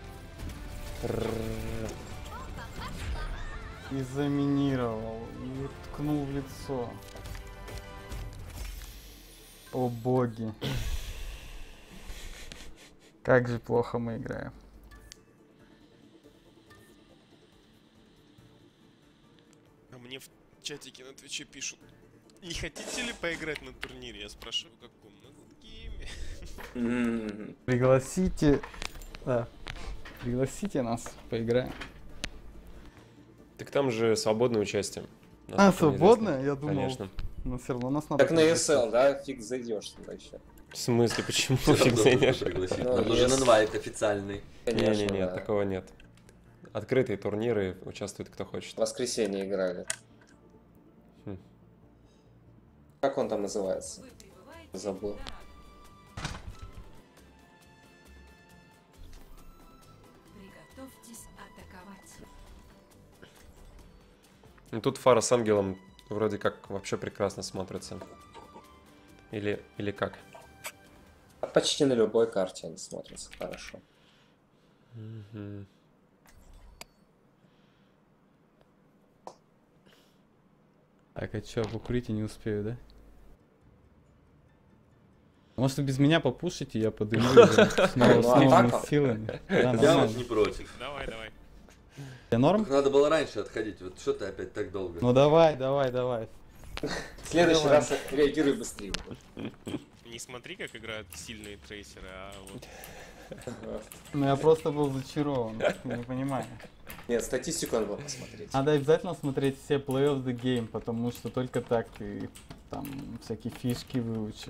И заминировал, и ткнул в лицо. О боги. Как же плохо мы играем. А мне в чатике на Твиче пишут: не хотите ли поиграть на турнире? Я спрашиваю, каком? На гейме. Пригласите... Да. Пригласите нас, поиграем. Так там же свободное участие. А, свободное? Я думал. Конечно. Но все равно нас надо... Так на ESL, да? Фиг зайдешь туда еще. В смысле, почему Всё фиг равно зайдешь? нужно пригласить. Ну, Нам нужен есть. инвайт официальный. Конечно, Не-не-не, да. такого нет. Открытые турниры, участвует кто хочет. В воскресенье играли. Хм. Как он там называется? Забыл. Приготовьтесь атаковать. Ну, тут Фара с Ангелом вроде как вообще прекрасно смотрится. Или как? А почти на любой карте они смотрятся хорошо. Мгм. Так, а чё, покурить я не успею, да? Может, без меня попушите, я подыму уже с Ну, новыми атака. силами. Да, Я вот нормально. не против. Давай. Тебе норм? Только надо было раньше отходить. Вот что ты опять так долго? Ну давай. В следующий Давай. раз реагируй быстрее. Не смотри, как играют сильные трейсеры, а вот Ну я просто был зачарован, не понимаю. Нет, статистику надо было посмотреть. Надо обязательно смотреть все Play of the Game, потому что только так ты там всякие фишки выучишь.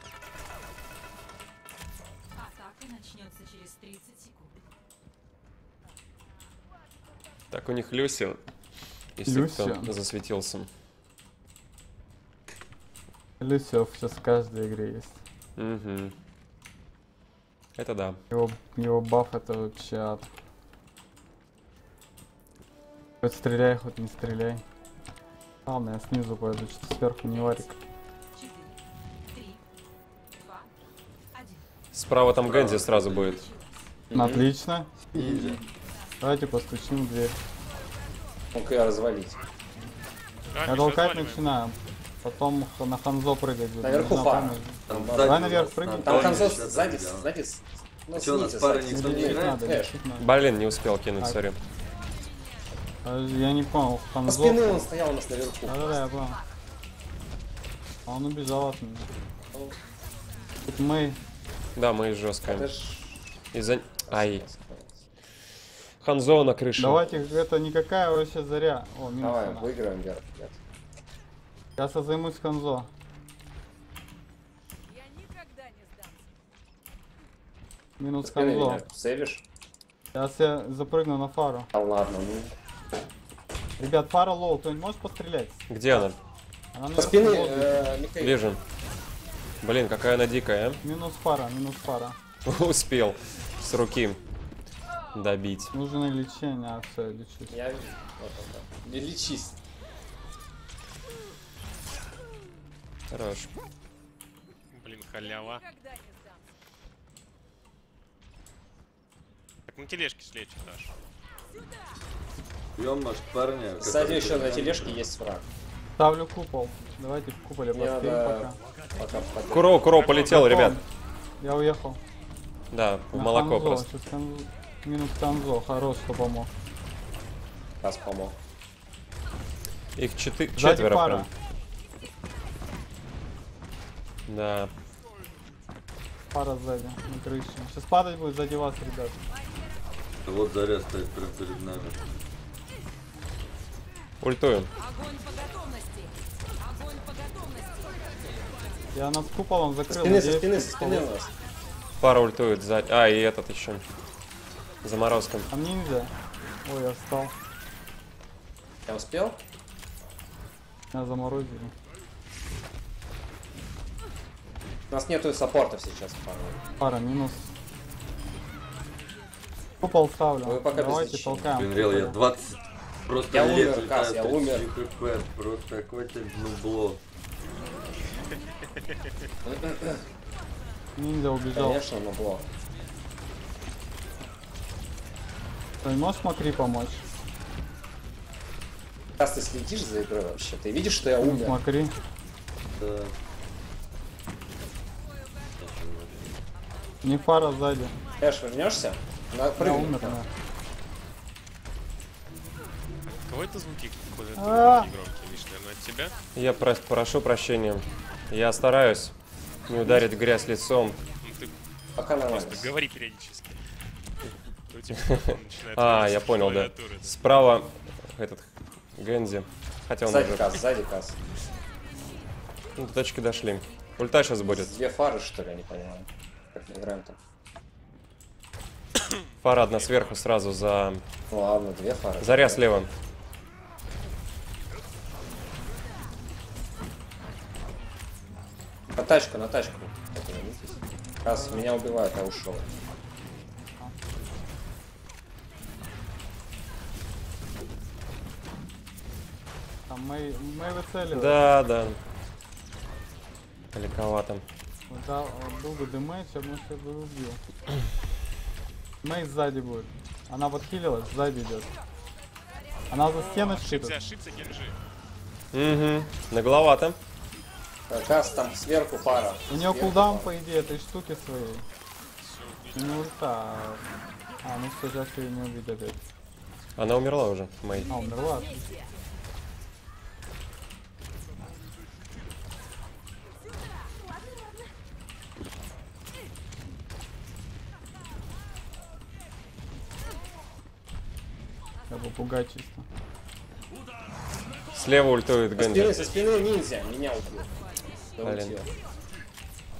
Атака начнется через 30 секунд. Так, у них Люсио. Если Люсио. кто засветился. Люсио сейчас в каждой игре есть. Угу. Это да. Его баф это вообще ад. Хоть стреляй, хоть не стреляй. Ладно, я снизу пойду, что сверху не варик. 4, 3, 2, 1. Справа там Гэнзи сразу будет. Отлично. Изи. Давайте постучим в дверь. Ну-ка я развалить. Да, Я Миша, толкать разваливаем. начинаю. Потом на Ханзо прыгать буду. Наверху Нужна фара. помощь. Там Давай сзади наверх у нас прыгай. Там Антонио концов сейчас сзади, убегал. ну, Чё, у нас снизу, пара сзади, никто не спины. играет? Надо, Эш, лечить надо. Блин, не успел кинуть, А. сори. Я не понял, По Ханзо. спины он стоял у нас наверху. Да-да-да, я понял. А он убежал от меня. Тут мы... Да, мы жестко. Это ж... Из-за... Ай. Ханзо на крыше. Давайте, это никакая вообще заря. О, минус Давай, она. выиграем вверх, ребят. Я займусь Ханзо. Я никогда не сдамся. Минус Спины Ханзо. меня сейвишь? Сейчас я запрыгну на фару. А ладно, ну. Ребят, фара лоу, кто-нибудь может пострелять? Где она? Она По наверху спины, лоу. Михаил. Вижу. Блин, какая она дикая, Минус фара, минус фара. а? Успел с руки добить. Нужно лечение, а все, лечусь. Я вижу. Вот он, да. Не лечись. Хорош. Блин, халява. Никогда не сдамся. Так на тележке слечь, Даш. Бьем, может, парня. Сзади который еще на тут тележке там. есть враг. Ставлю купол. Давайте в куполе Мне поспеем надо пока. пока впадет. Куро полетел, ребят. Я уехал. Да, в На молоко Ханзо. просто. Сейчас Минус Ханзо, хорош, что помог. Раз помог. Их Сзади четверо пара. прям. Да. Пара сзади, на крыше. Сейчас падать будет сзади вас, ребят. Вот заря стоит прям перед нами. Ультую. Огонь по готовности. Огонь по готовности. Я над куполом закрыл. Спины, со надеюсь, спины, со купол- спины у нас. Пара ультует сзади. А, и этот еще. Заморозка. Там ниндзя. Ой, я встал. Я успел? Меня заморозили. У нас нету саппортов сейчас, парни. Пара, минус. Купол ставлю. Вы пока без Давайте лечения. толкаем. Блин, Рел, я куполе. 20... Просто Я лет умер, Кас, летаю, я умер. 30 хп, просто какой-то нубло. Ниндзя убежал. Конечно, но было. Ты можешь Макри помочь? Кас, ты следишь за игрой вообще? Ты видишь, что я умер? Макри. Да. Не фара сзади. Эш, вернешься? На Я прыгни. умер, да. Кого это звуки какие-то А. такие громкие, Миш, наверное, от тебя? Я прошу прощения. Я стараюсь не ударить в грязь лицом. Ну ты Пока нормально. просто говори периодически. То у тебя микрофон начинает А, вылезать я из понял, да. клавиатуры, Справа этот Гэнзи. Хотя он Сзади уже... Кас, сзади Кас. Ну, до точки дошли. Ульта сейчас будет. Две фары, что ли, я не понимаю. Как мы играем там? Фара одна сверху сразу за... Ну ладно, две фары. Заря слева. На тачку, на тачку. Так, вернитесь. Кас, меня убивают, я ушел. Там мы выцеливаем. Да. Далековато. Да, был бы дэмэдж, я бы сейчас бы убил. Мэй сзади будет. Она подхилилась, сзади идет. Она за стеночкой тут. Ошибся, Генжи. Угу. Нагловато. Кас, там сверху фара. У нее Сверху кулдаун, фара. по идее, этой штуки своей. И не ульта, ну что, сейчас ее не убить опять. Она умерла уже, Мэй. А, умерла. отлично. Я попугай чисто. Слева ультует Гэнзи. Со спины ниндзя, меня убил. Да Блин. убил.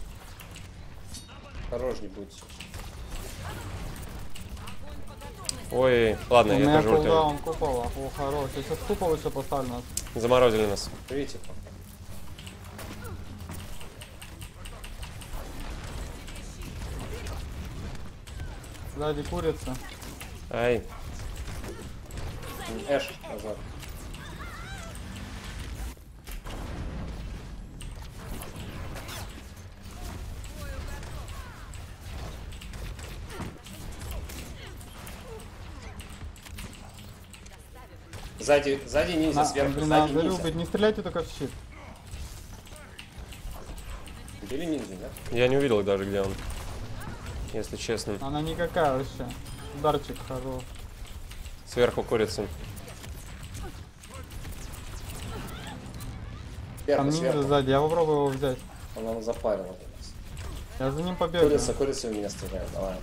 Осторожней будь. Ой, ладно, У я меня тоже ультую. кулдаун купола. О, хорош. Я сейчас купол еще поставлю. Заморозили нас. Видите? Сзади курица. Ай. Эш, назад. Сзади ниндзя, сверху, Блин, сзади надо ниндзя. убить. Не стреляйте только в щит. Бери ниндзя, да? Я не увидел даже, где он. Если честно. Она никакая вообще. Ударчик хорош. Сверху курица. Там Сверху, ниндзя сверху. сзади. Я попробую его взять. Он нам запарил. Я за ним побегаю. Курица в меня стреляет, давай.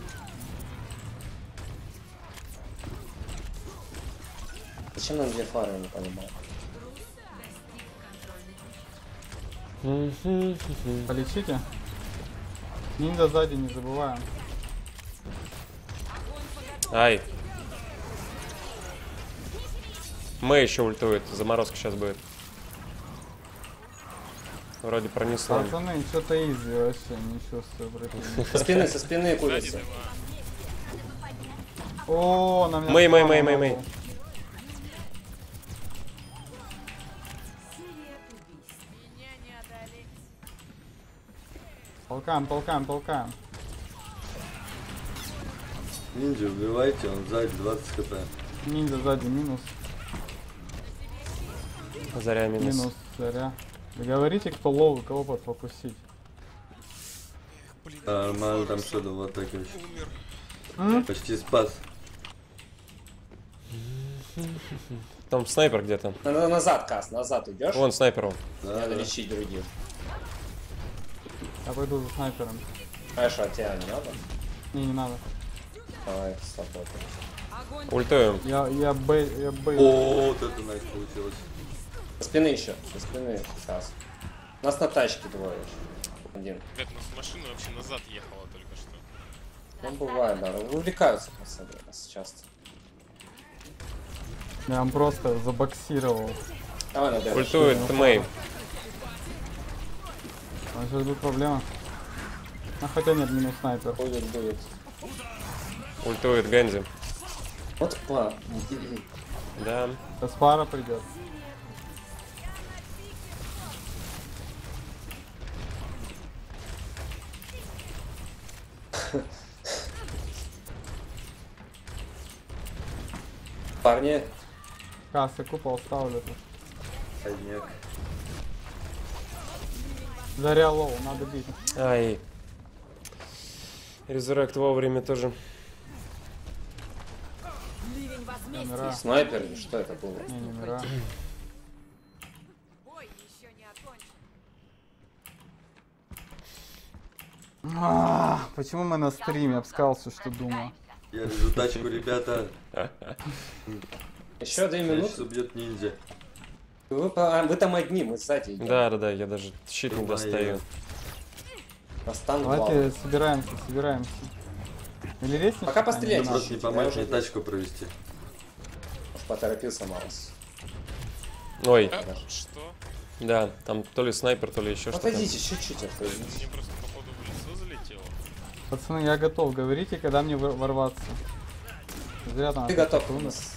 Зачем нам две фары, я не понимаю. Полечите. Ниндзя сзади, не забываем. Ай. Мэй еще ультует. Заморозка сейчас будет. Вроде пронесло. Пацаны, что-то изи вообще, не чувствую противника. Со спины курица. О, на меня. Мэй. спам. Толкаем. Ниндзя убивайте, он сзади 20 хп. Ниндзя сзади, минус. Заря минус. Минус, заря. Вы говорите, кто лоу, кого подфокусить. Нормально, там что-то в атаке вообще. Почти спас. Там снайпер где-то. Назад, Кас, назад идешь. Вон снайпер. Вон. Да, Надо да. лечить других. Я пойду за снайпером. Эша, тебя не надо? Не надо. Давай, с тобой. Ультую. Я бей. О, вот это найс получилось. Со спины еще, со спины, Кас. Нас на тачке двое. Один. Ребят, у нас машина вообще назад ехала только что. Ну, бывает, да. Увлекаются, пацаны, нас часто. Я вам просто забоксировал. Давай, надо. Ультует Мэй. А сейчас будет проблема. А хотя нет, минус снайпер. Будет. Ультует Гэнзи. Вот план. Да. Сейчас пара придет. Парни, Кассы купол ставлю тут. Одняк. Заря лоу, надо бить. Ай. Резурект вовремя тоже. Мира. снайпер или что это было? Не мира. Бой еще не окончен. Почему мы на стриме? Я бы сказал все, что думаю. Я вижу тачку, ребята. Еще 2 Сейчас минуты. убьет ниндзя. Вы там одни, мы сзади идем. Да, я даже щит не достаю. Нас там Давайте собираемся. Или лестницу? Пока пострелять. Не Просто не Я помочь уже мне здесь. тачку провести. Уж поторопился Марс. Ой, Что? да, там то ли снайпер, то ли еще что-то. Отойдите, чуть-чуть отойдите. Мне просто походу в лицо залетело. Пацаны, я готов. Говорите, когда мне ворваться. Зря там. Ты готов у нас.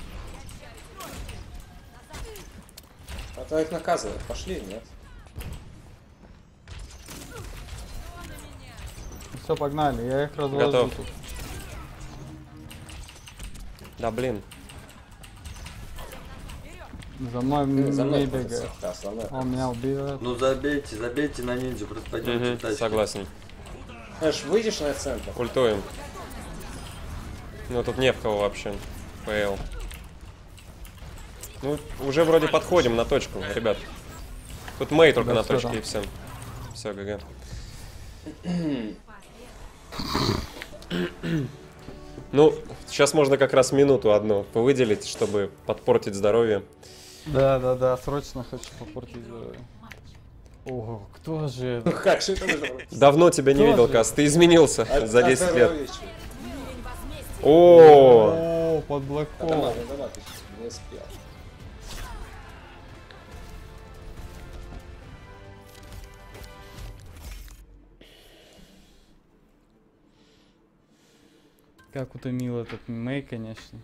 А то их наказывают. Пошли, нет? Все, погнали. Я их разложу Готов. тут. Да блин. За мной За мной не крутится, бегает. да, за мной Он меня убивает. Ну забейте на ниндзю, просто пойдемте Мгм, тачку. согласен. Знаешь, выйдешь на центр. Ультуем. Ну тут не в кого вообще. ПЛ. Ну, уже вроде подходим на точку, ребят. Тут Мэй только Да, на всё точке там. и все. Все, ГГ. Ну, сейчас можно как раз минуту одну выделить, чтобы подпортить здоровье. Да, срочно хочу попортить здоровье. Ого, кто же? Как же это нужно? Давно тебя не Тоже. видел, Кас. Ты изменился за 10 лет. здоровье, чё? О, под Black Да, давай, Hole. давай, ты не успел. Как утомил этот Мэй, конечно.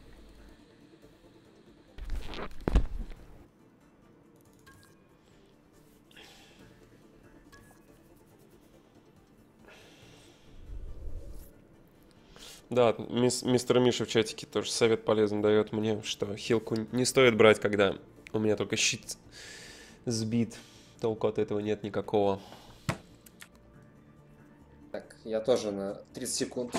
Да, мистер Миша в чатике тоже совет полезный дает мне, что хилку не стоит брать, когда у меня только щит сбит. Толку от этого нет никакого. Так, я тоже на 30 секунд.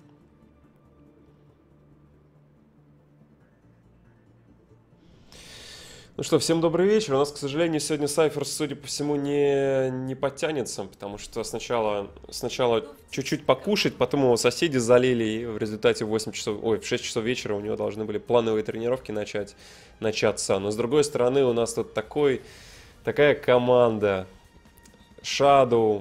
Ну что, всем добрый вечер. У нас, к сожалению, сегодня Сайфер, судя по всему, не подтянется, потому что сначала чуть-чуть покушать, потом его соседи залили, и в результате в 6 часов вечера у него должны были плановые тренировки начаться. Но с другой стороны, у нас тут такая команда. Shadow,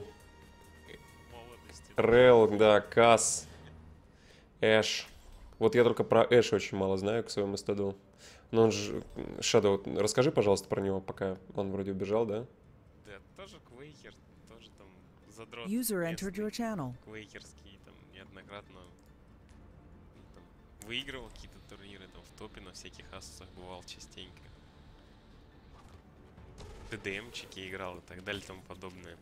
Рел, да, Касс, Эш. Вот я только про Эша очень мало знаю, к своему стыду. Но он же... Shadow, расскажи, пожалуйста, про него, пока он вроде убежал, да? Да, тоже Квейкер, тоже там задрот. User entered your местный, channel. Квейкерский, там неоднократно там, выигрывал какие-то турниры, там в топе на всяких асусах бывал частенько. ТДМчики играл и так далее и тому подобное.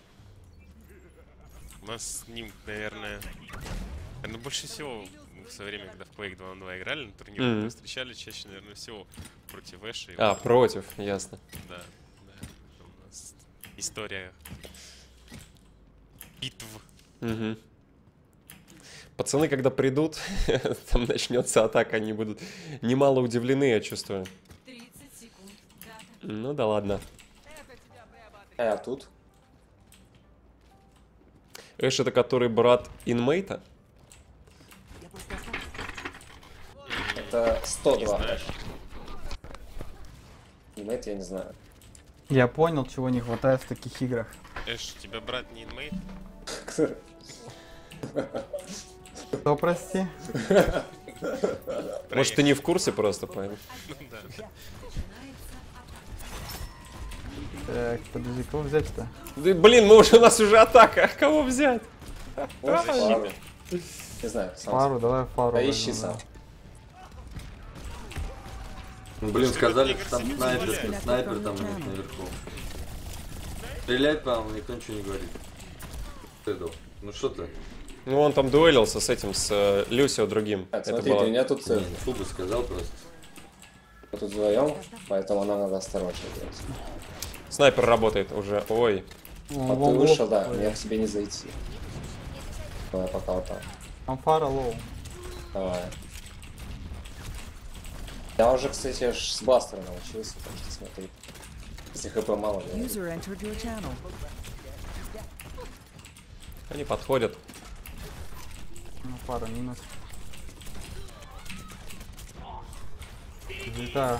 У нас с ним, наверное, больше всего в свое время, когда в Quake 2 на 2 играли на турнире, мы встречали чаще, наверное, всего против Эша. А, против, ясно. Да, да. У нас история битв. Угу. Пацаны, когда придут, там начнется атака, они будут немало удивлены, я чувствую. 30 секунд. Дата. Ну да ладно. А я тут. Эш это который брат инмейта? Это 102. знаешь. Инмейт я не знаю. Я понял, чего не хватает в таких играх. Эш, у тебя брат не инмейт? Что, прости? Может, ты не в курсе просто, понял? Ну да. Так, подожди, кого взять-то? Да, блин, у нас уже атака, кого взять? Может, фару. Не знаю, сам. Фару, давай фару. Поищи возьмем, сам. да. Ну, блин, Что сказали, тут что там Игорь снайпер, Сергеевич снайпер там у них наверху. Стрелять, по-моему, никто ничего не говорит. Ну что ты? Ну, он там дуэлился с этим, с Люсио другим. Так, Это смотрите, было- у меня тут Не, Фугу сказал просто. мы тут вдвоем, поэтому нам надо осторожно делать. Снайпер работает уже. Ой. А Вон, ты вон, вышел, лоб да, такой. мне к тебе не зайти. Давай пока вот так. Там фара лоу. Давай. Я уже, кстати, с бластера научился, так что смотри. Если хп мало, я... User entered your channel. Они подходят. Ну, фара минус. Взлетаю.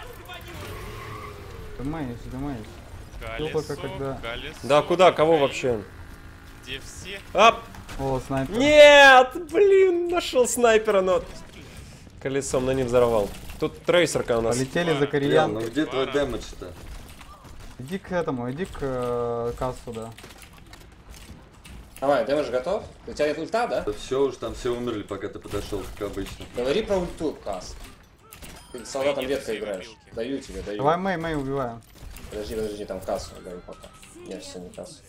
Дымаешь. Колесо, только когда- колесо. Да куда? Кого вообще? Где все? Ап! О, снайпер. Нет! Блин, нашел снайпера, но... Колесом, но не взорвал. Тут трейсерка у нас. Полетели за Ян, кореян. ну где твой Пара. дэмэдж-то? Иди к этому, иди к кассу, да. Давай, дэмэдж готов? У тебя нет ульта, да? Да все уж там все умерли, пока ты подошел, как обычно. Говори про ульту, Кас. Ты с солдатом Нет, редко все играешь. мобилки. Даю тебе, даю. Давай Мэй убиваем. Подожди, там Кассу даю пока. Нет, все, не Кассу.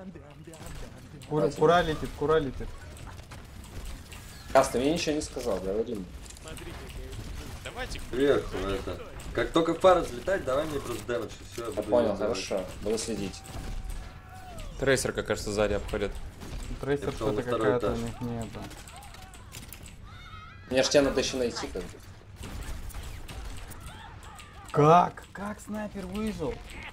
Кура летит. Кас, ты мне ничего не сказал, говори мне. Давайте Сверху это. Как только пара взлетать, давай мне просто дэмэдж, и все. Я понял, хорошо. Буду следить. Трейсерка, кажется, сзади обходит. Трейсер Я пошел что-то на второй какая-то у этаж. них нету. Мне ж тебя надо еще найти, как бы. Как снайпер выжил?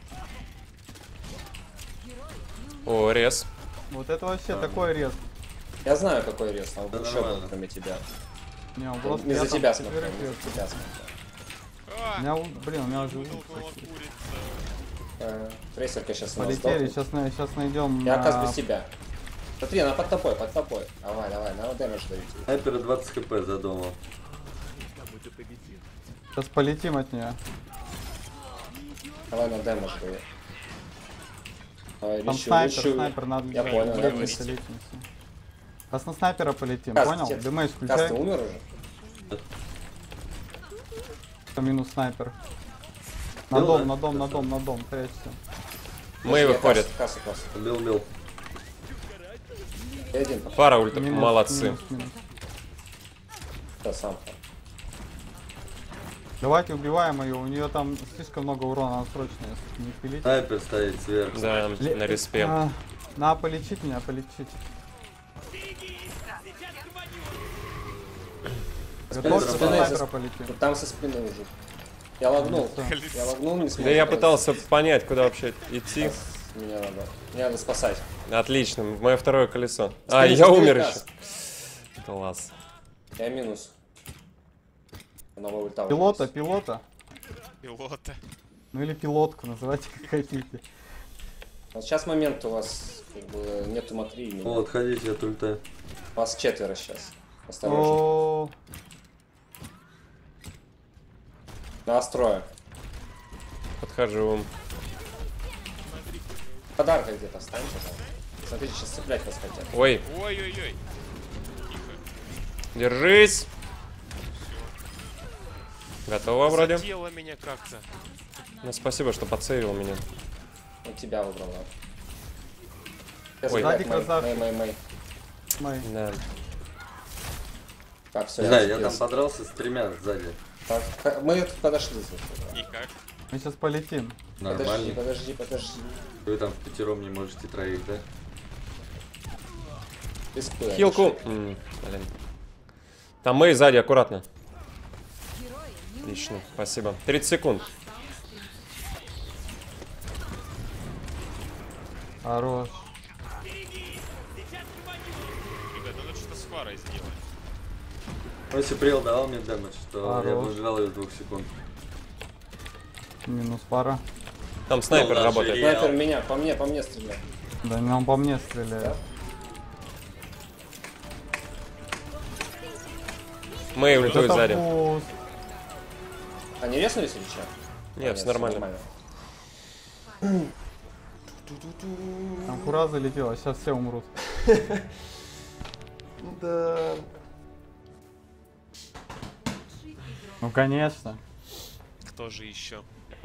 О, рез. Вот это вообще такой рез. Я знаю, какой рез, там Да еще нормально. был, кроме тебя. Не, он просто Не я за там тебя смотрел, четверых не рез. за тебя смотрел. А, У меня, блин, у меня уже вытолкнула курица. Трейсерка сейчас у нас полетели, сдохнет. сейчас найдем. Я Кас без тебя. Смотри, она под тобой. Давай, на дэмэдж даю тебе. Снайпера 20 хп задумал. Сейчас полетим от нее. Давай на дэмэдж давай. Давай, Там лечу, снайпер, лечу. снайпер надо Я лететь. понял, я Летимся, понял. летимся. Сейчас на снайпера полетим, Каст, понял? те- Дэмэдж Каст, включай. ты умер уже? Минус снайпер. На Бил, дом, да? на дом, на дом, на дом, прячься. Мэй выходит. Кассу. Бил. Я один Фара ульта. Минус, Молодцы. минус, минус. пока сам. Давайте убиваем ее, у нее там слишком много урона, она срочно не пилить. Снайпер стоит сверху. Да, Ле- на респе. Надо полечить меня, полечить. Готовься, со спины, снайпера со- полетим. Там со спины уже. Я лагнул. Всё. Я лагнул, не смог. Да я пытался понять, куда вообще идти. Меня надо спасать. Отлично, мое второе колесо. Скорее, Я скорее, умер Кас. еще. Класс. Я минус. Новая ульта. Пилота, уже пилота. Пилота. Ну или пилотку, называйте как хотите. есть. Вот сейчас момент у вас как бы нету Макри. О, отходите от ульты. Вас 4 сейчас. Осторожно. О, Настрою. Подхожу. Подарка где-то встаньте там. Смотрите, сейчас цеплять вас хотят. Ой, Ой-ой-ой. Тихо. держись. Готово вроде. Задело меня как-то. Ну, спасибо, что подсейвил меня. Он тебя выбрал, да. Сейчас Ой. играет Сзади Мэй, красавчик. Мэй. Мэй. Да. Так, все, Не знаю, я там подрался с 3 сзади. Мы тут подошли. слушай. И как? Мы сейчас полетим. Подожди, Нормально. подожди. Вы там впятером не можете троих, да? Без пыла. Хилку. Блин. Там Мэй сзади, аккуратно. Отлично, спасибо. 30 секунд. Хорош. Ребят, надо что-то с фарой сделать. Ну, если Прил давал мне дэмэдж, то я Хорош. бы убивал ее с 2 секунд. Минус пара. Там снайпер Ну, работает. Снайпер меня, по мне стреляет. Да не он по мне стреляет. Мэй ультует Это сзади. буст. Они резнулись или что? Нет, все нормально. Там кура залетела, сейчас все умрут. Да. Ну конечно. Кто же еще?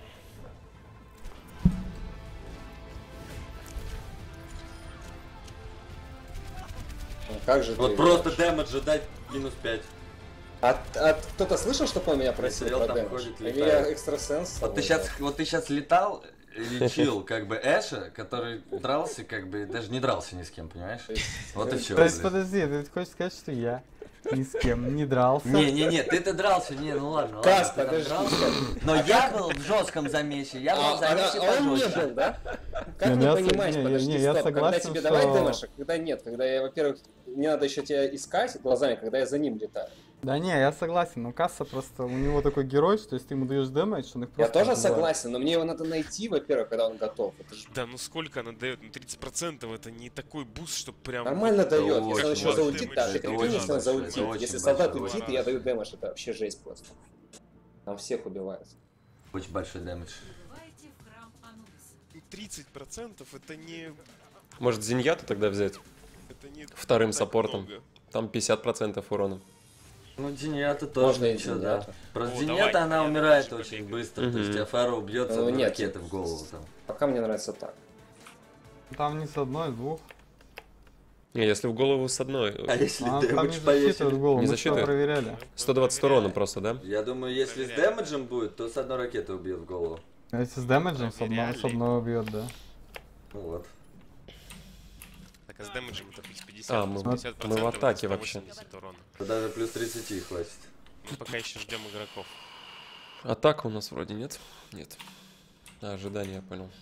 Ну, как же Вот ты просто играешь? дэмэджа дать минус 5. А кто-то слышал, что он меня просил Смотрел, про там дэмэдж? ходит, Или летает. я экстрасенс? Вот ты сейчас летал, лечил как бы Эша, который дрался, как бы даже не дрался ни с кем, понимаешь? Вот и все. То есть подожди, ты хочешь сказать, что я ни с кем не дрался? Не, ты-то дрался, не, ну ладно, Кас, ладно, ты там подожди. дрался. Но я был в жестком замесе, я был в замесе он не пожестче. был, да? Как Не, ты я понимаешь, не, подожди, я стоп, когда согласен, тебе давать что- дэмэдж, а когда нет? Когда я, во-первых, мне надо еще тебя искать глазами, когда я за ним летаю. Да не, я согласен, но Касса просто, у него такой герой, что если ты ему даешь дэмэдж, он их Я просто тоже убивает. согласен, но мне его надо найти, во-первых, когда он готов. Это же Да ну сколько она дает? Ну 30% это не такой буст, чтобы прям... нормально дает. Если он очень еще большой заультит, да, ты дэмэдж, прикинь, это если он очень заультит. большой, Если очень солдат большой. ультит, и я даю дэмэдж, это вообще жесть просто. Там всех убивают. Очень большой дэмэдж. Бывайте в храм Анубиса. 30% это не... Может, Зиньяту тогда взять? Это не Вторым так саппортом. много. Там 50% урона. Ну, Диньята тоже Можно и ничего, да. Диньяту. Просто О, Диньята, давай, она я умирает тоже очень побегаю. быстро, то есть тебя Фара убьет с Ну, одной нет. ракеты в голову там. Пока мне нравится так. Там не с одной, с двух. Не, если в голову с одной. А если Там не дэмэдж засчитывают повесили? голову, Не мы всё засчитывает? проверяли. 120 урона просто, да? Я думаю, если с дэмэджем будет, то с одной ракеты убьет в голову. А если с дэмэджем, Проверяли. с одной убьет, да. Ну вот. Так, а с дэмэджем это 50, А, мы- 50% мы в атаке это вообще. 180 урона. То даже плюс 30 хватит. Мы пока еще ждем игроков. Атака у нас вроде нет. Нет. Ожидание, я понял.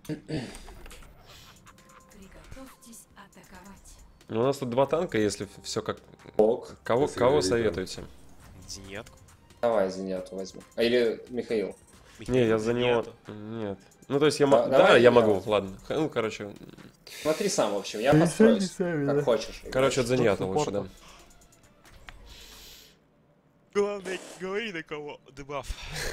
Приготовьтесь атаковать. Ну, у нас тут 2 танка, если все как... Ок. Кого Спасибо, советуете? Зенятку. Давай Зиняту возьму. А или Михаил. Не, я за него... Зеняту. Нет. Ну, то есть я Да, могу... Да, давай я я. могу, ладно. Ну, короче... Смотри сам, в общем, я построюсь, сами, как да. хочешь. Короче, от Заньята лучше, да. суппортов. Главное, говори на кого дебаф.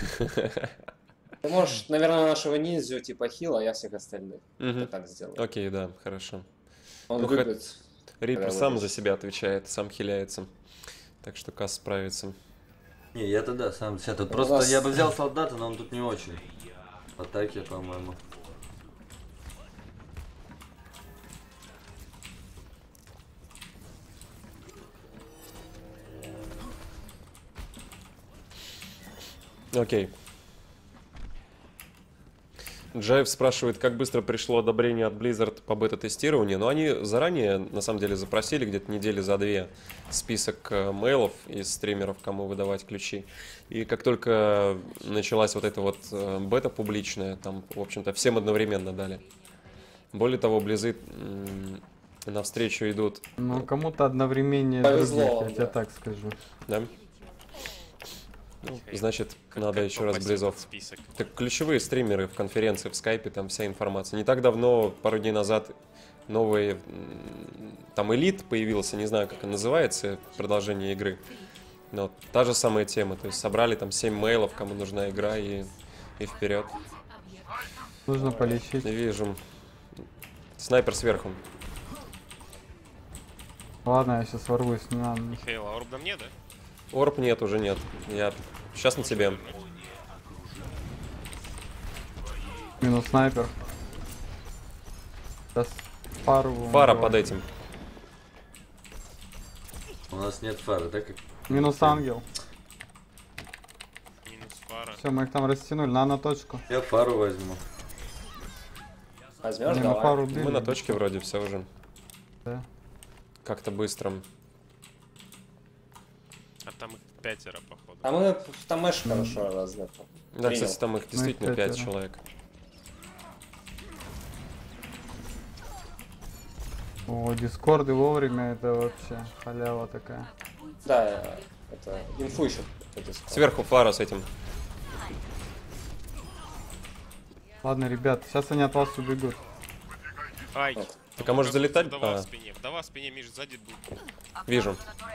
Ты можешь, наверное, нашего ниндзю типа хила, а я всех остальных. Мгм. Я так сделаю. Окей, да, хорошо. Он Ну, любит. Рипер Когда сам вылез. за себя отвечает, сам хиляется. Так что Касс справится. Не, я-то да, сам себя тут. У Просто нас- я бы взял солдата, но он тут не очень. Атаки, по-моему. Окей. Джаев спрашивает, как быстро пришло одобрение от Blizzard по бета-тестированию. Но они заранее, на самом деле, запросили где-то недели за 2 список мейлов из стримеров, кому выдавать ключи. И как только началась вот эта вот бета публичная, там, в общем-то, всем одновременно дали. Более того, Близы навстречу идут, Ну, кому-то одновременно Повезло других, вам, я тебе да. так скажу. да? Ну, значит, надо Как еще раз попасть в Близов. этот список? Так ключевые стримеры в конференции, в скайпе, там вся информация. Не так давно, пару дней назад, новый там элит появился, не знаю, как он называется, продолжение игры. Но та же самая тема, то есть собрали там 7 мейлов, кому нужна игра, и вперед. Нужно полечить. Вижу. Снайпер сверху. Ладно, я сейчас ворвусь, не надо. Михаил, а орб на мне, да? Орб нет, уже нет. Я сейчас на тебе. Минус снайпер. Сейчас пару... Фара убиваю. под этим. У нас нет фары, да? Как... Минус ангел. Минус фара. Все, мы их там растянули. На точку. Я фару возьму. Возьмешь, Не, на давай. пару Мы на точке вроде все уже. Да. Как-то быстро. А там их 5, походу. Там Эш хорошо раздет. Да, Принял. кстати, там их действительно 5 5. человек. О, дискорды вовремя, это вообще халява такая. Да, это инфу еще. Сверху фара с этим. Ладно, ребят, сейчас они от вас убегут. Ай! Так, а может залетать? Вдова А. в спине. Вдова в спине, Миш, сзади был. Вижу.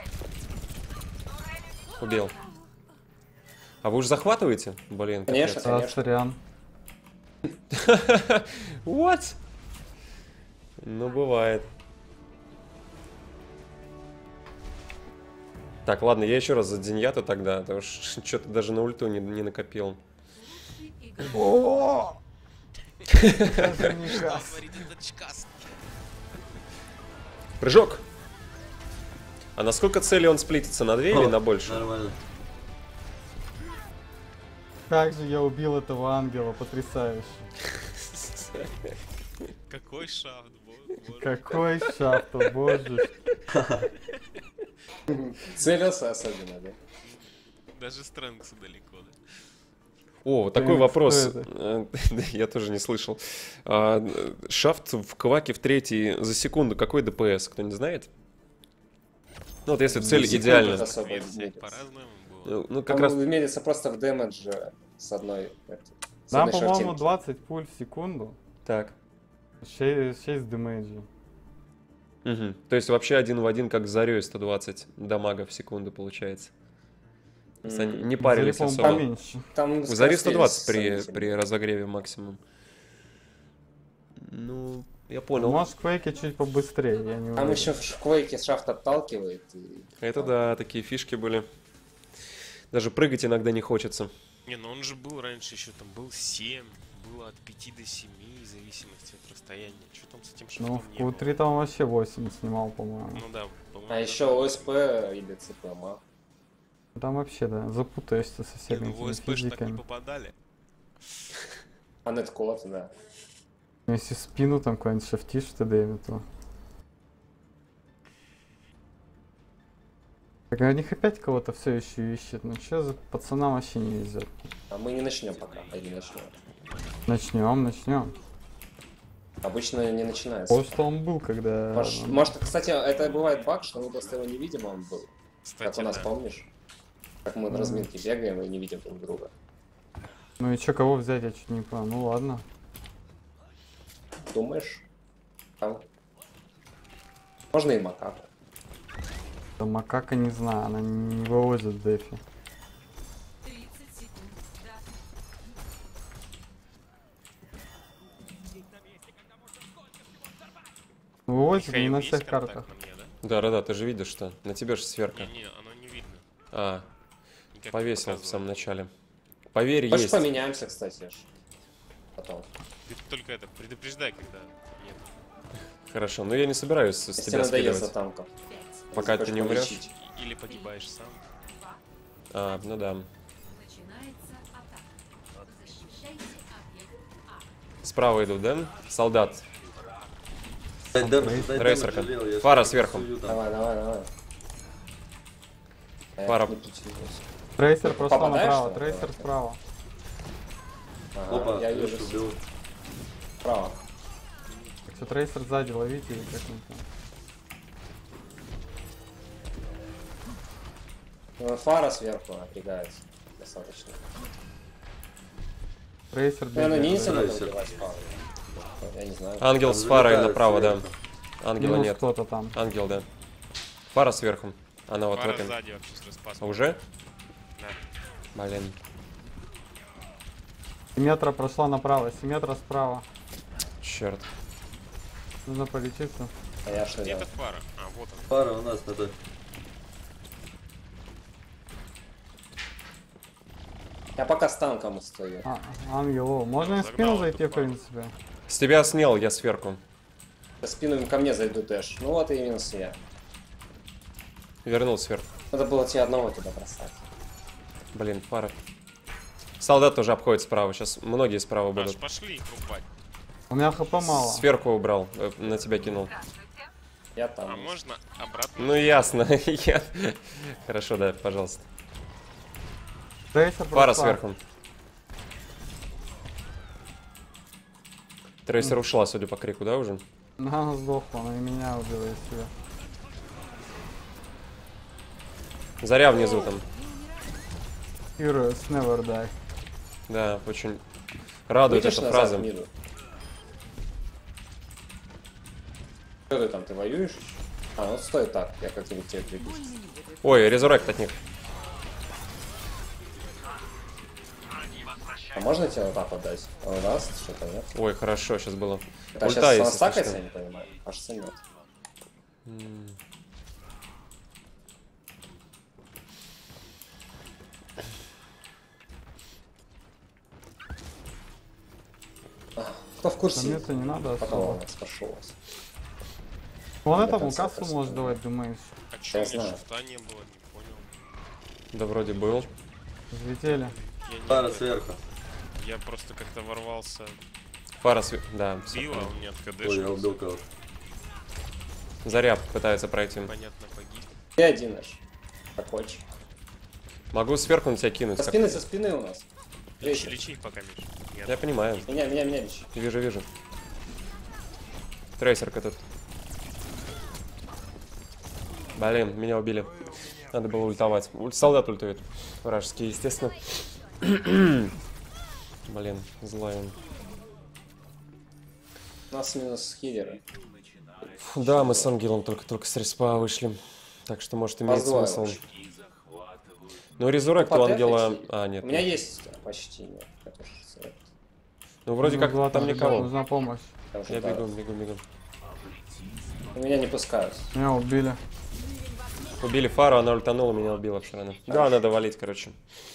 Убил. А вы уже захватываете? Блин, Конечно. капец. Сорян. What? Ну, бывает. Так, ладно, я еще раз за Деньята тогда, потому что что-то даже на ульту не накопил. О! Даже не газ. Прыжок! А на сколько целей он сплитится? На 2 или на больше? Нормально. Как же я убил этого ангела, потрясающе. Какой шафт, боже. Какой шафт, о боже. Целился особенно, да? Даже Стрэнгсу далеко, да? О, вот такой Что вопрос. это? Да, я тоже не слышал. Шафт в кваке в 3 за секунду. Какой ДПС? Кто-нибудь знает? Ну вот если цель Секунду идеальна. это особо Версия мерится. по-разному было. Ну как Там раз... мерится просто в дэмэдже с одной. С Там, одной по-моему, шортинки. 20 пуль в секунду. Так. 6 дэмэджей. Мгм. То есть вообще один в один, как с Зарей 120 дамага в секунду получается. То есть они не парились Зари, особо. по-моему, поменьше. Там В Заре скоростей 120 при сравнительно. разогреве максимум. Ну, я понял. Может, Квейки чуть побыстрее, я не Там уверен. еще в Квейке шафт отталкивает. И... Это да, такие фишки были. Даже прыгать иногда не хочется. Не, ну он же был раньше еще, там был 7, было от 5 до 7, в зависимости от расстояния. Что там с этим Ну, шафтом в не было? Q3 там вообще 8 снимал, по-моему. Ну да, по-моему. А еще ОСП или ЦПМА. Там вообще, да, запутаешься со всеми Ну, этими в ОСП ж так не физиками. попадали. А неткод, да. Ну, если в спину там какой-нибудь шафтишь в ТДМ, то... Так а у них опять кого-то все еще ищет. Ну что за пацанам вообще не везет. А мы не начнем пока, не начнем. Начнем. Обычно не начинается. Вот что он был, когда... Может, кстати, это бывает баг, что мы просто его не видим, а он был. Кстати, Как у нас, да. помнишь? Как мы на разминке бегаем и не видим друг друга. Ну и что, кого взять, я чуть не понял. Ну ладно. Думаешь? Там. Можно и макаку. Да макака не знаю, она не вывозит дефи. выводит не Михаил, на есть всех контакт картах. на мне, да? Да-да-да, ты же видишь, что на тебе же сверка. Не, оно не видно. А, Никак не повесил в показывает. самом начале. Поверь, Хочешь есть. поменяемся, кстати, ж. Потом. Ты только это, предупреждай, когда нет. Хорошо, но я не собираюсь с Если тебя надоест за скидывать. танком. Пока Если ты не хочешь умрешь. полечить. Или погибаешь сам. А, ну да. Начинается атака. Защищайте объект А. Справа идут, да? Солдат. Дай дэмэдж, дай Рейсерка. дэмэдж, жалел, я Фара ж сверху. сую там. Давай. Пара. Трейсер прошла Попадаешь, направо, что ли? трейсер справа. Ага, Опа, я вижу. Лёшу убил. Справа. Так что трейсер сзади ловите или как-нибудь. Ну, фара сверху напрягается. Достаточно. Трейсер Наверное, не бегает. надо Рейсер. убивать фару. Я не знаю. Ангел с Там фарой залетает направо, да. сверху. Ангела Минус нет. кто-то там. Ангел, да. Фара сверху. Она вот в Пара этом. сзади вообще с распасом. А уже? Да. Блин. Симметра прошла направо, симметра справа. Черт. Нужно полечиться. А я что Где-то делаю? фара. А, вот он. Пара у нас надо. Я пока с танком стою. Ангел, о, можно и в спину Загнал зайти, эту в пару. принципе. С тебя снял, я сверху. За спину им ко мне зайдут Эш. Ну вот и минус я. Вернул сверху. Надо было тебе одного туда бросать. Блин, фара. Солдат тоже обходит справа. Сейчас многие справа Аж будут. пошли рубать. У меня хп мало. Сверху убрал. На тебя кинул. Я там. А можно обратно? Ну ясно. Хорошо, да, пожалуйста. Трейсер Фара прошла. сверху. Трейсер ушла, судя по крику, да, уже? Она сдохла, она и меня убила из себя. Заря внизу там. Heroes never die. Да, очень радует Выйдешь эта назад фраза. в миду? Что ты там, ты воюешь? А, ну стой так, я как-нибудь тебе прибегу. Ой, резурект от них. А можно тебе вот так вот дать? Он даст что-то, нет? Ой, хорошо, сейчас было. Это Ульта сейчас есть, она если стакается, что. я не понимаю. Кажется, нет. Кто в курсе? Мне-то не надо Потом у особо. нас пошелся. Он До этому конца кассу красиво. может давать, думаешь? А чё, Я у меня знаю. шифта не было, не понял. Да вроде был. Взлетели. Я не Пара это- сверху. Я просто как-то ворвался, Фара да. всё бил, а понял. он не Ой, я откадешился. убил кого-то. Заря пытается пройти. Понятно, погиб. Ты один аж. Как хочешь. Могу сверху на тебя кинуть. Со как- спины, со спины у нас. Лечи, Трейсер. лечи их пока, Миш. Нет. Я понимаю. Меня лечи. Вижу. Трейсерка тут. Блин, меня убили. Надо было ультовать. Солдат ультует. Вражеский, естественно. Блин, злой он. У нас минус хиллеры. Фу, да, мы с ангелом только с респа вышли. Так что, может, имеет Поздравляю. смысл. Ну, резурект у Попадает ангела... почти? А, нет. У меня есть почти нет. Это же совет. Ну, вроде Ну, как ладно, там ребят, никого. Нужна помощь. Я уже Я да. бегу. У меня не пускают. Меня убили. Убили фару, она ультанула, меня убила вчера. Она. Да, надо валить, короче.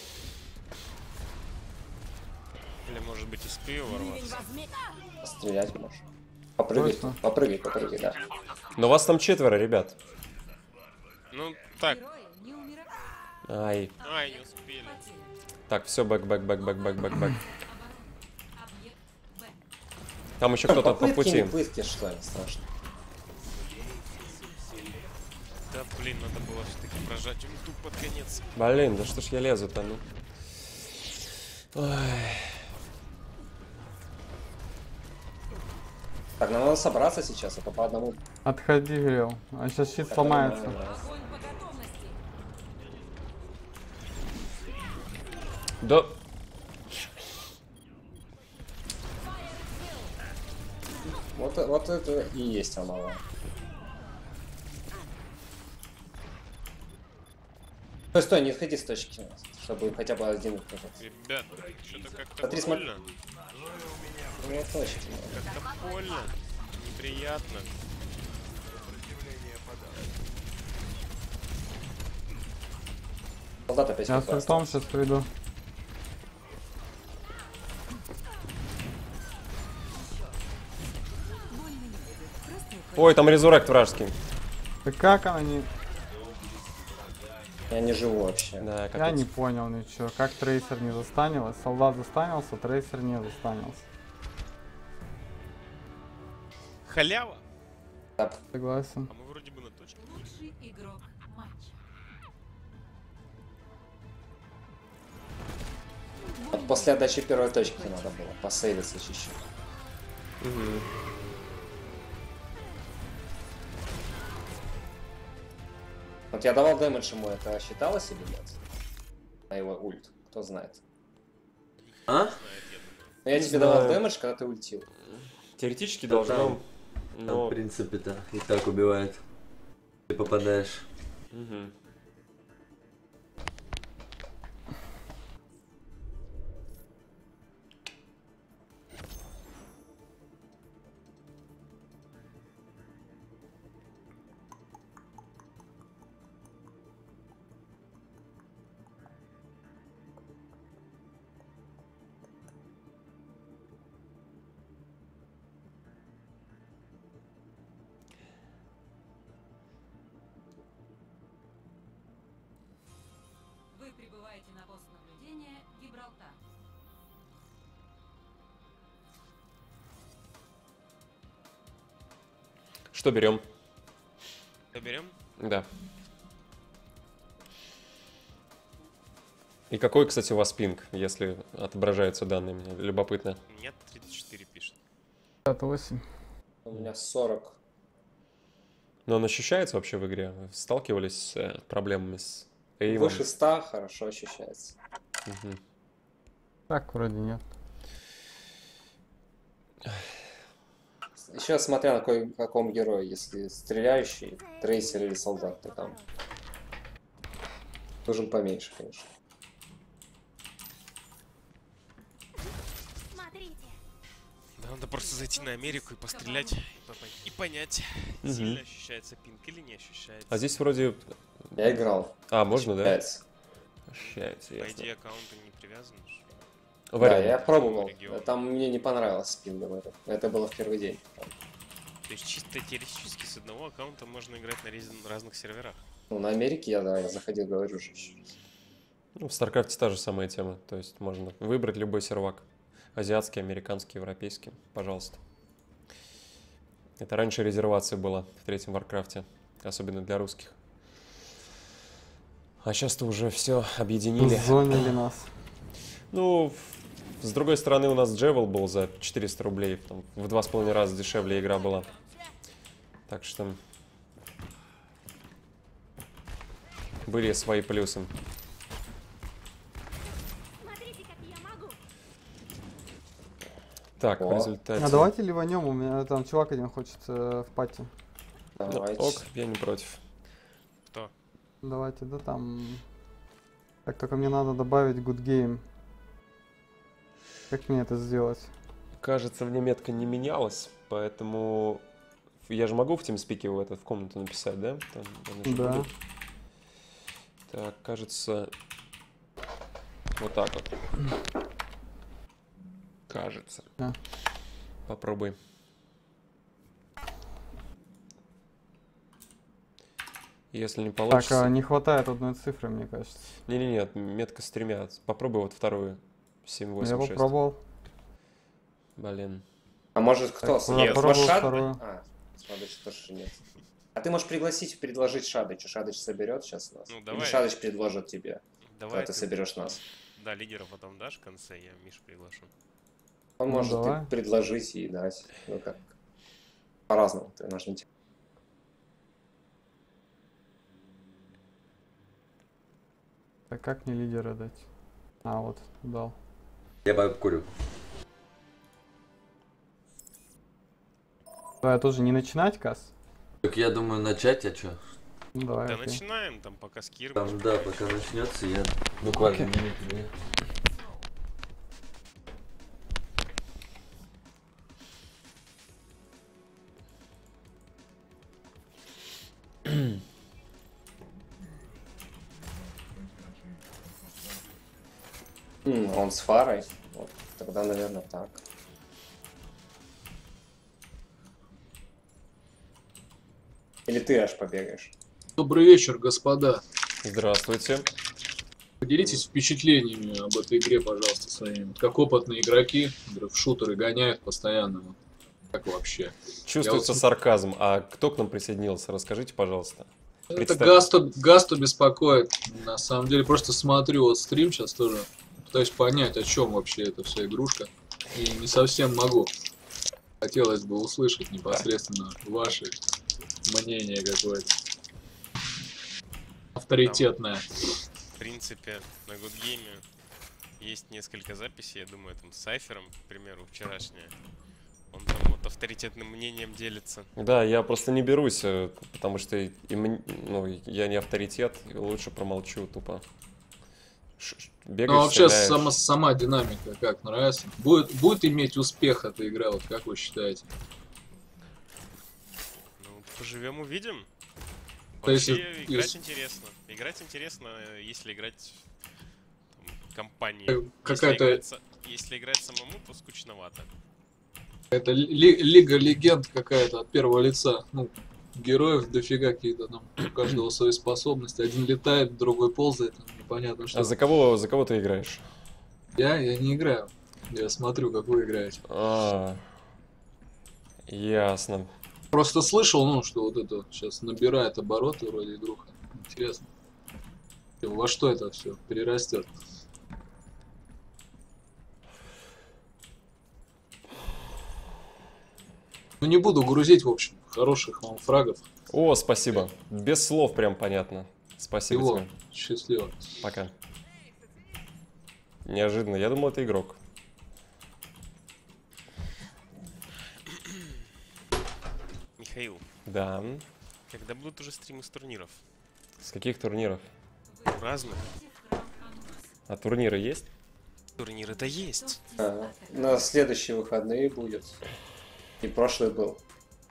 Или может быть из пива ворваться. Стрелять можешь. Попрыгай, Точно. попрыгай, да. Но вас там 4, ребят. Ну, так. Не умирай. Ай. Ай, не успели. Так, все, бэк. Там еще кто-то по Попытки, пути. не пытки, что ли, страшно. Да, блин, надо было все-таки прожать ульту под конец. Блин, да что ж я лезу-то, ну. Ой. Так, нам надо собраться сейчас, это по одному. Отходи, Грел. А сейчас щит сломается. Огонь по готовности. Да. Вот это и есть оно. Стой, не отходи с точки, чтобы хотя бы один этот. Ребят, что-то как-то Смотри, смотри. больно. Ну, точки. Как-то больно. Неприятно. Солдат опять Я с какой ультом остался. сейчас приду. Ой, там резурект вражеский. Да как она не... Я не живу вообще. Да, Я капец. не понял ничего. Как трейсер не застанилась? Солдат застанился, трейсер не застанился. Халява! Согласен. А мы вроде бы на точке. Лучший игрок матча. Вот после отдачи первой точки надо было посейвиться чуть-чуть. Мгм. Вот я давал дэмэдж ему, это считалось или нет? На его ульт, кто знает. А? Но я Не тебе давал знаю. дэмэдж, когда ты ультил. Теоретически Да должно. там, Но... в принципе-то, и так убивает. Ты попадаешь. Мгм. Вы прибываете на пост наблюдения Гибралтар. Что берем? Доберем? Да. И какой, кстати, у вас пинг, если отображаются данные? Мне любопытно. Нет, 34 пишет. 58. У меня 40. Но он ощущается вообще в игре? Вы сталкивались с проблемами с эймом? Выше 100 хорошо ощущается. Мгм. Так вроде нет. Еще смотря на каком герое, если стреляющий, трейсер или солдат, то там нужен поменьше, конечно. Да, надо просто зайти на Америку и пострелять, и понять, Мгм. сильно ощущается пинг или не ощущается. А здесь вроде... Я играл. А, можно, да? Ощущается. Ощущается, По ясно. идее, аккаунты не привязаны. что ли? Да, Вариант. я пробовал. Регион. Там мне не понравилось с пингом это. Это было в первый день. То есть чисто теоретически с одного аккаунта можно играть на разных серверах. Ну, на Америке я заходил, говорю же. Ну, в StarCraft та же самая тема. То есть можно выбрать любой сервак. Азиатский, американский, европейский. Пожалуйста. Это раньше резервация была в третьем Варкрафте. Особенно для русских. А сейчас-то уже все объединили. Зонили нас. Ну, с другой стороны, у нас Джевел был за 400 рублей. Там, в 2,5 раза дешевле игра была. Так что... Были свои плюсы. Так, в О. результате... А давайте ливанем, у меня там чувак один хочет в пати. Ну, Давайте. ок, я не против. Кто? Давайте, да там... Так, только мне надо добавить good game. Как мне это сделать? Кажется, мне метка не менялась, поэтому... Я же могу в TeamSpeak в комнату написать, да? Там, же Да. будет. Так, кажется... Вот так вот. Кажется. Да. Попробуй. Если не Так, получится... не хватает одной цифры, мне кажется. Не-не-не, метка с тремя. Попробуй вот вторую. 7, 8, Я 6. попробовал. Блин. А может кто? Так, я Нет, попробую может, Шад- вторую. А, Шадыч тоже нет. А ты можешь предложить Шадычу. Шадыч соберет сейчас нас. Ну, Или давай. Шадыч предложит тебе, Давай когда ты соберешь нас. Да, лидера потом дашь в конце, я Мишу приглашу. Он Ну, может давай. и предложить и дать. Ну как. По-разному ты нажмите. Так как мне лидера дать? А, вот, дал. Я покурю. Давай тоже не начинать, Кас? Так я думаю начать, а чё? Ну, давай, Да окей. начинаем, там пока скир. Там, да, пока начнется, я буквально минуту. Он с фарой. Вот, тогда, наверное, так. Или ты аж побегаешь? Добрый вечер, господа. Здравствуйте. Поделитесь впечатлениями об этой игре, пожалуйста, своими. Как опытные игроки в шутеры гоняют постоянно. Как вообще? Чувствуется сарказм. А кто к нам присоединился? Расскажите, пожалуйста. Это Гасту беспокоит. На самом деле, просто смотрю вот стрим сейчас тоже. Пытаюсь понять, о чем вообще эта вся игрушка. И не совсем могу. Хотелось бы услышать непосредственно ваше мнение какое-то. Авторитетное. В принципе, на Гудгейме есть несколько записей, я думаю, там с Сайфером, к примеру, вчерашняя. Он там вот авторитетным мнением делится. Да, я просто не берусь, потому что я не авторитет, и лучше промолчу тупо. Бегаешь, ну, вообще, стреляешь. сама динамика как нравится? Будет иметь успех эта игра, вот как вы считаете? Ну, поживем, увидим. То есть, вообще, играть интересно. Играть интересно, если играть там, компанией. Если играть самому, то скучновато. Это Лига Легенд какая-то от первого лица. Ну, героев дофига какие-то там. У каждого свои способности. Один летает, другой ползает. Непонятно что. А за кого ты играешь? Я не играю. Я смотрю, как вы играете. Ясно. Просто слышал, ну, что вот это сейчас набирает обороты вроде игруха. Интересно. Во что это все перерастет? Ну, не буду грузить, в общем. Хороших вам фрагов. О, спасибо. Без слов прям понятно. Спасибо Всего. тебе. Счастливо. Пока. Неожиданно. Я думал, это игрок. Михаил. Да. Когда будут уже стримы с турниров? С каких турниров? Разных. А турниры есть? Турниры-то есть. На следующие выходные будет. И прошлый был.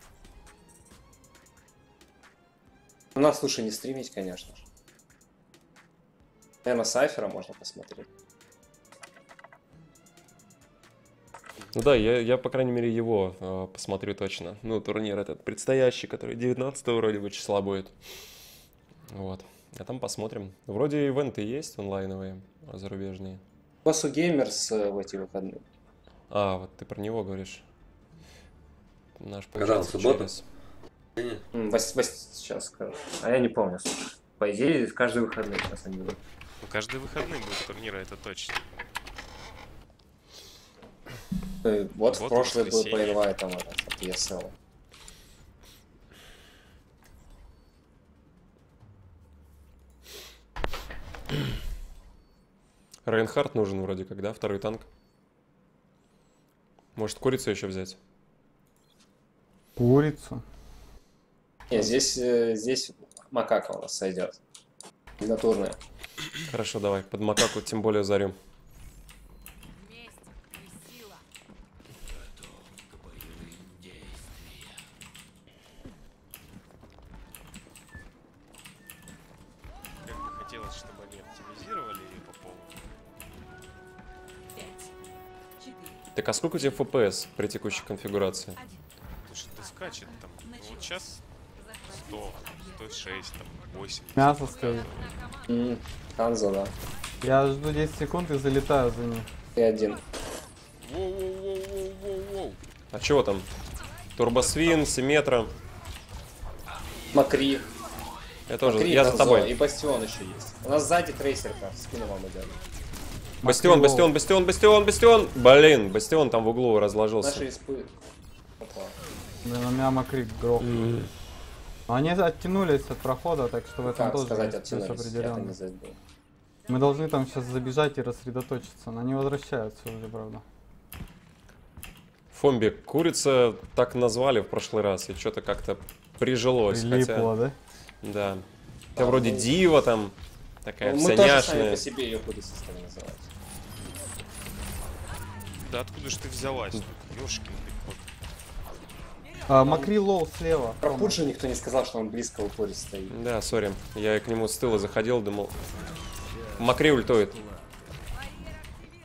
У нас лучше не стримить, конечно же. Наверное, Сайфера можно посмотреть. Ну да, я по крайней мере, его посмотрю точно. Ну, турнир этот предстоящий, который 19 вроде бы числа будет. Вот. А там посмотрим. Вроде ивенты есть онлайновые, зарубежные. Босу Геймерс в эти выходные. А, вот ты про него говоришь. Наш, Когда он, суббота? Сейчас скажу. А я не помню. По идее, каждый выходный сейчас они будут. Ну, каждый выходный будет турниры, это точно. Вот в прошлый был по инвайтам от ESL. Рейнхард нужен вроде как, да? Второй танк. Может, курицу еще взять? Курицу? Нет, здесь макака у нас сойдет. Натурная. Хорошо, давай. Под макаку тем более зарю. Как бы хотелось, чтобы они оптимизировали ее по полу. 5, 4, Так а сколько у тебя FPS при текущей конфигурации? 1. Потому что ты скачет там. Ну, вот сейчас 100, 106, там, 8. Мясо стоит. Ханзо, да. Я жду 10 секунд и залетаю за ним. И один. Воу-воу-воу-воу-воу-воу. А чего там? Турбосвин, Симметра. Макри. Я тоже. Макри, Я за Ханзо. тобой. И Бастион еще есть. У нас сзади трейсерка. В спину вам идет. Бастион, бастион, бастион, бастион, бастион. Блин, бастион там в углу разложился. Наши испы. Опа. Блин, у меня макрик грохнул. Они оттянулись от прохода, так что в этом Как тоже сказать, есть плюс оттянулись? Я определенный. не забыл. Мы должны там сейчас забежать и рассредоточиться, но они возвращаются уже, правда. Фомби, курица так назвали в прошлый раз, и что-то как-то прижилось. Прилипло, да? Да. Хотя вроде дива там, такая Мы вся тоже сами няшная. по себе ее курицей стали называть. Да откуда же ты взялась? Ёшкин ты кот. Макри лоу слева. Про Рома. Пуджи никто не сказал, что он близко у Пури стоит. Да, сори. Я к нему с тыла заходил, думал. Макри ультует.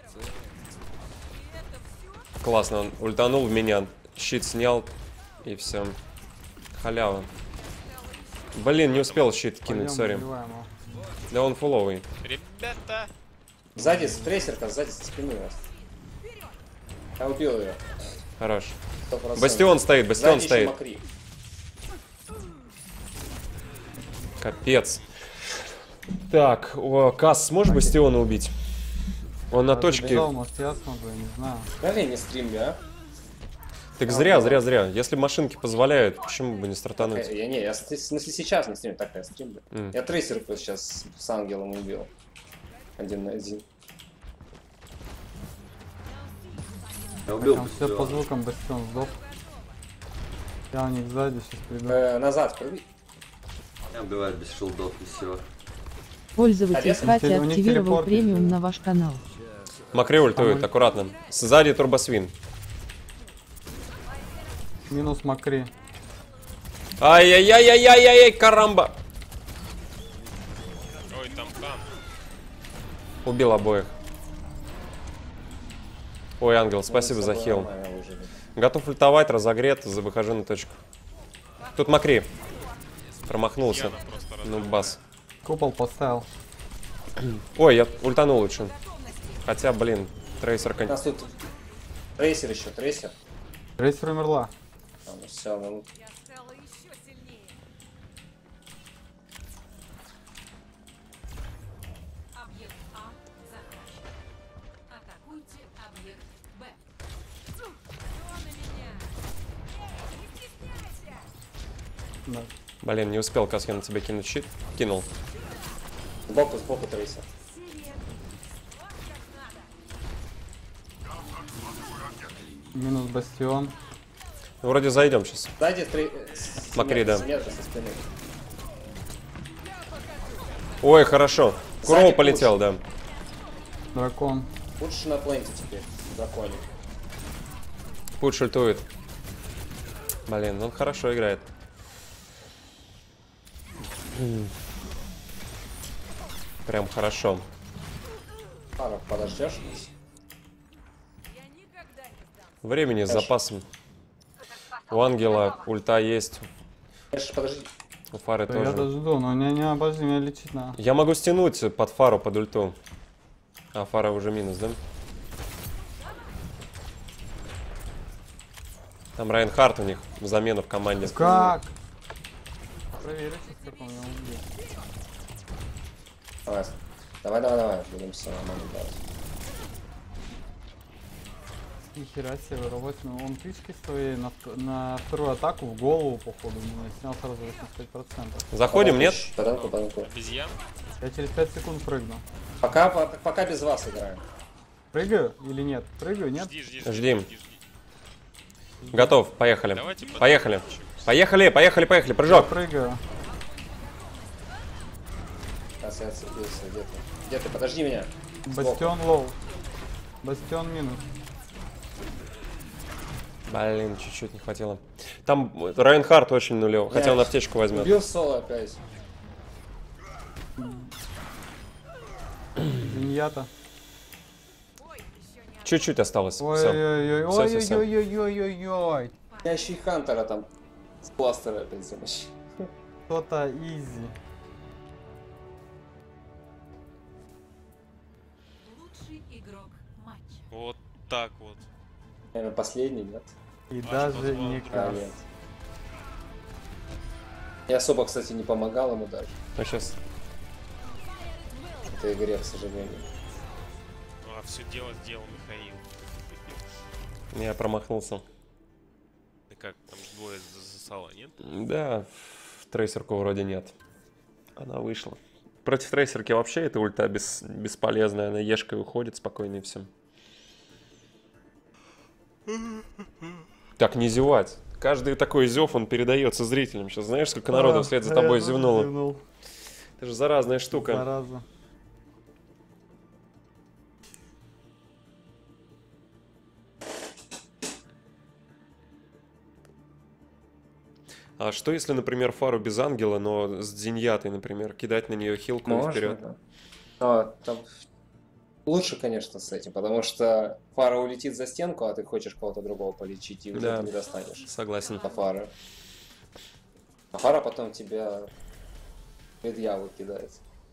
Классно, он ультанул в меня, щит снял, и все. Халява. Блин, не успел щит кинуть, сори. Да он фуловый. Ребята! Сзади трейсерка, сзади со спины нас. Я убил ее. Хорош. 100%. Бастион стоит, бастион Сзади еще стоит. Макри. Капец. Так, Касс, сможешь бастиона убить? Он на точке. Забежал, может, я смогу, я не знаю. Давай не стримли, а? Так зря. Если машинки позволяют, почему бы не стартануть? Я в смысле сейчас не стримлю, так я стримлю. Я трейсерку сейчас с ангелом убил. 1 на 1. Я убил Там все по звукам, бастион сдох. Я у них сзади сейчас приду. Назад, прыгай. Меня убивает без шилдов и всего. Пользователь Одесса. Катя У них активировал телепорт премиум на ваш канал. Макри ультует, аккуратно. Сзади турбосвин. Минус Макри. Ай-яй-яй-яй-яй-яй, карамба. Ой, там хан. Убил обоих. Ой, ангел, спасибо за хил. Нормально выжили. Готов ультовать, разогрет, выхожу на точку. Тут Макри. Промахнулся. Яна просто Ну, бас. Купол поставил. Ой, я ультанул лучше. Хотя, блин, трейсер, У нас тут трейсер еще, трейсер. Рейсер умерла. А, ну все, ну. Я стала еще сильнее. Объект А захвачен. Атакуйте объект Б. Что на меня? Не стесняйся! Да. Блин, не успел Касьян на тебя кинуть щит. Кинул. Сбоку трейсер. Минус бастион. Вроде зайдем сейчас. Сзади Макри, да. со спины. Ой, хорошо. Курол Сзади полетел, да. Дракон. Лучше на пленте теперь, драконе. Путь ультует. Блин, он хорошо играет. Прям хорошо. Ладно, подождешь? Я никогда не сдам. Времени с запасом. У ангела ульта есть. Подожди. У фары Да я тоже. даже жду, но не обожди, меня лечить надо. Я могу стянуть под фару, под ульту. А фара уже минус, да? Там Райнхард у них замена в команде. Как? Проверить, как он меня убил. Давай. Будем все нормально делать. Нихера себе, работаю. Он птички своей на вторую атаку в голову, походу, меня снял сразу 85%. Заходим, нет? Подонку. Обезьян? Я через 5 секунд прыгну. Пока без вас играем. Прыгаю или нет? Прыгаю, нет? Жди. Ждем. Готов, поехали. Давайте Поехали. подключимся. Поехали, прыжок. Прыгаю. Сейчас я отцепился. Где ты? Подожди меня. Бастион лоу. Бастион минус. Блин, чуть-чуть не хватило. Там Райнхард очень нулев, хотя он аптечку возьмет. Убил соло опять. Зиньята. Чуть-чуть осталось. Все. Всё. Ой-ой-ой-ой-ой-ой-ой-ой. Я еще и Хантера там с пластера опять замочил. Кто-то изи. Лучший игрок матча. Вот так вот. Наверное, последний, нет? И Ваш даже позвал не друг. Кас. Нет. Я особо, кстати, не помогал ему даже. Ну, сейчас. В этой игре, к сожалению. А все дело сделал Михаил. Я промахнулся. Ты как, там же двое засало, нет? Да, трейсерку вроде нет. Она вышла. Против трейсерки вообще эта ульта бесполезная. Она ешкой уходит спокойно и все. Так, не зевать. Каждый такой зев, он передается зрителям. Сейчас знаешь, сколько народу вслед за тобой зевнуло? Это же заразная штука. Зараза. А что если, например, фару без ангела, но с Дзиньятой, например, кидать на нее хилку и вперед? Да. Но там Лучше, конечно, с этим, потому что фара улетит за стенку, а ты хочешь кого-то другого полечить, и уже Да. ты не достанешь Согласен. до фары. А фара потом тебя в дьявол кидает.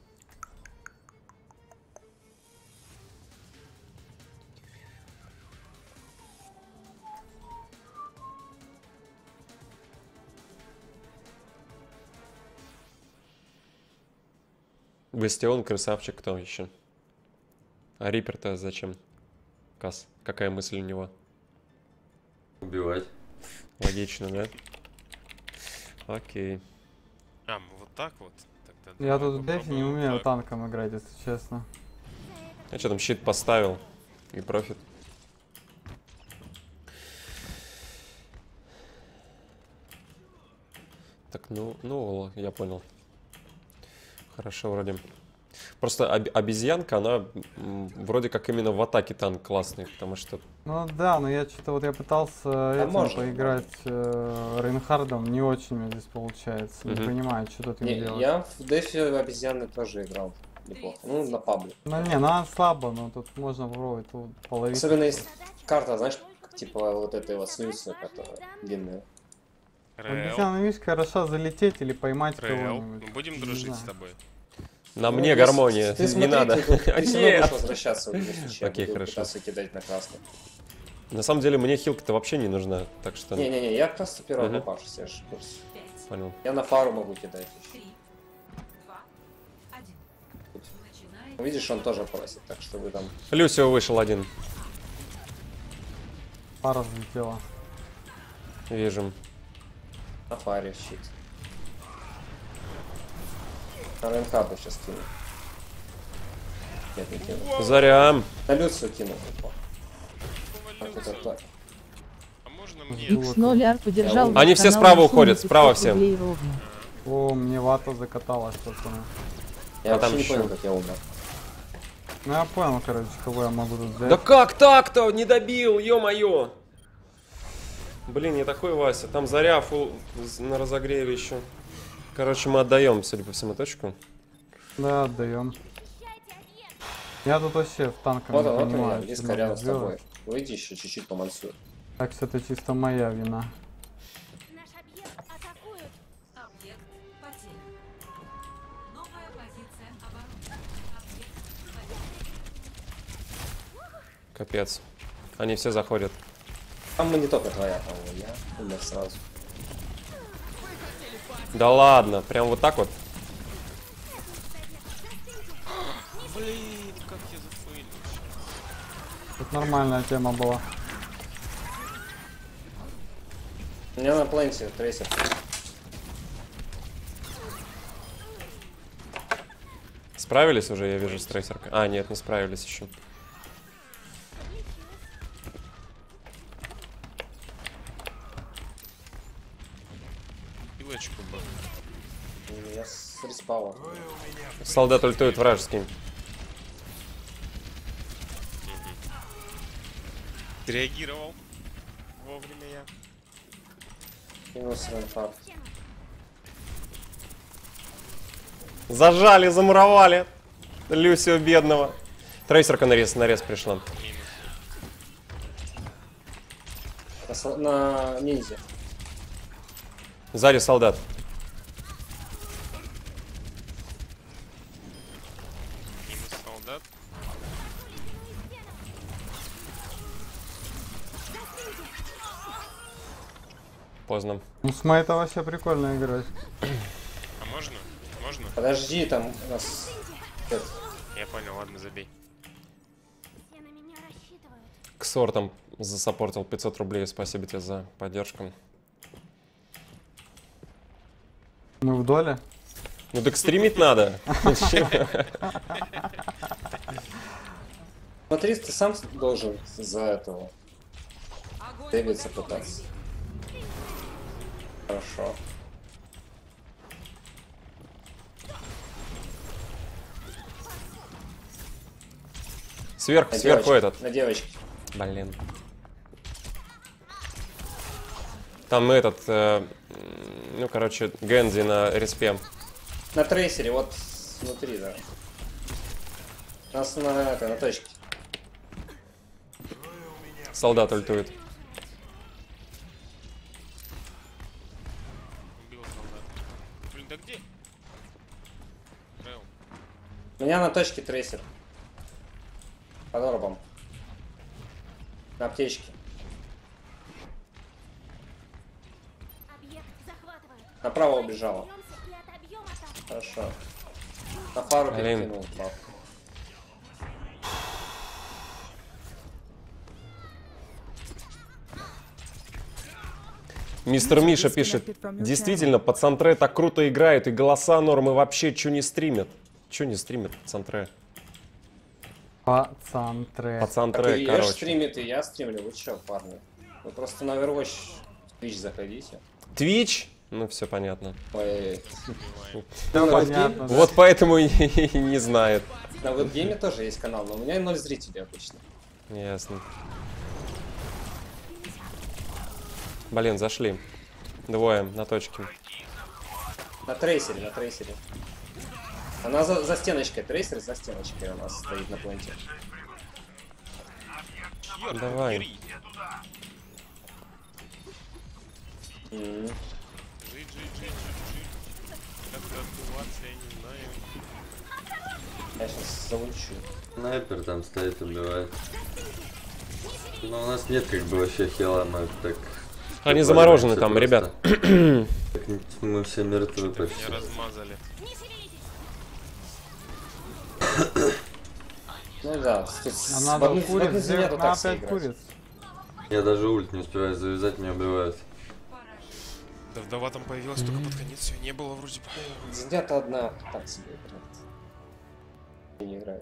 Бастион, красавчик, кто еще? А Рипер-то зачем? Кас, какая мысль у него? Убивать. Логично, да? Окей. А, мы вот так вот? Тогда Я давай тут в дефе не попробуем умею так. танком играть, если честно. Я что там, щит поставил и профит. Так, ну, я понял. Хорошо, вроде. Просто обезьянка, она вроде как именно в атаке танк классный, потому что... Ну да, но я что-то вот я пытался этим можно, поиграть Рейнхардом, не очень у меня здесь получается. Не Мгм. понимаю, что тут Не, им делать. я в дефе обезьяны тоже играл неплохо. Ну, на пабле. Ну не, ну она слабо, но тут можно попробовать тут половить. Особенно есть карта, знаешь, типа вот этой вот снюса, которая длинная. Рээл, Обезьяна, видишь, хорошо залететь или поймать Рээл, кого-нибудь. мы будем Не дружить знаю. с тобой. На Ну, мне ты гармония, ты не смотри, надо. Ты все равно Нет. будешь возвращаться в любом случае. Окей, Я буду хорошо. пытаться кидать на красный. На самом деле мне хилка-то вообще не нужна, так что... Не-не-не, я просто первый Мгм. попавшийся, я же в курсе. 5, Понял. Я на фару могу кидать. 3, 2, 1. Начинает Ну, видишь, он тоже просит, так что вы там... Люсио вышел один. Пара взлетела. Вижу. На фаре щит. На Рейнхарда сейчас кину. Нет, не кину. Заря. На Люцию кину. Опа. Повалил Как это всё. так? А можно мне? X0 поддержал Они ваш все канал справа на сумму уходят, 500 справа все. рублей ровно. О, мне вата закаталась, пацаны. Я А там вообще не ещё. понял, как я умер. Ну я понял, короче, кого я могу тут взять. Да как так-то? Не добил, ё-моё. Блин, не такой Вася. Там Заря на разогреве еще. Короче, мы отдаем, судя по всему, точку. Да, отдаем. Я тут вообще в танках Вот не он, вот понимаю, он, близко что рядом надо с тобой. сделать. Выйди еще чуть-чуть помансуй. Так что это чисто моя вина. объект потерян. Новая позиция обороны. Объект потерян. Капец. Они все заходят. Там не только твоя, по-моему, я умер сразу. Да ладно, прям вот так вот. Блин, как я зафейлил. Тут нормальная тема была. У меня на пленте трейсер. Справились уже, я вижу, с трейсеркой. А, нет, не справились еще. Пилочку бы. Я с респауна. Солдат ультует вражеский. Реагировал. Вовремя я. Минус Рейнхард. Зажали, замуровали. Люсио бедного. Трейсерка нарез пришла. Минус. На ниндзя. Сзади солдат. Минус солдат. Поздно. Ну с это вообще прикольно играть. А можно? Можно? Подожди, там у нас... Я понял, ладно, забей. Ксор там засаппортил 500 рублей. Спасибо тебе за поддержку. Мы в доле. Ну так стримить надо. Смотри, ты сам должен за этого Дэвидса пытаться. Хорошо. Сверху, На сверху девочке, этот. На девочке. Блин. Там этот, ну короче, Гэнзи на респе. На трейсере, вот внутри, да. Нас на точке. Солдат ультует. Убил солдат. Блин, да где? Рэу. У меня на точке трейсер. Под орбом. На аптечке. Направо убежала. Хорошо. На фару Блин. перекинул. Баб. Мистер Миша пишет, действительно, пацантре так круто играют, и голоса нормы вообще чё не стримят. Чё не стримят, пацантре? Пацантре. Пацантре, Еш короче. стримит, и я стримлю. Вы чё, парни? Вы просто на Overwatch Twitch заходите. Twitch? Ну, все понятно. Ой. Всё понятно, да. Вот поэтому и не знает. На веб-гейме тоже есть канал, но у меня 0 зрителей обычно. Ясно. Блин, зашли. Двое на точке. На трейсере, на трейсере. Она за стеночкой, трейсер за стеночкой у нас стоит на планете. Давай. Жить. Как отдуваться, я не знаю. Я сейчас заучу. Снайпер там стоит, убивает. Но у нас нет как бы вообще хила, мы так... Они заморожены там, просто. ребят. Так, мы все мертвы почти. Меня размазали. Ну да, тут А надо куриц, нету на так все опять играть. куриц. Я даже ульт не успеваю завязать, меня убивают. Да вдова там появилась только под конец, ее не было вроде бы. Зенята одна так себе играет. И не играет.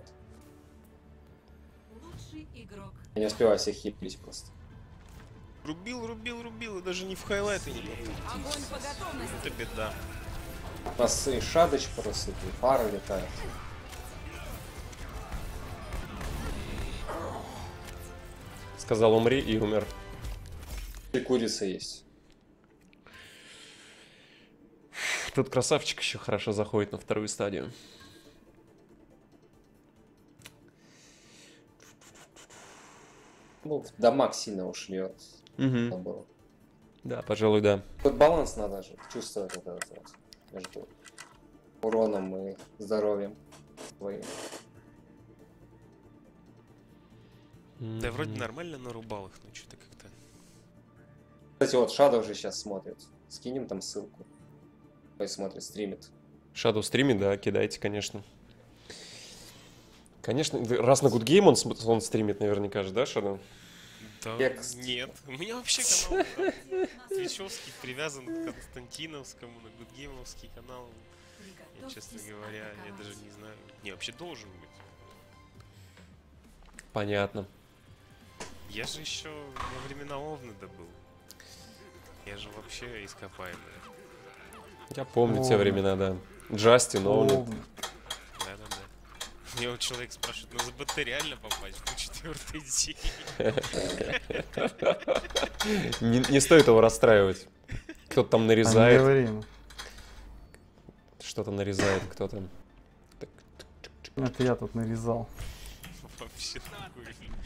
Лучший игрок. Я не успеваю всех хиплить просто. Рубил, и даже не в хайлайты не попал. Огонь по готовности. Это беда. У нас и шадыч просто, и фары летают. Сказал умри и умер. И курица есть. Тут красавчик еще хорошо заходит на вторую стадию. Ну, дамаг сильно ушли от набора. Да, пожалуй, да. Тут баланс надо же чувствовать вот этот вот между уроном и здоровьем твоим. Да вроде нормально нарубал их, но что-то как-то... Кстати, вот Shadow уже сейчас смотрит. Скинем там ссылку. Ой, смотрит, стримит. Shadow стримит, да, кидайте, конечно. Конечно, раз на Good Game он стримит наверняка же, да, Shadow? Да, нет. У меня вообще канал твичевский привязан к Константиновскому, на Гудгеймовский канал. Я, честно говоря, я даже не знаю. Не, вообще должен быть. Понятно. Я же еще во времена Овнеда был. Я же вообще ископаемый. Я помню те времена, да. Джастин, Оуни. Да-да-да. Мне вот человек спрашивает, на ЗБТ реально попасть в 4-й серии? Не стоит его расстраивать. Кто-то там нарезает. Что-то нарезает, кто-то. Это я тут нарезал. Вообще такой.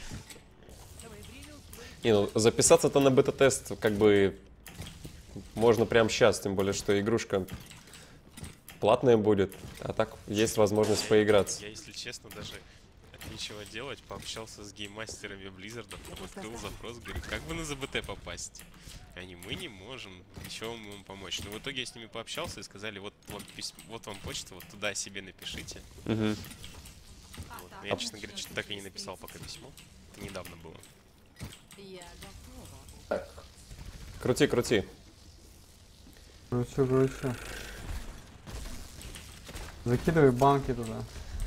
Не, ну записаться-то на бета-тест как бы можно прямо сейчас, тем более, что игрушка платная будет, а так есть возможность поиграться. Я, если честно, даже от нечего делать, пообщался с гейммастерами Blizzard, открыл запрос, говорю, как бы на ЗБТ попасть? Они, мы не можем, ничего мы вам помочь. Но в итоге я с ними пообщался и сказали, вот вам письмо, вот вам почта, вот туда себе напишите. Вот. Но я, честно говоря, так и не написал пока письмо. Это недавно было. Я готова. Так. Крути, крути. Кручу. Закидывай банки туда.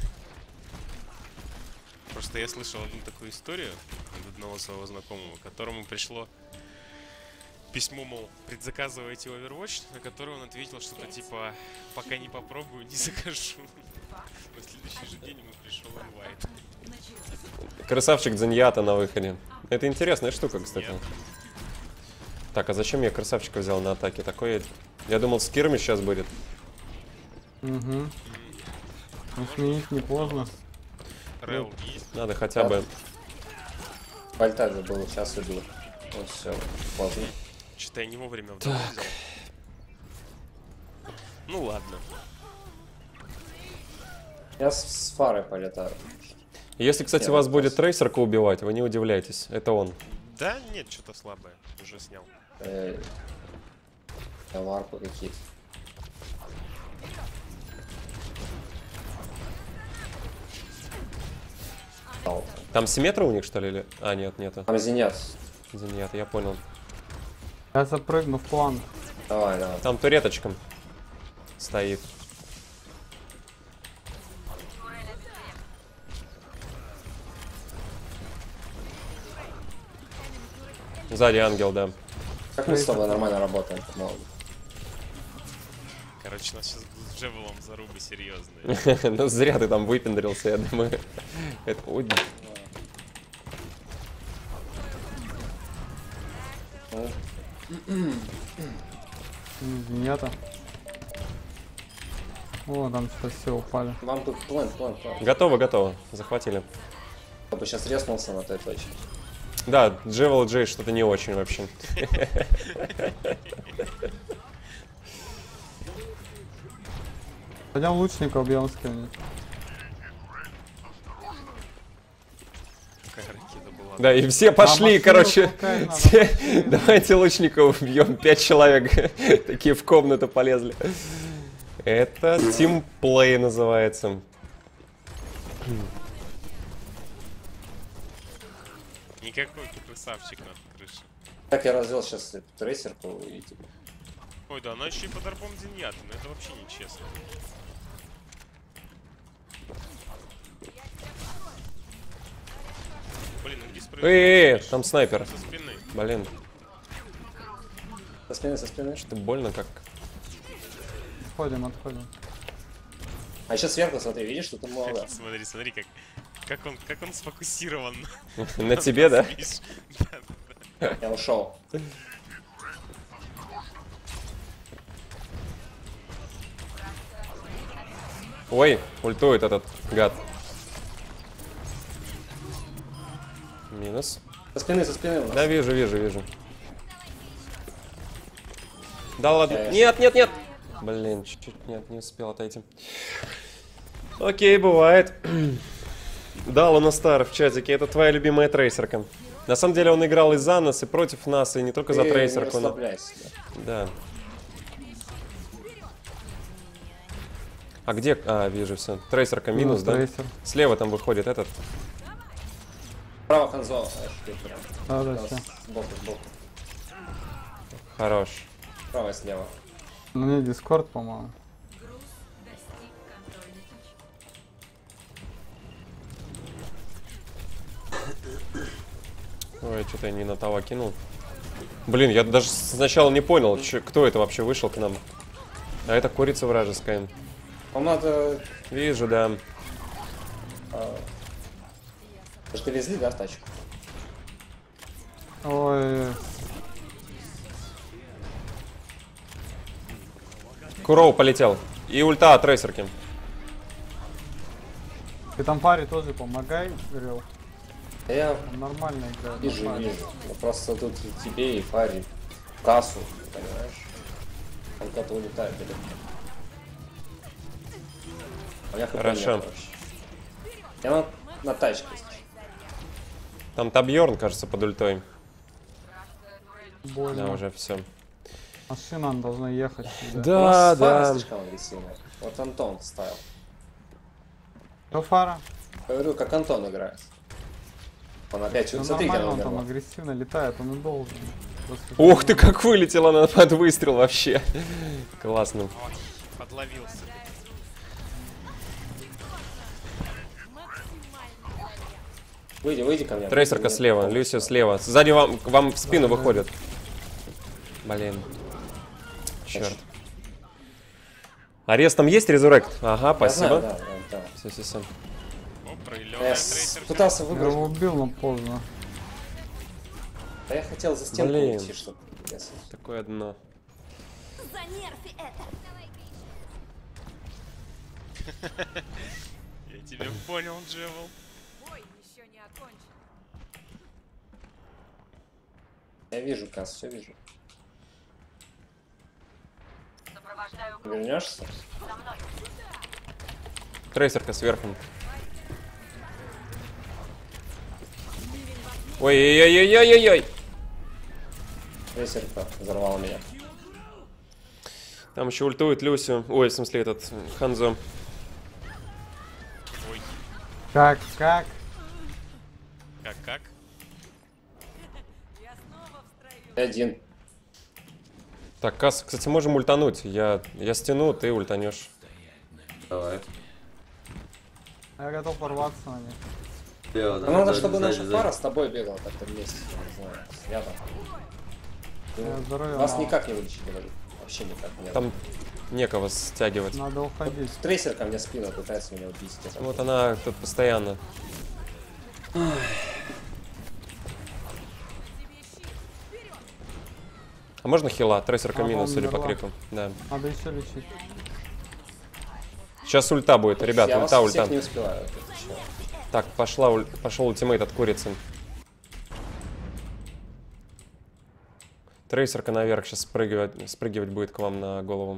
Просто я слышал одну такую историю от одного своего знакомого, которому пришло письмо, мол, предзаказывайте Overwatch, на которое он ответил что-то типа, пока не попробую, не закажу. На следующий же день ему пришел инвайт. Красавчик Дзеньята на выходе. Это интересная штука, кстати. Нет. Так, а зачем я красавчика взял на атаке? Такой, я думал, скирмиш сейчас будет. Угу. Ну, сменить не поздно. Рэл есть. Надо хотя бы... Вольтаж же был, сейчас иду. Вот все, поздно. Что-то я не вовремя вдруг взял. Ну ладно. Я с фарой полетаю. Если, кстати, Я вас вот будет сейчас. трейсерка убивать, вы не удивляйтесь. Это он. Да, нет, что-то слабое. Уже снял. Варпы какие-то. Там симметра у них, что ли? Или... А, нет, нету. Там зенят. Нет, я понял. Я запрыгну в план. Давай, давай. Там туреточка стоит. Сзади ангел, да. Как мы с тобой нормально работаем, по-моему. Короче, нас сейчас будут с Джевелом зарубы серьезные. Ну зря ты там выпендрился, я думаю. Это... Ой, Нету. О, там что все упали. Вам тут план. готово, готово. Захватили. Я бы сейчас резнулся на той точке. Да, Джевел Джей что-то не очень вообще. Пойдем лучника убьем с кем-нибудь. Какая ракета была. Да, и все пошли, машину короче. толкать надо, Все... Давайте лучника убьем. 5 человек такие в комнату полезли. Это тимплей называется. Никакой ты красавчик на крыше. Так я развел сейчас эту трейсерку и типа. Ой, да, она еще и под арбом Зиньята, но это вообще нечестно. Блин, ну где справедливость? Там снайпер. Со спины. Блин, Со спины. что-то больно как. Отходим. А сейчас сверху, смотри, видишь, что там много. Смотри, как он сфокусирован. На тебе, да? Видишь? Я ушел. Ой, ультует этот гад. Минус. Со спины у нас. Да, вижу. Да ладно. Я- Нет. Блин, чуть-чуть не успел отойти. Окей, бывает. Дал на Стар в чатике. Это твоя любимая трейсерка. На самом деле он играл и за нас, и против нас, и не только за Ты трейсерку. не но- расслабляйся. Да. А где? А, вижу все. Трейсерка минус, да? Трейсер. Слева там выходит этот. Право Ханзо. знаешь, ты прям. Да, Да, все. Сбоку. Хорош. Право и слева. Ну, мне Дискорд, по-моему. Ой, что-то я не на того кинул. Блин, я даже сначала не понял, кто это вообще вышел к нам. А это курица вражеская. Вам надо... Вижу, да. Вы же довезли, да, в тачку? Ой, Куроу полетел. И ульта от трейсерки. ты там паре тоже помогай, Рил. Я Он нормально играет. вижу. нормально. Ну, просто тут и тебе, и Фаре, кассу, понимаешь? Он куда-то улетает далеко. А я Хорошо. Я на тачке. Там Табьорн, кажется, под ультой. Больно. Да, уже все. Машина она должна ехать сюда. У Да, нас Фара да. слишком агрессивная. Вот Антон ставил. Кто фара? Я говорю, как Антон играет. Он опять... Ну, Смотри, где нормально, он он там играл. агрессивно летает, он и должен. Просто Ух ты, как вылетела она под выстрел вообще. Классно. Ой, подловился. Выйди ко мне. Трейсерка Выйди, слева, нет, Люсия слева. Сзади вам в спину выходит. Блин. Черт. Арест там есть, резурект? Ага, Я спасибо. знаю, да. Все. О, пролилённая Я трейсерка. пытался Я выбрать. его убил, но поздно. А я хотел за стенку Блин. уйти, чтобы... Такое дно. Занервь это. Я тебя понял, Джевел. окончен. Я вижу, Кас, все вижу. Сопровождаю группу. Вернешься? За мной. Трейсерка сверху. Ой-ой-ой-ой-ой-ой! Трейсерка взорвала меня. Там еще ультует Люсю. Ой, в смысле этот Ханзо. Ой, Как? как? Один. Так, Кас, кстати, можем ультануть. Я стяну, ты ультанешь. Давай. Я готов порваться на них. Я, Ну, надо, чтобы наша пара с тобой бегала как-то вместе. Я не знаю. Я там. Я здоровья Вас мало. никак не вылечить, говорю. Вообще никак нет. Там некого стягивать. Надо уходить. Трейсер ко мне в спину пытается меня убить. Вот она тут постоянно. А можно хила? Трейсерка Ага, минус, судя по умерла. крику. Да. Надо еще лечить. Сейчас ульта будет, ребят, Я ульта, вас всех ульта. не успеваю. Это чё? Так, пошел ультимейт от курицы. Трейсерка наверх сейчас спрыгивать будет к вам на голову.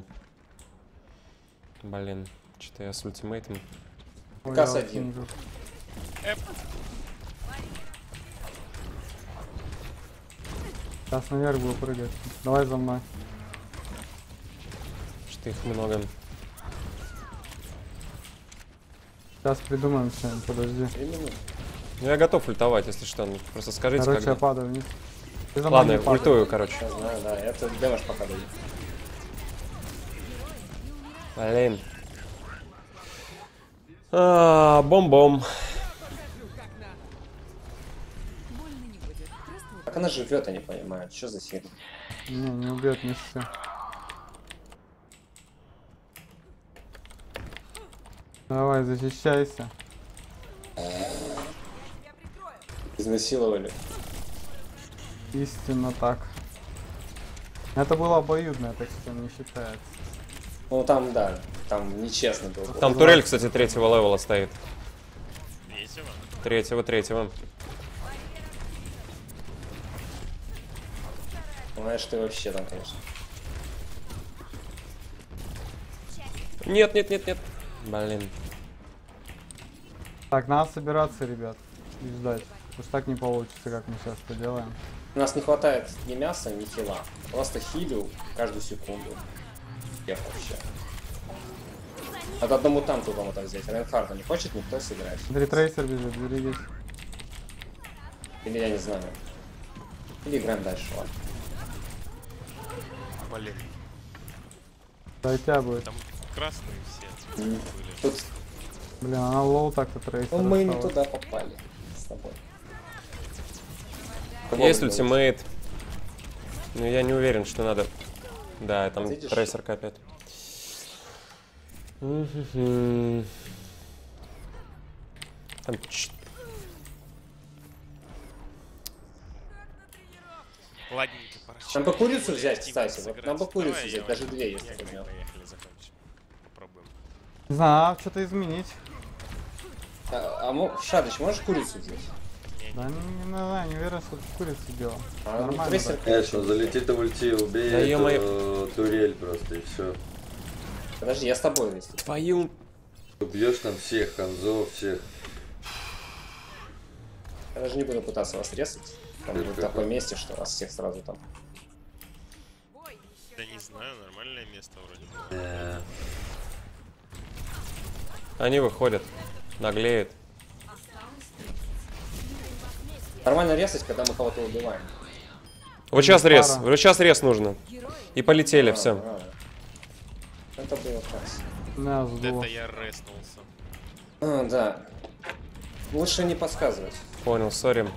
Блин, что-то я с ультимейтом. Ой, Кас я один. очень жив. Сейчас наверх буду прыгать. Давай за мной. Что их много. Сейчас придумаем что-нибудь, подожди. 3 минуты. Ну, я готов ультовать, если что. Ну, просто скажите, Короче, я когда. падаю вниз. Ты за Ладно, мной не падай. ультую, короче. Я знаю, да. Это дэмэдж пока дают. Блин. Бом-бом. Как она живет, я не понимаю. Что за херня? Не убьет, не все. Давай, защищайся. Изнасиловали. Истинно так. Это было обоюдно, так что не считается. Ну там, да. Там нечестно было. Там турель, кстати, 3-го левела стоит. Третьего? 3-го. Знаешь, ты вообще там, конечно. Нет. Блин. Так, надо собираться, ребят, и ждать. Уж так не получится, как мы сейчас поделаем. У нас не хватает ни мяса, ни хила. Просто хилю каждую секунду. Я вообще. От одному танку кому-то взять. Рейнхарда не хочет никто сыграть. Смотри, трейсер бежит, берегись. Или я не знаю. Или играем дальше, ладно. Блин, Да тебя будет. там красные все были. Тут Блин, она лоу так-то трейсер. ну, мы не осталась. туда попали с тобой. Есть По-моему, ультимейт. Но я не уверен, что надо. Да, там Видишь? трейсерка опять. Мгм. Там Ладненько, пора. Нам бы курицу взять, Тиму кстати. Вот сыграть. нам бы курицу Давай, взять, давай. даже 2, если Поехали, возьмем. Поехали, закончим. Попробуем. Не знаю, надо что-то изменить. Шадыч, можешь курицу взять? Да не знаю, не уверен, что курица дело. А, ну, Нормально. трейсер, так. Конечно, залетит в ульти, убей Да эту ё-моё. турель просто и все. Подожди, я с тобой вместе. твою. Убьешь там всех, Ханзо, всех. Я даже не буду пытаться вас резать. Там Это будет какое? такое месте, что вас всех сразу там. Да не знаю, нормальное место вроде. Они выходят. Наглеют. Нормально резать, когда мы кого-то убиваем. Вот сейчас рез. пара. Вот сейчас рез нужно. И полетели, все. Это было классно. На, Вот сдуло. это я реснулся. Да. Лучше не подсказывать. Понял, сори.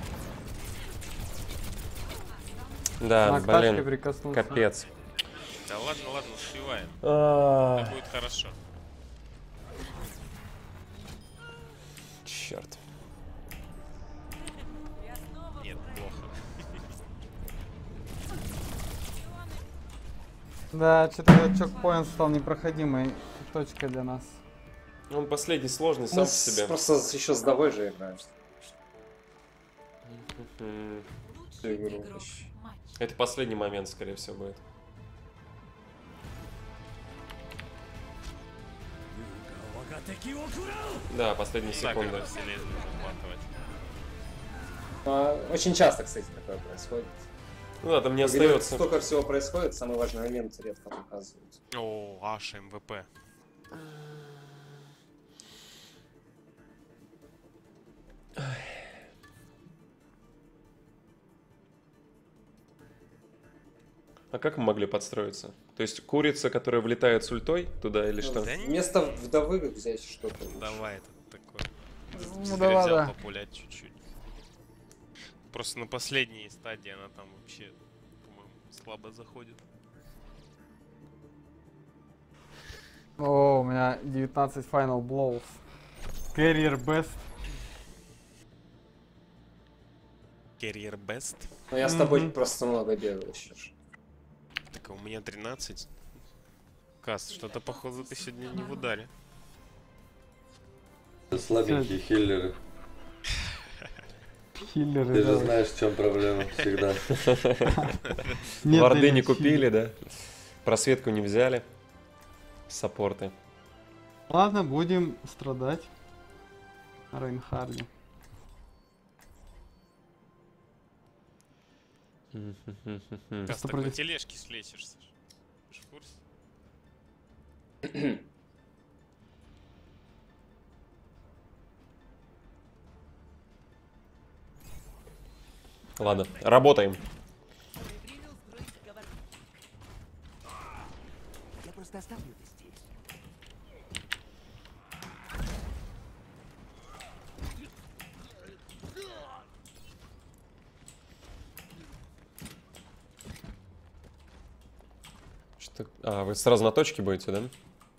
Да, На кташке блин. прикоснулся. Капец. Да ладно, успеваем. А, Это будет хорошо. Черт. Нет, плохо. Да, что-то этот чокпоинт стал непроходимой точкой для нас. Он последний сложный Мы сам по себе. просто еще с Довой же играем. Мгм. Всю игру игрок почти. матча. Это последний момент, скорее всего, будет. Да, последние Так, секунды. это все лезут захватывать. Очень часто, кстати, такое происходит. Ну да, там не В игре остается. столько всего происходит, самый важный момент редко показывают. О, аж МВП. А как мы могли подстроиться? То есть курица, которая влетает с ультой туда или что? Да не- Вместо вдовы взять что-то. лучше. Давай, это такое. Ну давай, Взял да. популять чуть-чуть. Просто на последней стадии она там вообще, по-моему, слабо заходит. О, у меня 19 final blows. Carrier best. Carrier Best. Но я с тобой просто много бегаю сейчас. Так, а у меня 13. Кас, что-то похоже ты сегодня не в ударе. Слабенькие хиллеры. Хиллеры. Ты же да. знаешь, в чем проблема всегда. Нет, Варды Дэвид, не купили, да? Просветку не взяли. Саппорты. Ладно, будем страдать. Рейнхарде. Кас, так против- на тележке слечишься. Ты ж в курсе? Ладно, работаем. Я просто оставлю это здесь. Что... А, вы сразу на точке будете, да?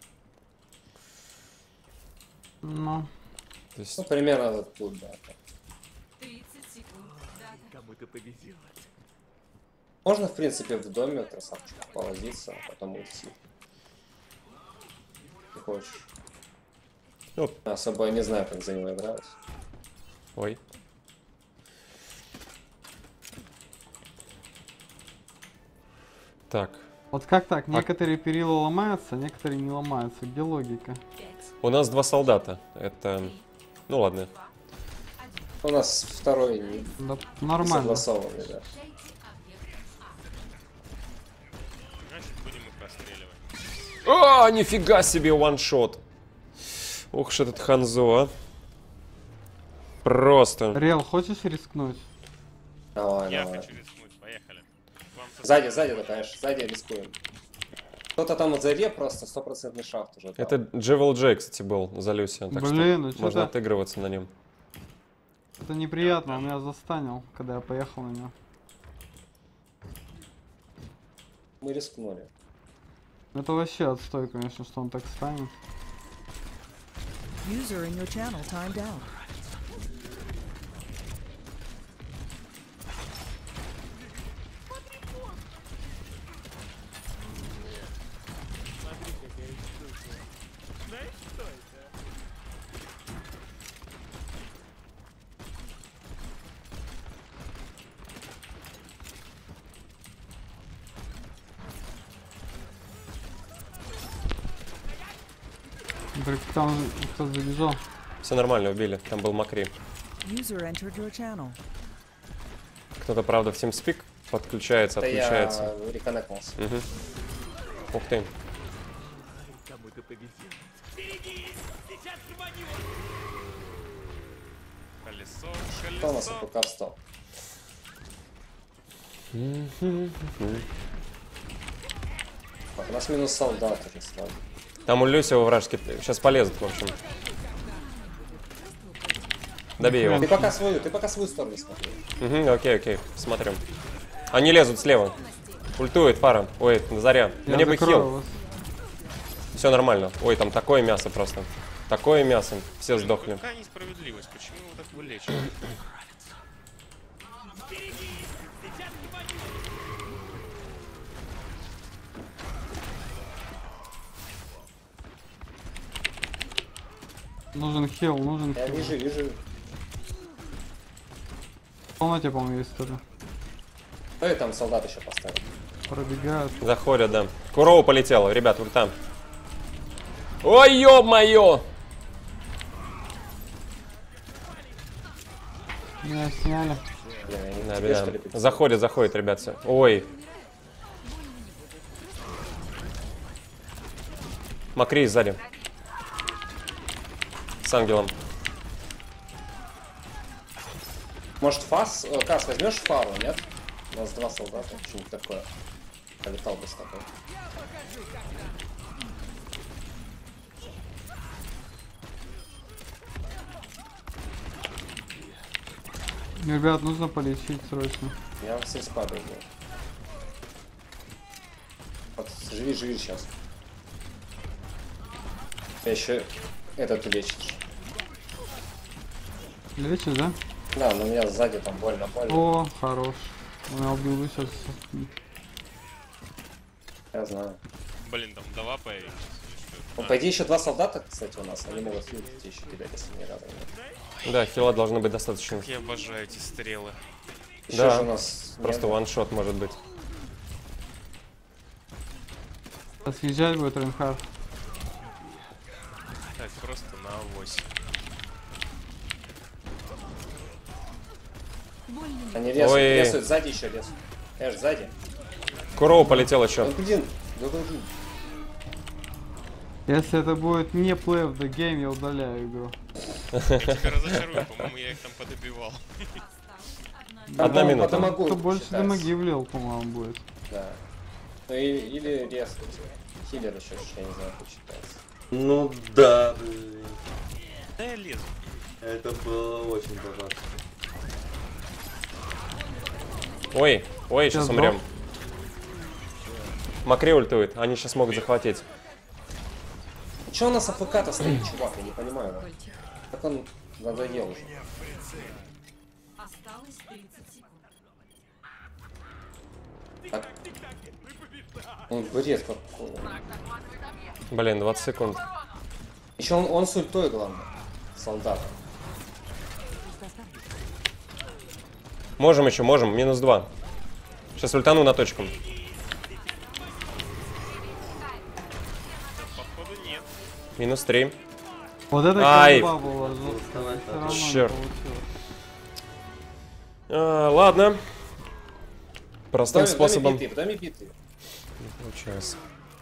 Ну, То есть... Ну, примерно вот тут, да. 30 секунд. Дата. Кому-то повезет. Можно, в принципе, в доме красавчик повозиться, а потом уйти. Ты хочешь. Оп. Особо я не знаю, как за него играть. Ой. Так, вот как так? Некоторые перила ломаются, некоторые не ломаются. Где логика? 5, у нас 2 солдата. Это... Ну ладно. У нас второй не Да, нормально. согласованный, да. Значит, будем их расстреливать. А, нифига себе, ваншот. Ух ж этот Ханзо, а. Просто. Реал, хочешь рискнуть? Давай, Я давай. хочу рискнуть, поехали. Вам со- Сзади, да, конечно, сзади рискуем. Кто-то там вот заре просто 100% шахт уже. дал. Это Джевел Джей, кстати, был за Люсиан. Так Блин, ну что можно что-то отыгрываться на нем. это неприятно, он меня застанил, когда я поехал на него. Мы рискнули. Это вообще отстой, конечно, что он так станет. User in your channel timed out. Вдруг там кто-то забежал. Все нормально, убили. Там был Макри. User entered your channel. Кто-то, правда, в TeamSpeak подключается, Это отключается. я реконнектнулся. Угу. Ух ты. Кому-то повезет. Колесо, Кто у нас колесо. пока встал? Так, у нас минус солдат уже сразу. Там у Люси во вражеский... Сейчас полезут, в общем. Добей его. Ты пока свою сторону смотри. Угу, окей, смотрим. Они лезут слева. Ультует Фара. Ой, Заря. Я Мне бы закрою хил. вас. Все нормально. Ой, там такое мясо просто. Такое мясо. Все сдохли. Какая несправедливость? Почему его так вылечивают? Нужен хил, нужен Я хил. вижу. В комнате, по-моему, есть кто-то. Ну и там солдат еще поставил. Пробегают. Заходят, да. Куроу полетела, ребят, ульта. Ой, ё-моё! Меня сняли. Блин, я не Да, тебе, беда. что ли, прицепил? Заходят, ребят, все. Ой. Макри сзади. С ангелом. Может, Кас, возьмешь фару, нет? У нас 2 солдата, что-нибудь такое. Полетал бы с тобой. Ребят, нужно полечить срочно. Я все спадаю. Вот, живи сейчас. Я еще этот лечишь. Лечишь, да? Да, но у меня сзади там больно. О, хорош. У меня убил сейчас. Я знаю. Блин, там дава появилась. Ну, по идее, еще 2 солдата, кстати, у нас. Они могут хилить еще кидать, если не разу нет. Да, хила должно быть достаточно. Я обожаю эти стрелы. Еще Да, же у нас просто нет. ваншот может быть. Съезжать будет Рейнхард. Так, просто на 8. Они Ой. резают, сзади еще резают. Эш, сзади. Куроу полетел еще. Ну, блин, ну, блин. Если это будет не play of the game, я удаляю игру. Я тебя разочарую, по-моему, я их там подобивал. Одна минута. По дамагу Кто больше считается. дамаги влил, по-моему, будет. Да. Ну или резать. Хиллер еще, я не знаю, как считается. Ну да, блин. Да я лезу. Это было очень богато. Ой, ой, сейчас Сейчас умрем. Макри ультует, они сейчас могут захватить. Че у нас АФК-то стоит, чувак, я не понимаю. Как он надоел уже. Осталось 30 секунд. Так. Он бред какой. Блин, 20 секунд. Еще он с ультой, главное. Солдат. Можем еще, можем. Минус 2. Сейчас ультану на точку. Походу нет. Минус 3. Вот это Ай. колба была жесткая. Всё равно не Черт. получилось. Ладно. Простым способом. В доме биты. Не получается.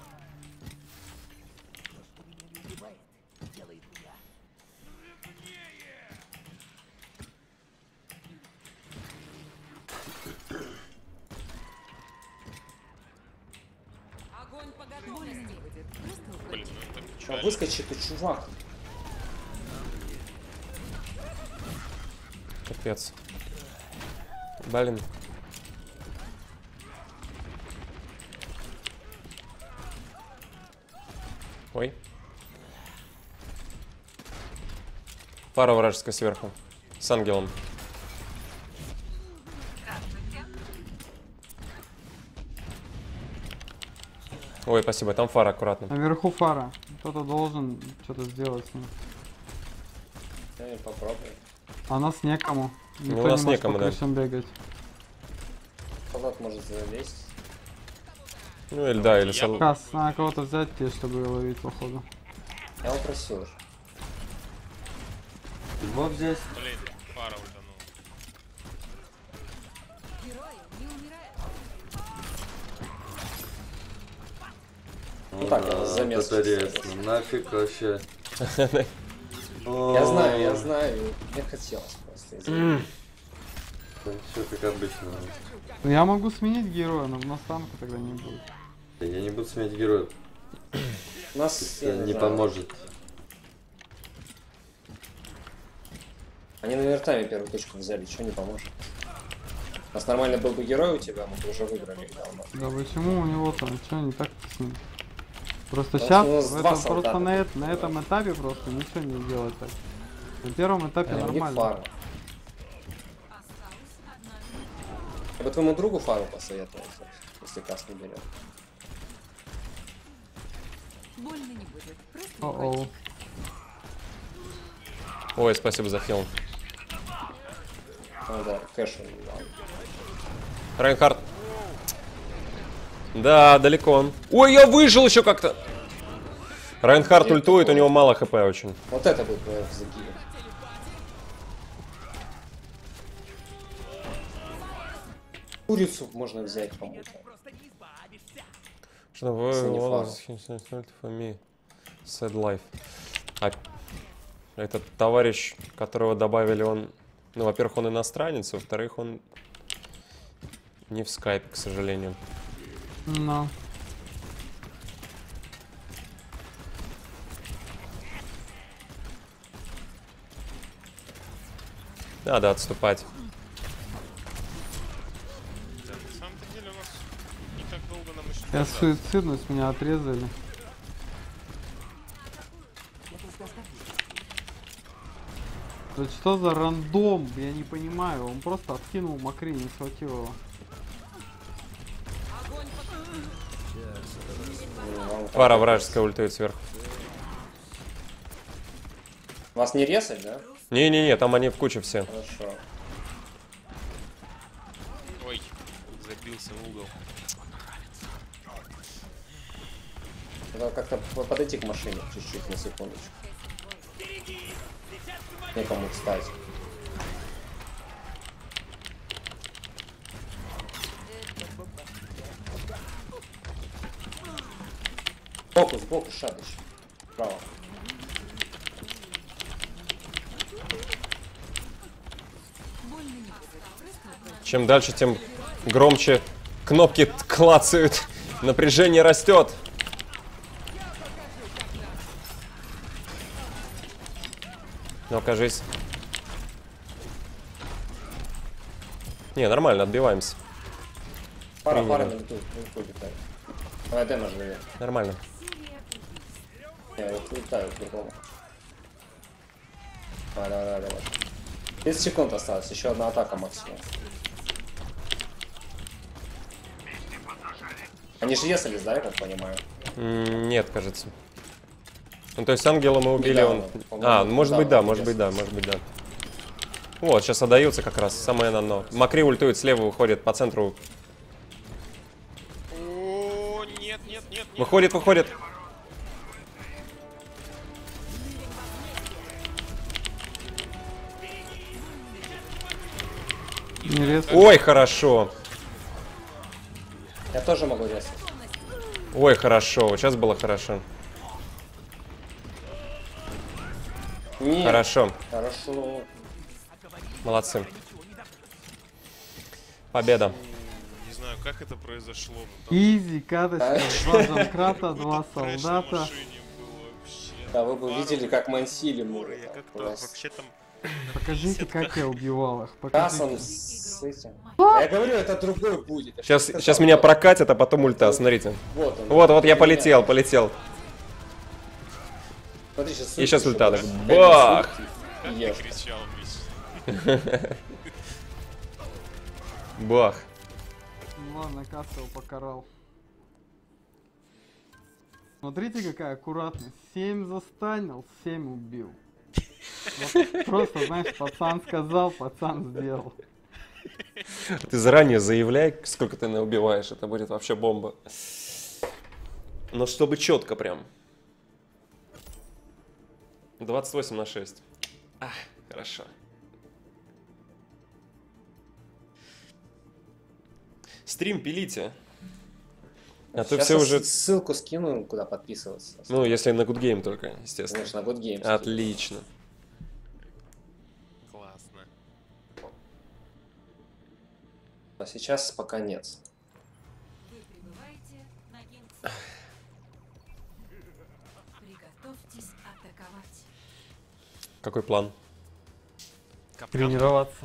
Огонь по готовности. Блин, ну это А печально. выскочит и чувак. Капец. Блин. Ой. Фара вражеская сверху. С ангелом. Ой, спасибо. Там фара аккуратно. Наверху фара. Кто-то должен что-то сделать с ним. Я не попробую. А нас некому. Никто у нас не может некому, по да. крышам бегать. Солдат может залезть. Ну или да, или Я сол... Кас, надо кого-то взять тебе, чтобы его ловить, походу. Я его просил уже. Его взять? Блин, фара ультанул. Герои не умирают. Ну так, я замес это чисто резко. Нафиг вообще. Я знаю. Мне хотелось просто. извини. Все как обычно. Ну, я могу сменить героя, но у нас танка тогда не будет. Я не буду сменять героев. У нас я Это не знаю. поможет. Они на вертами первую точку взяли, что не поможет. У нас нормально был бы герой у тебя, мы бы уже выиграли их давно. Да почему у него там, что не так с ним? Просто Потому сейчас, что у нас два просто солдата на тут. этом этапе просто ничего не делать так. На первом этапе У них нормально. фара. Осталась одна минута. Я бы твоему другу фару посоветовал, если Кас не берет. Больно не будет. Просто О-оу. Ой, спасибо за хил. Ну да, кэш. Райнхард. Да, далеко он. Ой, я выжил еще как-то. Райнхард ультует, у него мало хп очень. Вот это будет в загибе. Курицу можно взять кому-то. Что вы Sad life. А этот товарищ, которого добавили, он... Ну, во-первых, он иностранец, во-вторых, он не в скайпе, к сожалению. Ну. Надо отступать. Да, на самом деле у нас не так долго нам еще. Я суицидность, меня отрезали. Да что за рандом? Я не понимаю. Он просто откинул Макри, не схватил его. Пара вражеская ультует сверху. Вас не резать, да? Не-не-не, там они в куче все. Хорошо. Ой, забился в угол. Надо как-то подойти к машине чуть-чуть, на секундочку. Некому встать. Сбоку, шадыч. Право. Чем дальше, тем громче кнопки клацают. Напряжение растет. Ну, кажись. Не, нормально, отбиваемся. Пара на лету летает. Давай дэмэдж живет. Нормально. Я вот летаю по-другому. Давай. 30 секунд осталось, еще одна атака максимум. Они же резались, да, я как понимаю? Нет, кажется. Ну, то есть ангела мы убили, Недавно, он... А, может быть, да, может быть, да. Вот, сейчас отдаются как раз, самое оно. Макри ультует, слева выходит, по центру. О, нет. Выходит. Не резать. Ой, хорошо. Я тоже могу резать. Ой, хорошо, вот сейчас было хорошо. Нет. Хорошо. Хорошо. Молодцы. Победа. Не знаю, как это произошло. но там Изи, каточка, 2 замкрата, 2 трэш на солдата. машине было вообще. Да, вы бы видели, как мансили мы. Ой, я как-то вообще там... Покажите, как я убивал их. Кассом Покажите. с этим. Я говорю, это другой будет. Я Сейчас сказал, меня вот. прокатят, а потом ульта, смотрите. Вот он. Вот, я полетел. Смотри, сейчас И сейчас ульта. Так, будет. бах! Как Ешь. ты кричал, Миш. Бах. Ну ладно, Касса его покарал. Смотрите, какая аккуратность. 7 застанил, 7 убил. Вот просто, знаешь, пацан сказал, пацан сделал. Ты заранее заявляй, сколько ты наубиваешь, это будет вообще бомба. Но чтобы четко прям. 28/6. Хорошо. Стрим пилите. А то Сейчас все я уже... ссылку скину, куда подписываться. Ну, если на Good Game только, естественно. Конечно, на Good Games. Отлично. Классно. А сейчас пока нет. Вы прибываете на геймцентр. Приготовьтесь атаковать. Какой план? Капкан. Тренироваться.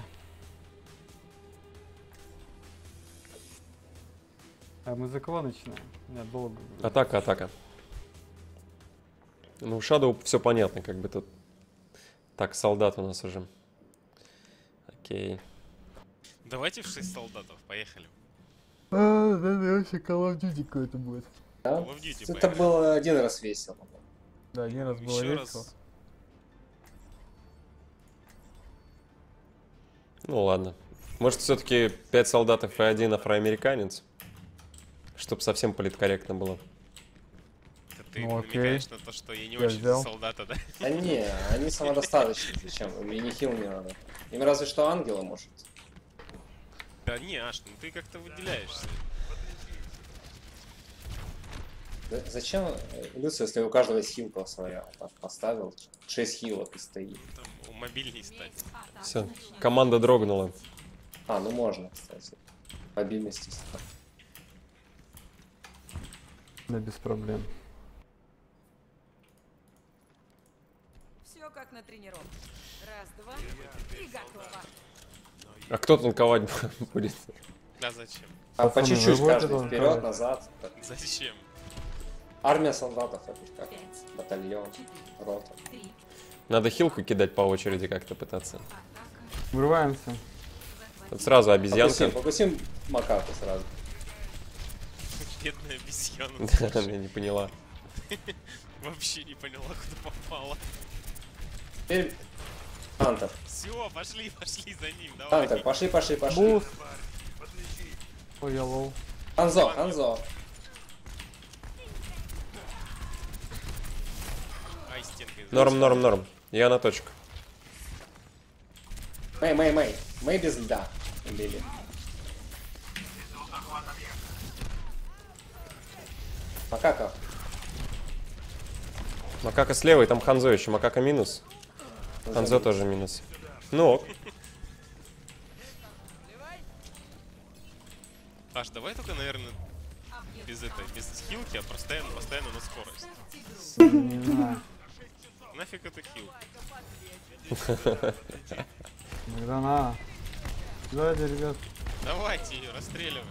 А мы за кого начинаем? Нет, долго. Атака. Ну, в Shadow все понятно, как бы тут. Так, солдат у нас уже. Окей. Давайте в 6 солдатов, поехали. Да, вообще Call of Duty какой-то будет. Да? Call of Duty, Это поехали. было один раз весело. Да, один раз было Еще весело. раз. Ну ладно. Может, все-таки 5 солдатов и 1 афроамериканец? Чтобы совсем политкорректно было. Это ты Ну, окей. намекаешь на то, что я не Я очень взял. солдата, да? Да не, они самодостаточны. Зачем? Им и не хил не надо. Им разве что ангела может. Да не, Аш, ну ты как-то выделяешься. Зачем, Люци, если у каждого есть хилка своя? Так, поставил 6 хилок и стоит. Там мобильней стать. Все, команда дрогнула. А, ну можно, кстати. Мобильности. Да без проблем. Все как на тренировке. Раз, два и готово. А кто танковать будет? Да зачем? А по Пацаны, чуть-чуть вы будете каждый вперед, танковать? назад. Зачем? Армия солдатов, это как батальон, рота. Надо хилку кидать по очереди как-то пытаться. Врываемся. Вот сразу обезьянка. Покусим макаку сразу. Бедная обезьяна. Да, я не поняла. Вообще не поняла, куда попала. Теперь Хантер. Все, пошли за ним, давай. Хантер, пошли. Буст. Ой, я лол. Ханзо. Ай, стенкой. Норм. Я на точку. Мэй. Мэй без льда. Убили. Макака. Макака слева, и там Ханзо еще. Макака минус. Ханзо тоже минус. Ну ок. Аш, давай только, наверное, без хилки, а постоянно на скорость. Не знаю. Нафиг это хил? Иногда на. Сзади, ребят. Давайте ее расстреливаем.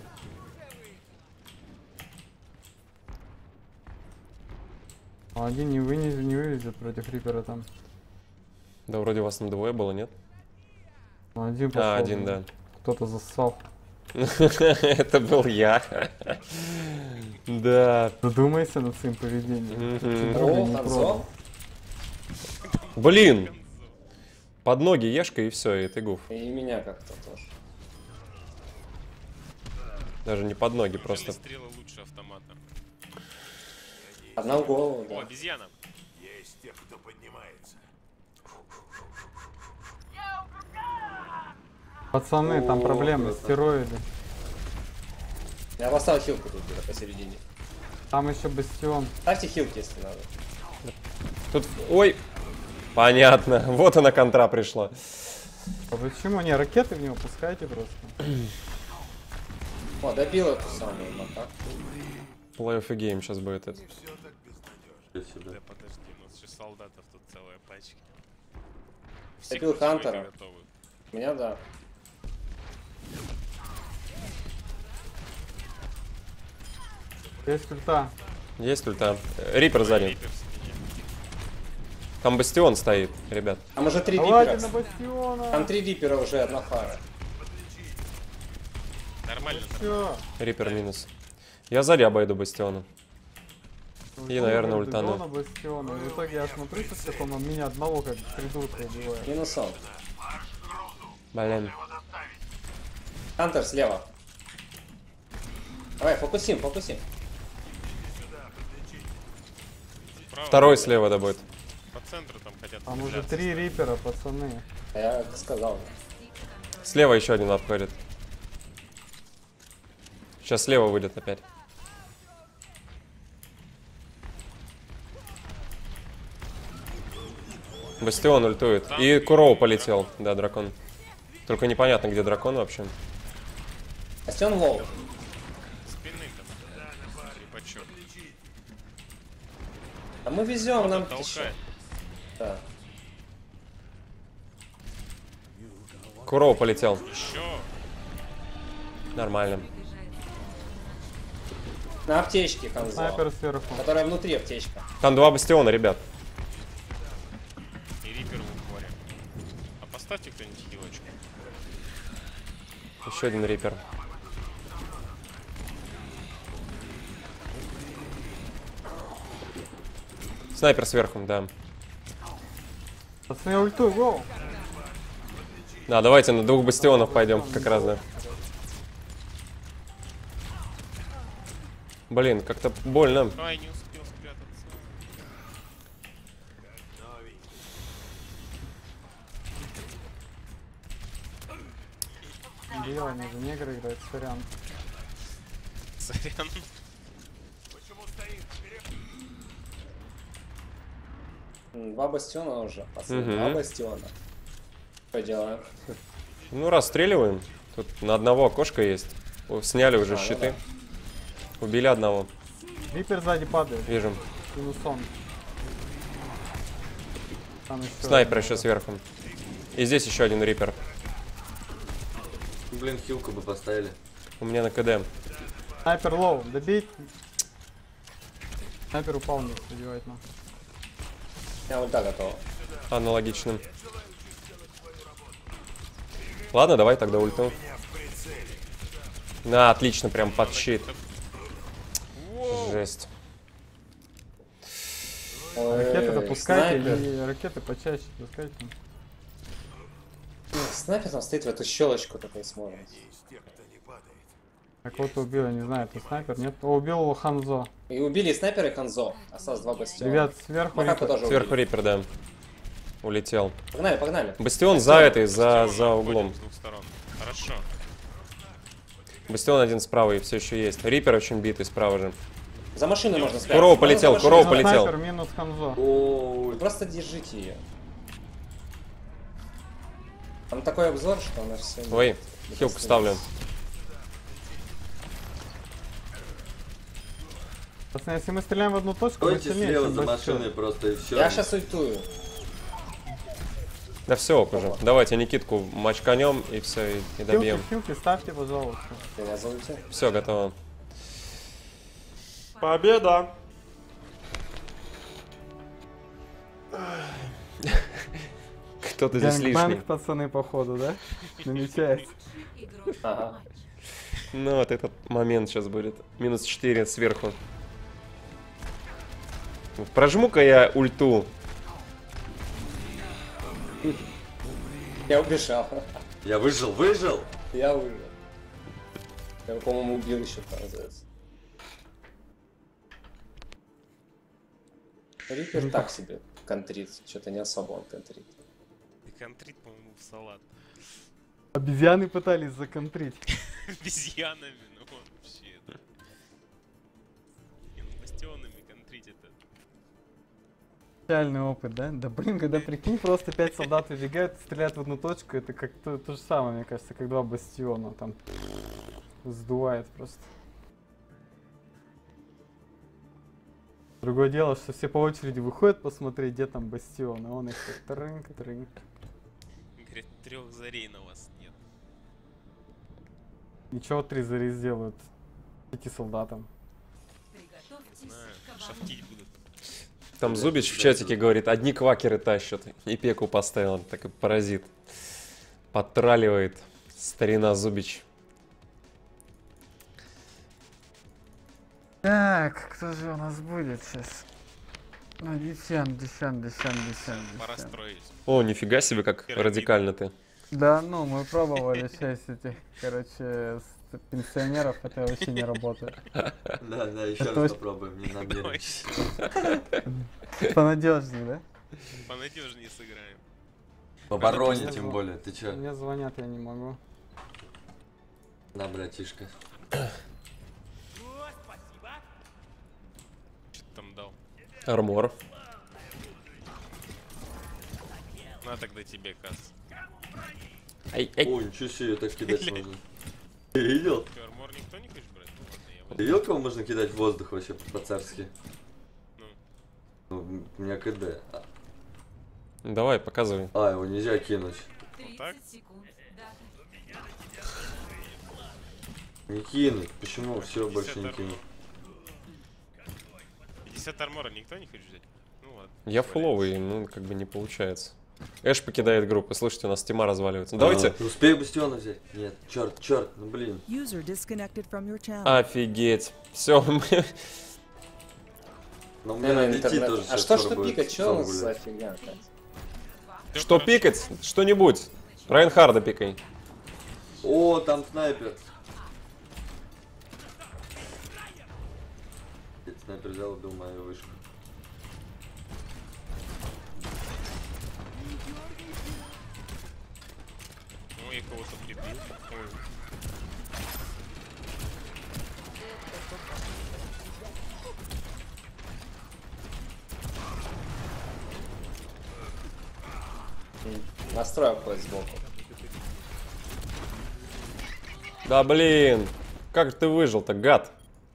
А один не вывезет против Рипера там. Да вроде вас там двое было, нет? Ну, один пошел. А, один, да. Кто-то зассал. Это был я. Да. Задумайся над своим поведением. Мгм. Друга О, не Ханзо. продал. Блин! Под ноги ешка и все, и ты гуф. И меня как-то тоже. Даже не под ноги, Неужели просто. стрелы лучше автомата? Одна в голову, О, да. обезьяна. Есть те, кто поднимается. Пацаны, там О, проблемы, круто. стероиды. Я поставил хилку тут где-то посередине. Там еще бастион. Ставьте хилки, если надо. Тут... Ой! Понятно. Вот она контра пришла. А почему? Не, ракеты в него пускайте просто. О, добил эту самую макаку. Play of a game сейчас будет это. Да подожди, у нас еще солдатов тут целая пачка. Добил к Хантера. двойке готовы. У меня да. Есть ульта. Есть ульта. Рипер сзади. Рипер в спине. Там бастион стоит, ребят. Там уже 3 Давайте рипера. на бастиона. Там 3 рипера уже, одна фара. Нормально. Все. Рипер минус. Я сзади обойду бастиона. И, наверное, ультану. На бастиона. В итоге я смотрю, сейчас как он меня одного как придурка убивает. Минусом. Блин. Хантер слева. Давай, фокусим. Справа. Второй слева да будет. По центру там хотят. Там уже выделяться. 3 рипера, пацаны. А я сказал. Слева еще один обходит. Сейчас слева выйдет опять. Бастион ультует. И Куроу полетел. Да, дракон. Только непонятно, где дракон вообще. Бастион лоу. Спины там. Репачок. А мы везем, нам Толкает. еще. Да. Куроу полетел. Еще. Нормально. На аптечке Ханзо. Снайпер сверху. Которая внутри аптечка. Там два бастиона, ребят. И рипер в упоре. А поставьте кто-нибудь хилочку. Еще один рипер. Снайпер сверху, да. Пацаны, ульту, гоу. Да, давайте на 2 бастионов пойдем, как раз, да. Блин, как-то больно. Ай, не успел спрятаться. Дело, они же негры играют, сорян. Сорян. Два бастиона уже. Пацаны, 2 бастиона. Что делаем? Ну, расстреливаем. Тут на одного окошко есть. О, сняли уже щиты. Убили одного. Риппер сзади падает. Вижу. Минусон. Там еще Снайпер еще сверху. И здесь еще один риппер. Блин, хилку бы поставили. У меня на КД. Снайпер лоу, добить. Снайпер упал, не убивает нам. Я ульта готова. Аналогично. Ладно, давай тогда ульту. На, отлично, прям под щит. Жесть. Ракеты Ой, запускайте снайпер. и ракеты почаще запускайте. Снайпер там стоит в эту щелочку такой смотрит. Так вот убил, я не знаю, это снайпер, нет? О, убил его Ханзо. И убили снайпера и Ханзо. Осталось 2 бастиона. Ребят, сверху Макаку риппер. тоже Сверху убили. риппер, да. Улетел. Погнали, погнали. Бастион за этой, за Бастион углом. обходим с 2 сторон. Хорошо. Бастион один справа и все еще есть. Риппер очень битый справа же. За машину можно спрятаться. Куроу полетел, Можно за Куроу машину. полетел. Снайпер минус Ханзо. Ой, Просто держите ее. Там такой обзор, что она все. Ой, хилку ставлю. Пацаны, если мы стреляем в одну точку, мы стойте сильнее, слева чем за бастион. машиной просто и все. Я сейчас ультую. Да все, ок уже. Давайте Никитку мачканем и все, и добьем. Хилки, ставьте, пожалуйста. Я заультил. Все, готово. Победа! Кто-то здесь лишний. Гэнгбэнг, пацаны, походу, да? Намечается. Ага. Ну вот этот момент сейчас будет. Минус 4 сверху. Прожму-ка я ульту. Я убежал. Я выжил. Я выжил. Я, по-моему, убил еще, называется. Риппер так себе контрит. Что-то не особо он контрит. И контрит, по-моему, в салат. Обезьяны пытались законтрить. Обезьянами, ну вообще. Да. Не, ну бастионами контрить это. Реальный опыт, да? Да блин, когда прикинь, просто 5 солдат убегают, стреляют в одну точку, это как то же самое, мне кажется, как 2 бастиона. Там сдувает просто. Другое дело, что все по очереди выходят посмотреть, где там бастион, а он их так трынк. Говорит, 3 зарей на вас нет. Ничего 3 зари сделают 5 солдатам. Знаю, шафтить будут. Там Зубич в чатике говорит, одни квакеры тащат. И пеку поставил, так и паразит. Подтраливает старина Зубич. Так, кто же у нас будет сейчас? Ну, Десян. Пора строить. О, нифига себе, как Пирамид. радикально ты. Да, ну, мы пробовали часть этих, короче, пенсионеров, это вообще не работает. Да, еще Это раз очень- попробуем, не надо. Понадежнее, да? Понадежнее сыграем. В обороне Мне тем зв- более, ты чё? Мне звонят, я не могу. На, братишка. Что ты там дал? Армор. На тогда тебе, Кас. Ай. Ой, ничего себе, так кидать можно. Ты видел? Ты армор никто не хочешь брать? Ну ладно, я вот. Ты видел, кого можно кидать в воздух вообще по-царски? Ну. Ну, у меня КД. Давай, показывай. А, его нельзя кинуть. 30 так? секунд. Да. Не кинуть. Почему? Все, 50 больше не армор. кину. 50 армора никто не хочет взять? Ну ладно. Я фуловый, ну как бы не получается. Эш покидает группу. Слушайте, у нас тема разваливается. Давайте. Ты успей бастиона взять? Нет, черт, ну блин. User disconnected from your channel. Офигеть. Все, мы... Но у Не, меня на на интернет. тоже А сейчас что скоро будет пикать? Что у сон нас за гулять. фигня? Кать? Что пикать? Что-нибудь. Райнхарда пикай. О, там снайпер. Этот снайпер взял, убил мою вышку. Ну, я кого-то прибил. Ой. Настрой обходит сбоку. Да блин. Как ты выжил-то, гад?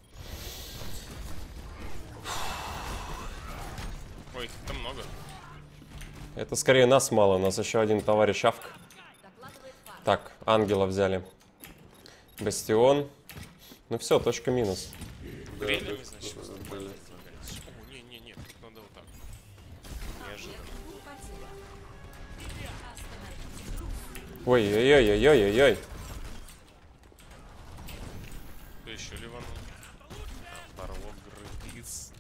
Ой, их там много. Это скорее нас мало, у нас еще один товарищ Авк. Так, ангела взяли. Бастион. Ну все, точка минус. Грелями, значит, выступали. О, не-не-не, тут надо вот так. Неожиданно. Ой-ой-ой-ой-ой-ой. Кто еще ливанул? Оторвок грыз.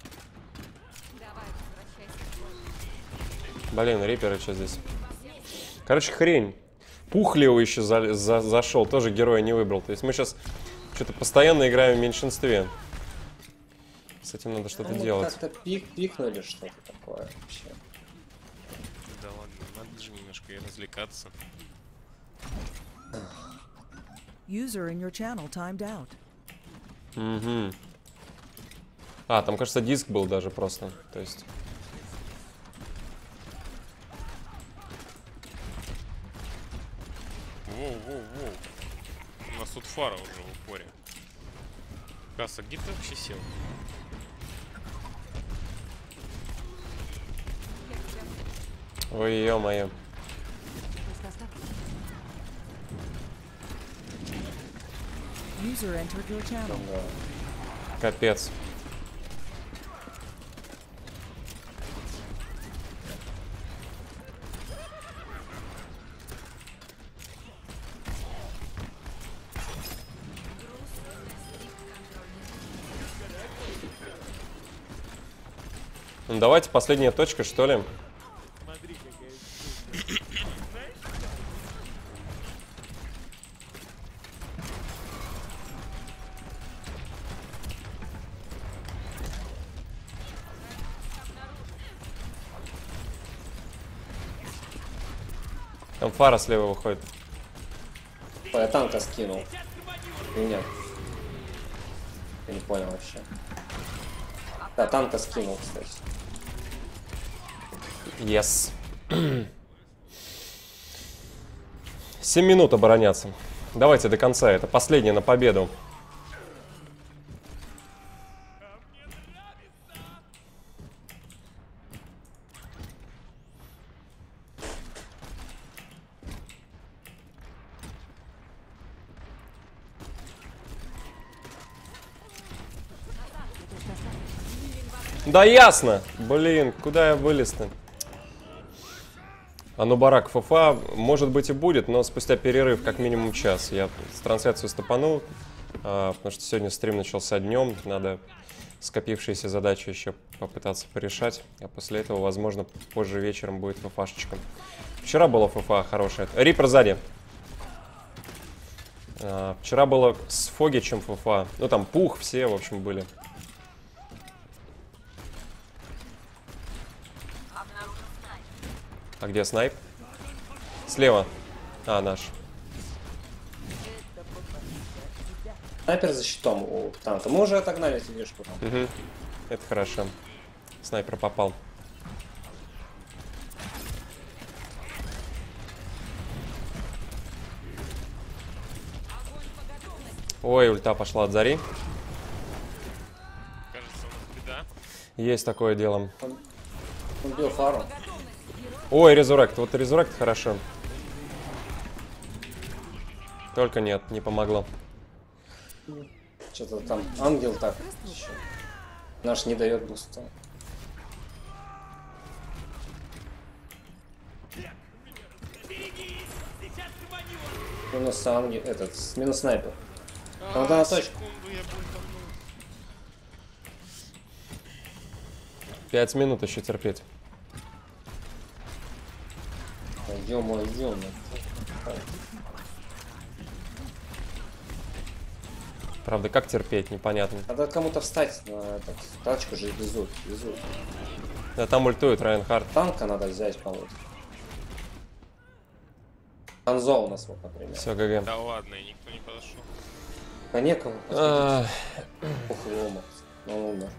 Блин, риперы что здесь? Короче, хрень. Пухлио еще зашел, тоже героя не выбрал. То есть мы сейчас что-то постоянно играем в меньшинстве. С этим надо что-то делать. Как-то пикнули что-то такое вообще. Да ладно, надо же немножко и развлекаться. User in your channel timed out. Угу. А, там, кажется, диск был даже просто. То есть... Воу-воу-воу. У нас тут фара уже в упоре. Касса, где ты вообще сел? Ой, ё-моё. User entered your channel. Капец. Ну, давайте последняя точка, что ли? Там фара слева выходит. Ой, я танка скинул. Или нет? Я не понял вообще. Да, танка скинул, кстати. Yes. 7 минут обороняться. Давайте до конца. Это последнее на победу. Да ясно! Блин, куда я вылез-то? А ну барак ФФА, может быть и будет, но спустя перерыв как минимум час. Я с трансляцию стопанул, потому что сегодня стрим начался днем. Надо скопившиеся задачи еще попытаться порешать. А после этого, возможно, позже вечером будет ФФАшечка. Вчера было ФФА хорошее. Рипер сзади. Вчера было с Фогичем ФФА. Ну там Пух, все, в общем, были. А где снайп? Слева. А, наш. Снайпер за щитом у танка. Мы уже отогнали эту вешку. Угу. Это хорошо. Снайпер попал. Ой, ульта пошла от зари. Кажется, у нас беда. Есть такое дело. Он бил фару. Ой, резурект. Вот резурект хорошо. Только нет, не помогло. Что-то там ангел так еще. Наш не дает буста. Минус ангел, этот, минус снайпер. Надо на точку. Секунду, я бультанул. 5 минут еще терпеть. Ё-моё, Поехали. Правда, как терпеть, непонятно. Надо кому-то встать на этот. Тачку же везут. Да там ультует Райнхард. Танка надо взять кому-то. Ханзо у нас вот, например. Все, ГГ. Да ладно, и никто не подошел. А некому. А, Пухлома. Ну, умер.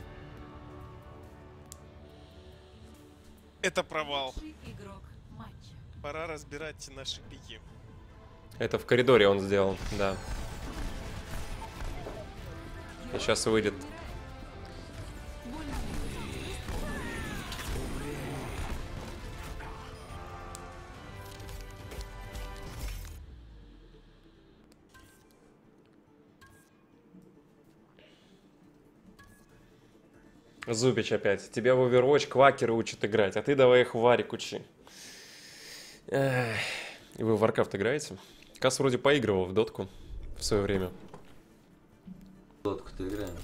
Это провал. Игрок матча. Пора разбирать наши пики. Это в коридоре он сделал, да. И сейчас выйдет. Зубич опять. Тебя в Overwatch квакеры учат играть, а ты давай их в Варик учи. Эх. И вы в Warcraft играете? Кас вроде поигрывал в дотку в свое время. Дотку-то играем.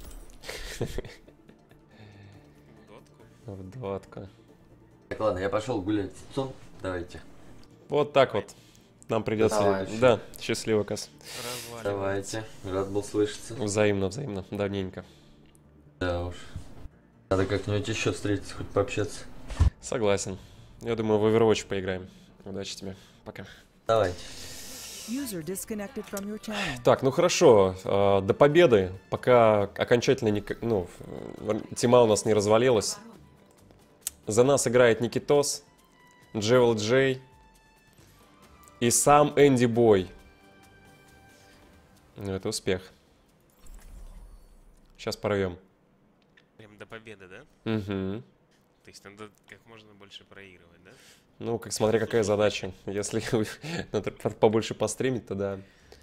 В дотку. Так, ладно, я пошел гулять с отцом. Давайте. Вот так вот. Нам придется... Давай. Да, счастливо, Кас. Давайте. Рад был слышаться. Взаимно, взаимно. Давненько. Да уж. Надо как-нибудь еще встретиться, хоть пообщаться. Согласен. Я думаю, в Overwatch поиграем. Удачи тебе. Пока. Давайте. User disconnected from your channel. Так, ну хорошо. До победы, пока окончательно не, тима у нас не развалилась. За нас играет Никитос, Джевел Джей и сам Энди Бой. Ну, это успех. Сейчас порвем. Прям до победы, да? Угу. То есть надо как можно больше проигрывать, да? Ну, как смотри, какая задача. Если надо побольше постримить, то да.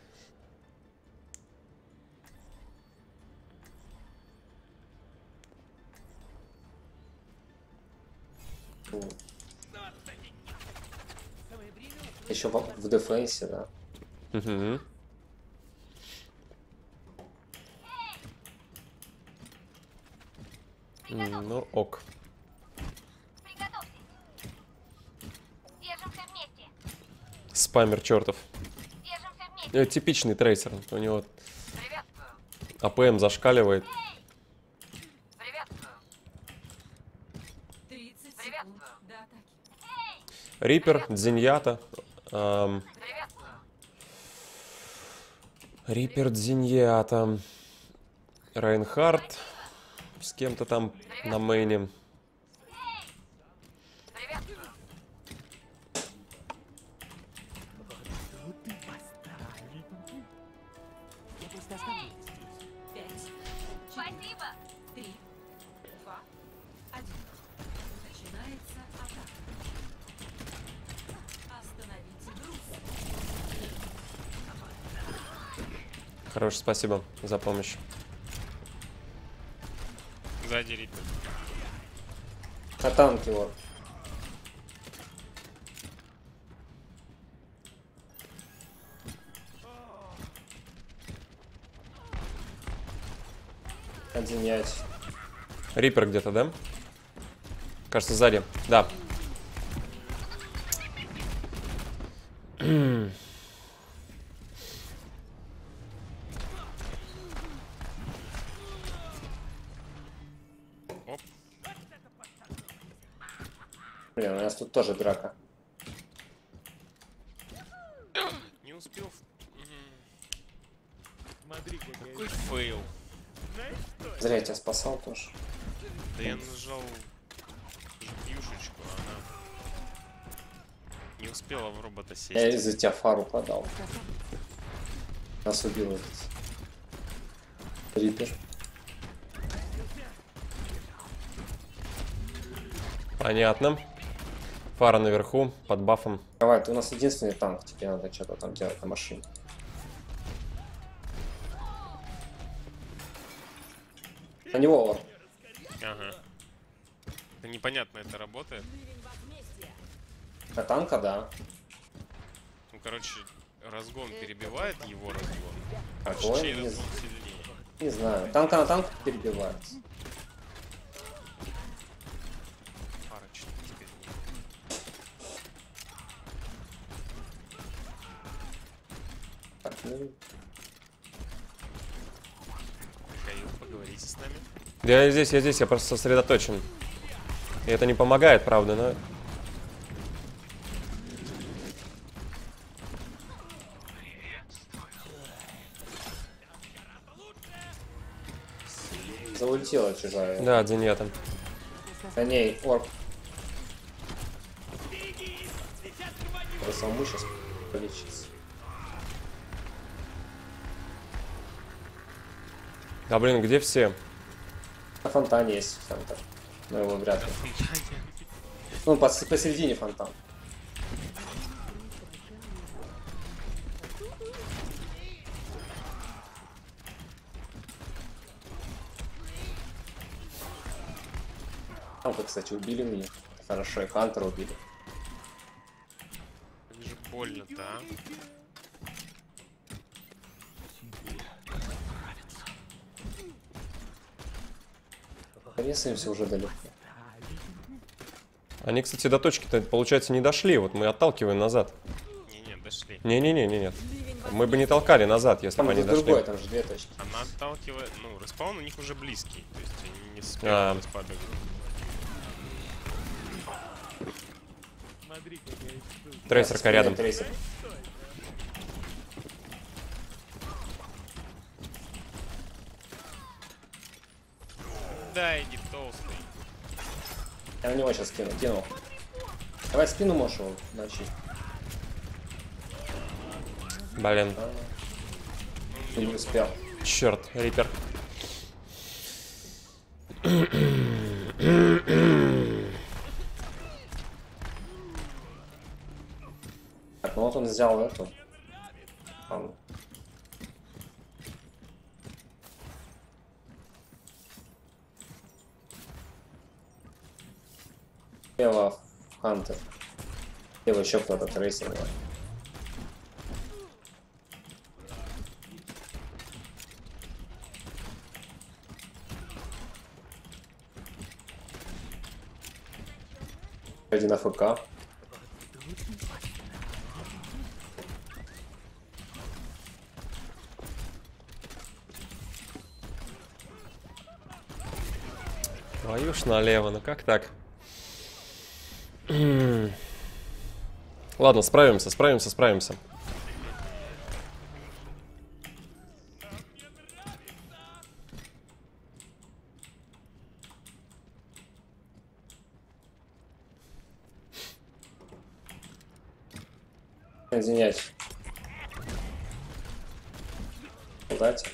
Еще в дефенсе, да. Угу. Ну, ок. Держимся вместе. Спамер чертов. Держимся вместе. Типичный трейсер. У него Приветствую. АПМ зашкаливает. Приветствую. 30 секунд Приветствую. до атаки. Рипер, Дзиньята. Приветствую. Рипер, Дзиньята. Райнхард. С кем-то там на мейне. Приветствую. Спасибо. 3, 2, 1. Начинается атака. Остановите груз. Хорошо, спасибо за помощь. Сзади Риппер. На танке вот. Одинять. Рипер где-то, да? Кажется, сзади. Да. Оп. Блин, у нас тут тоже драка. Не успел. Какой фейл. Зря я тебя спасал тоже. Да я нажал жпьюшечку, а она не успела в робота сесть. Я из-за тебя фару подал. Нас убил этот Риппер. Понятно. Фара наверху, под бафом. Давай, ты у нас единственный танк, тебе надо что-то там делать на машине. На него ор. Ага. Это непонятно, это работает. На танка, да. Ну, короче, разгон перебивает его разгон. Какой? Чей Не, разгон сильнее? не знаю. Танка на танк перебивается. Парочно теперь. Ну, Михаил, поговорите с нами. Я здесь, я просто сосредоточен. И это не помогает, правда, но... заультила чужая. Да, Дзиньята. На ней орк. Я самому сейчас полечиться. А блин, где все? На фонтане есть фонтан. Но его вряд ли. Ну, посередине фонтан. Там-то, кстати, убили меня. Хорошо, и Хантера убили. Как же больно-то, а? Ресаемся уже далеко. Они, кстати, до точки-то, получается, не дошли. Вот мы отталкиваем назад. Не-не, дошли. Не-не-не, нет. Мы бы не толкали назад, если бы Там они же дошли. другой, там же две точки. Она отталкивает... Ну, респаун у них уже близкий. То есть они не с А. первого респада. Трейсерка рядом. Трейсер. Да, иди толстый. Я на него сейчас кинул. Давай спину можешь его начать. Блин. Не успел. Черт, Рипер. Так, ну вот он взял эту. Там. Слева Хантер. Слева еще кто-то трейсер. Один АФК. Твою ж налево, ну как так? Ладно, справимся. Извиняюсь. Удачи.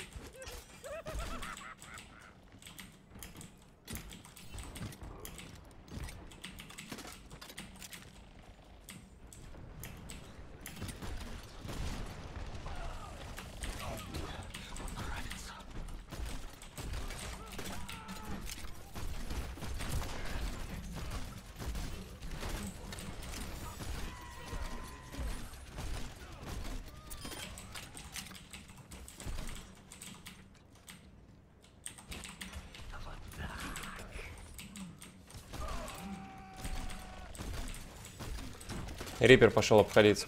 Рипер пошел обходить.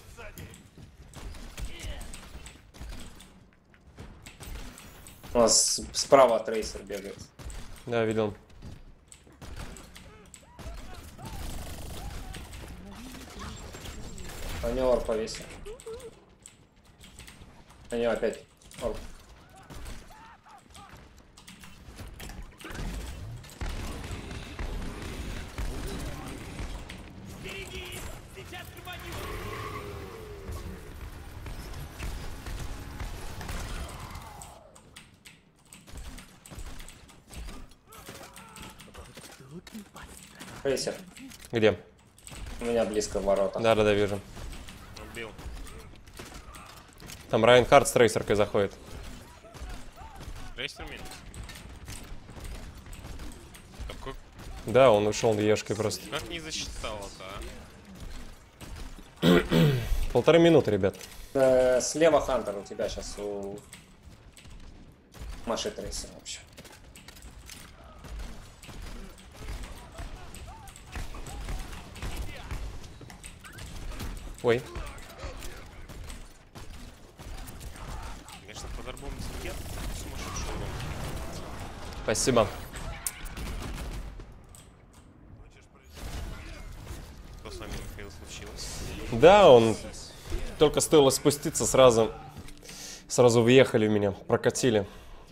У нас справа трейсер бегает. Да, видел. На него орк повесил. На него опять орк. Трейсер. Где? У меня близко в ворота. Да, вижу. Убил. Там Райнхард с трейсеркой заходит. Трейсер минус. Какой... Да, он ушел ешкой просто. Как не засчитало-то, а? 1,5 минуты, ребят. Слева Хантер у тебя сейчас у Маши трейсер вообще. Ой. Спасибо. Что с вами, Михаил, случилось? Да, он только стоило спуститься, сразу въехали в меня, прокатили.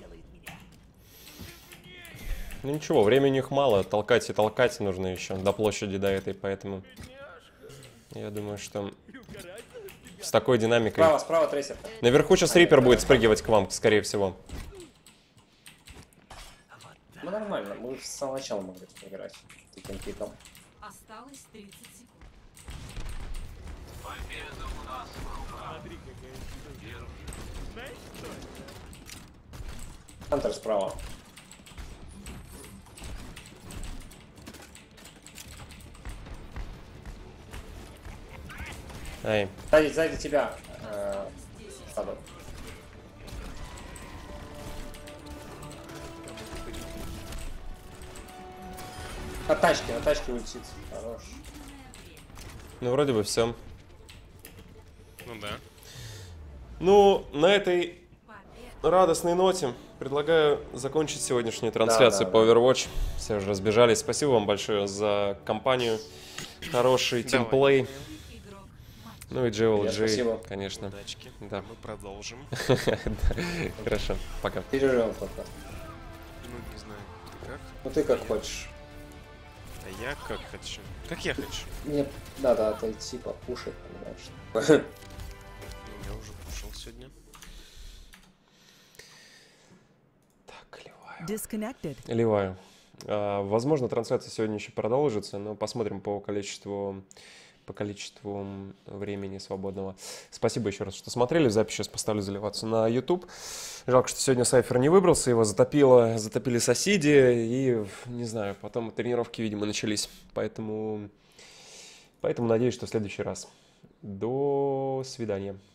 Ну ничего, времени у них мало, толкать и толкать нужно еще до площади до этой, поэтому я думаю, что с такой динамикой... Справа трейсер. Наверху сейчас Риппер будет спрыгивать к вам, скорее всего. Ну нормально, мы с самого начала могли играть таким пиком. Осталось 30 секунд. Хантер справа. Ай. Сзади тебя. Шадоу. На тачке улетит. Хорош. Ну, вроде бы все. Ну да. Ну, на этой радостной ноте предлагаю закончить сегодняшнюю трансляцию по Overwatch. Все уже разбежались. Спасибо вам большое за компанию. Хороший тимплей. Ну и JLG, конечно. Удачки. Да. Мы продолжим. Хорошо, пока. Перерываем пока. Ну, не знаю, ты как? Ну ты как хочешь. А я как хочу. Как я хочу. Мне надо отойти покушать, понимаешь. Я уже кушал сегодня. Так, Disconnected. Ливаю. Возможно, трансляция сегодня еще продолжится, но посмотрим по количеству времени свободного. Спасибо еще раз, что смотрели. Запись сейчас поставлю заливаться на YouTube. Жалко, что сегодня Сайфер не выбрался, его затопили соседи, и, не знаю, потом тренировки, видимо, начались. Поэтому надеюсь, что в следующий раз. До свидания.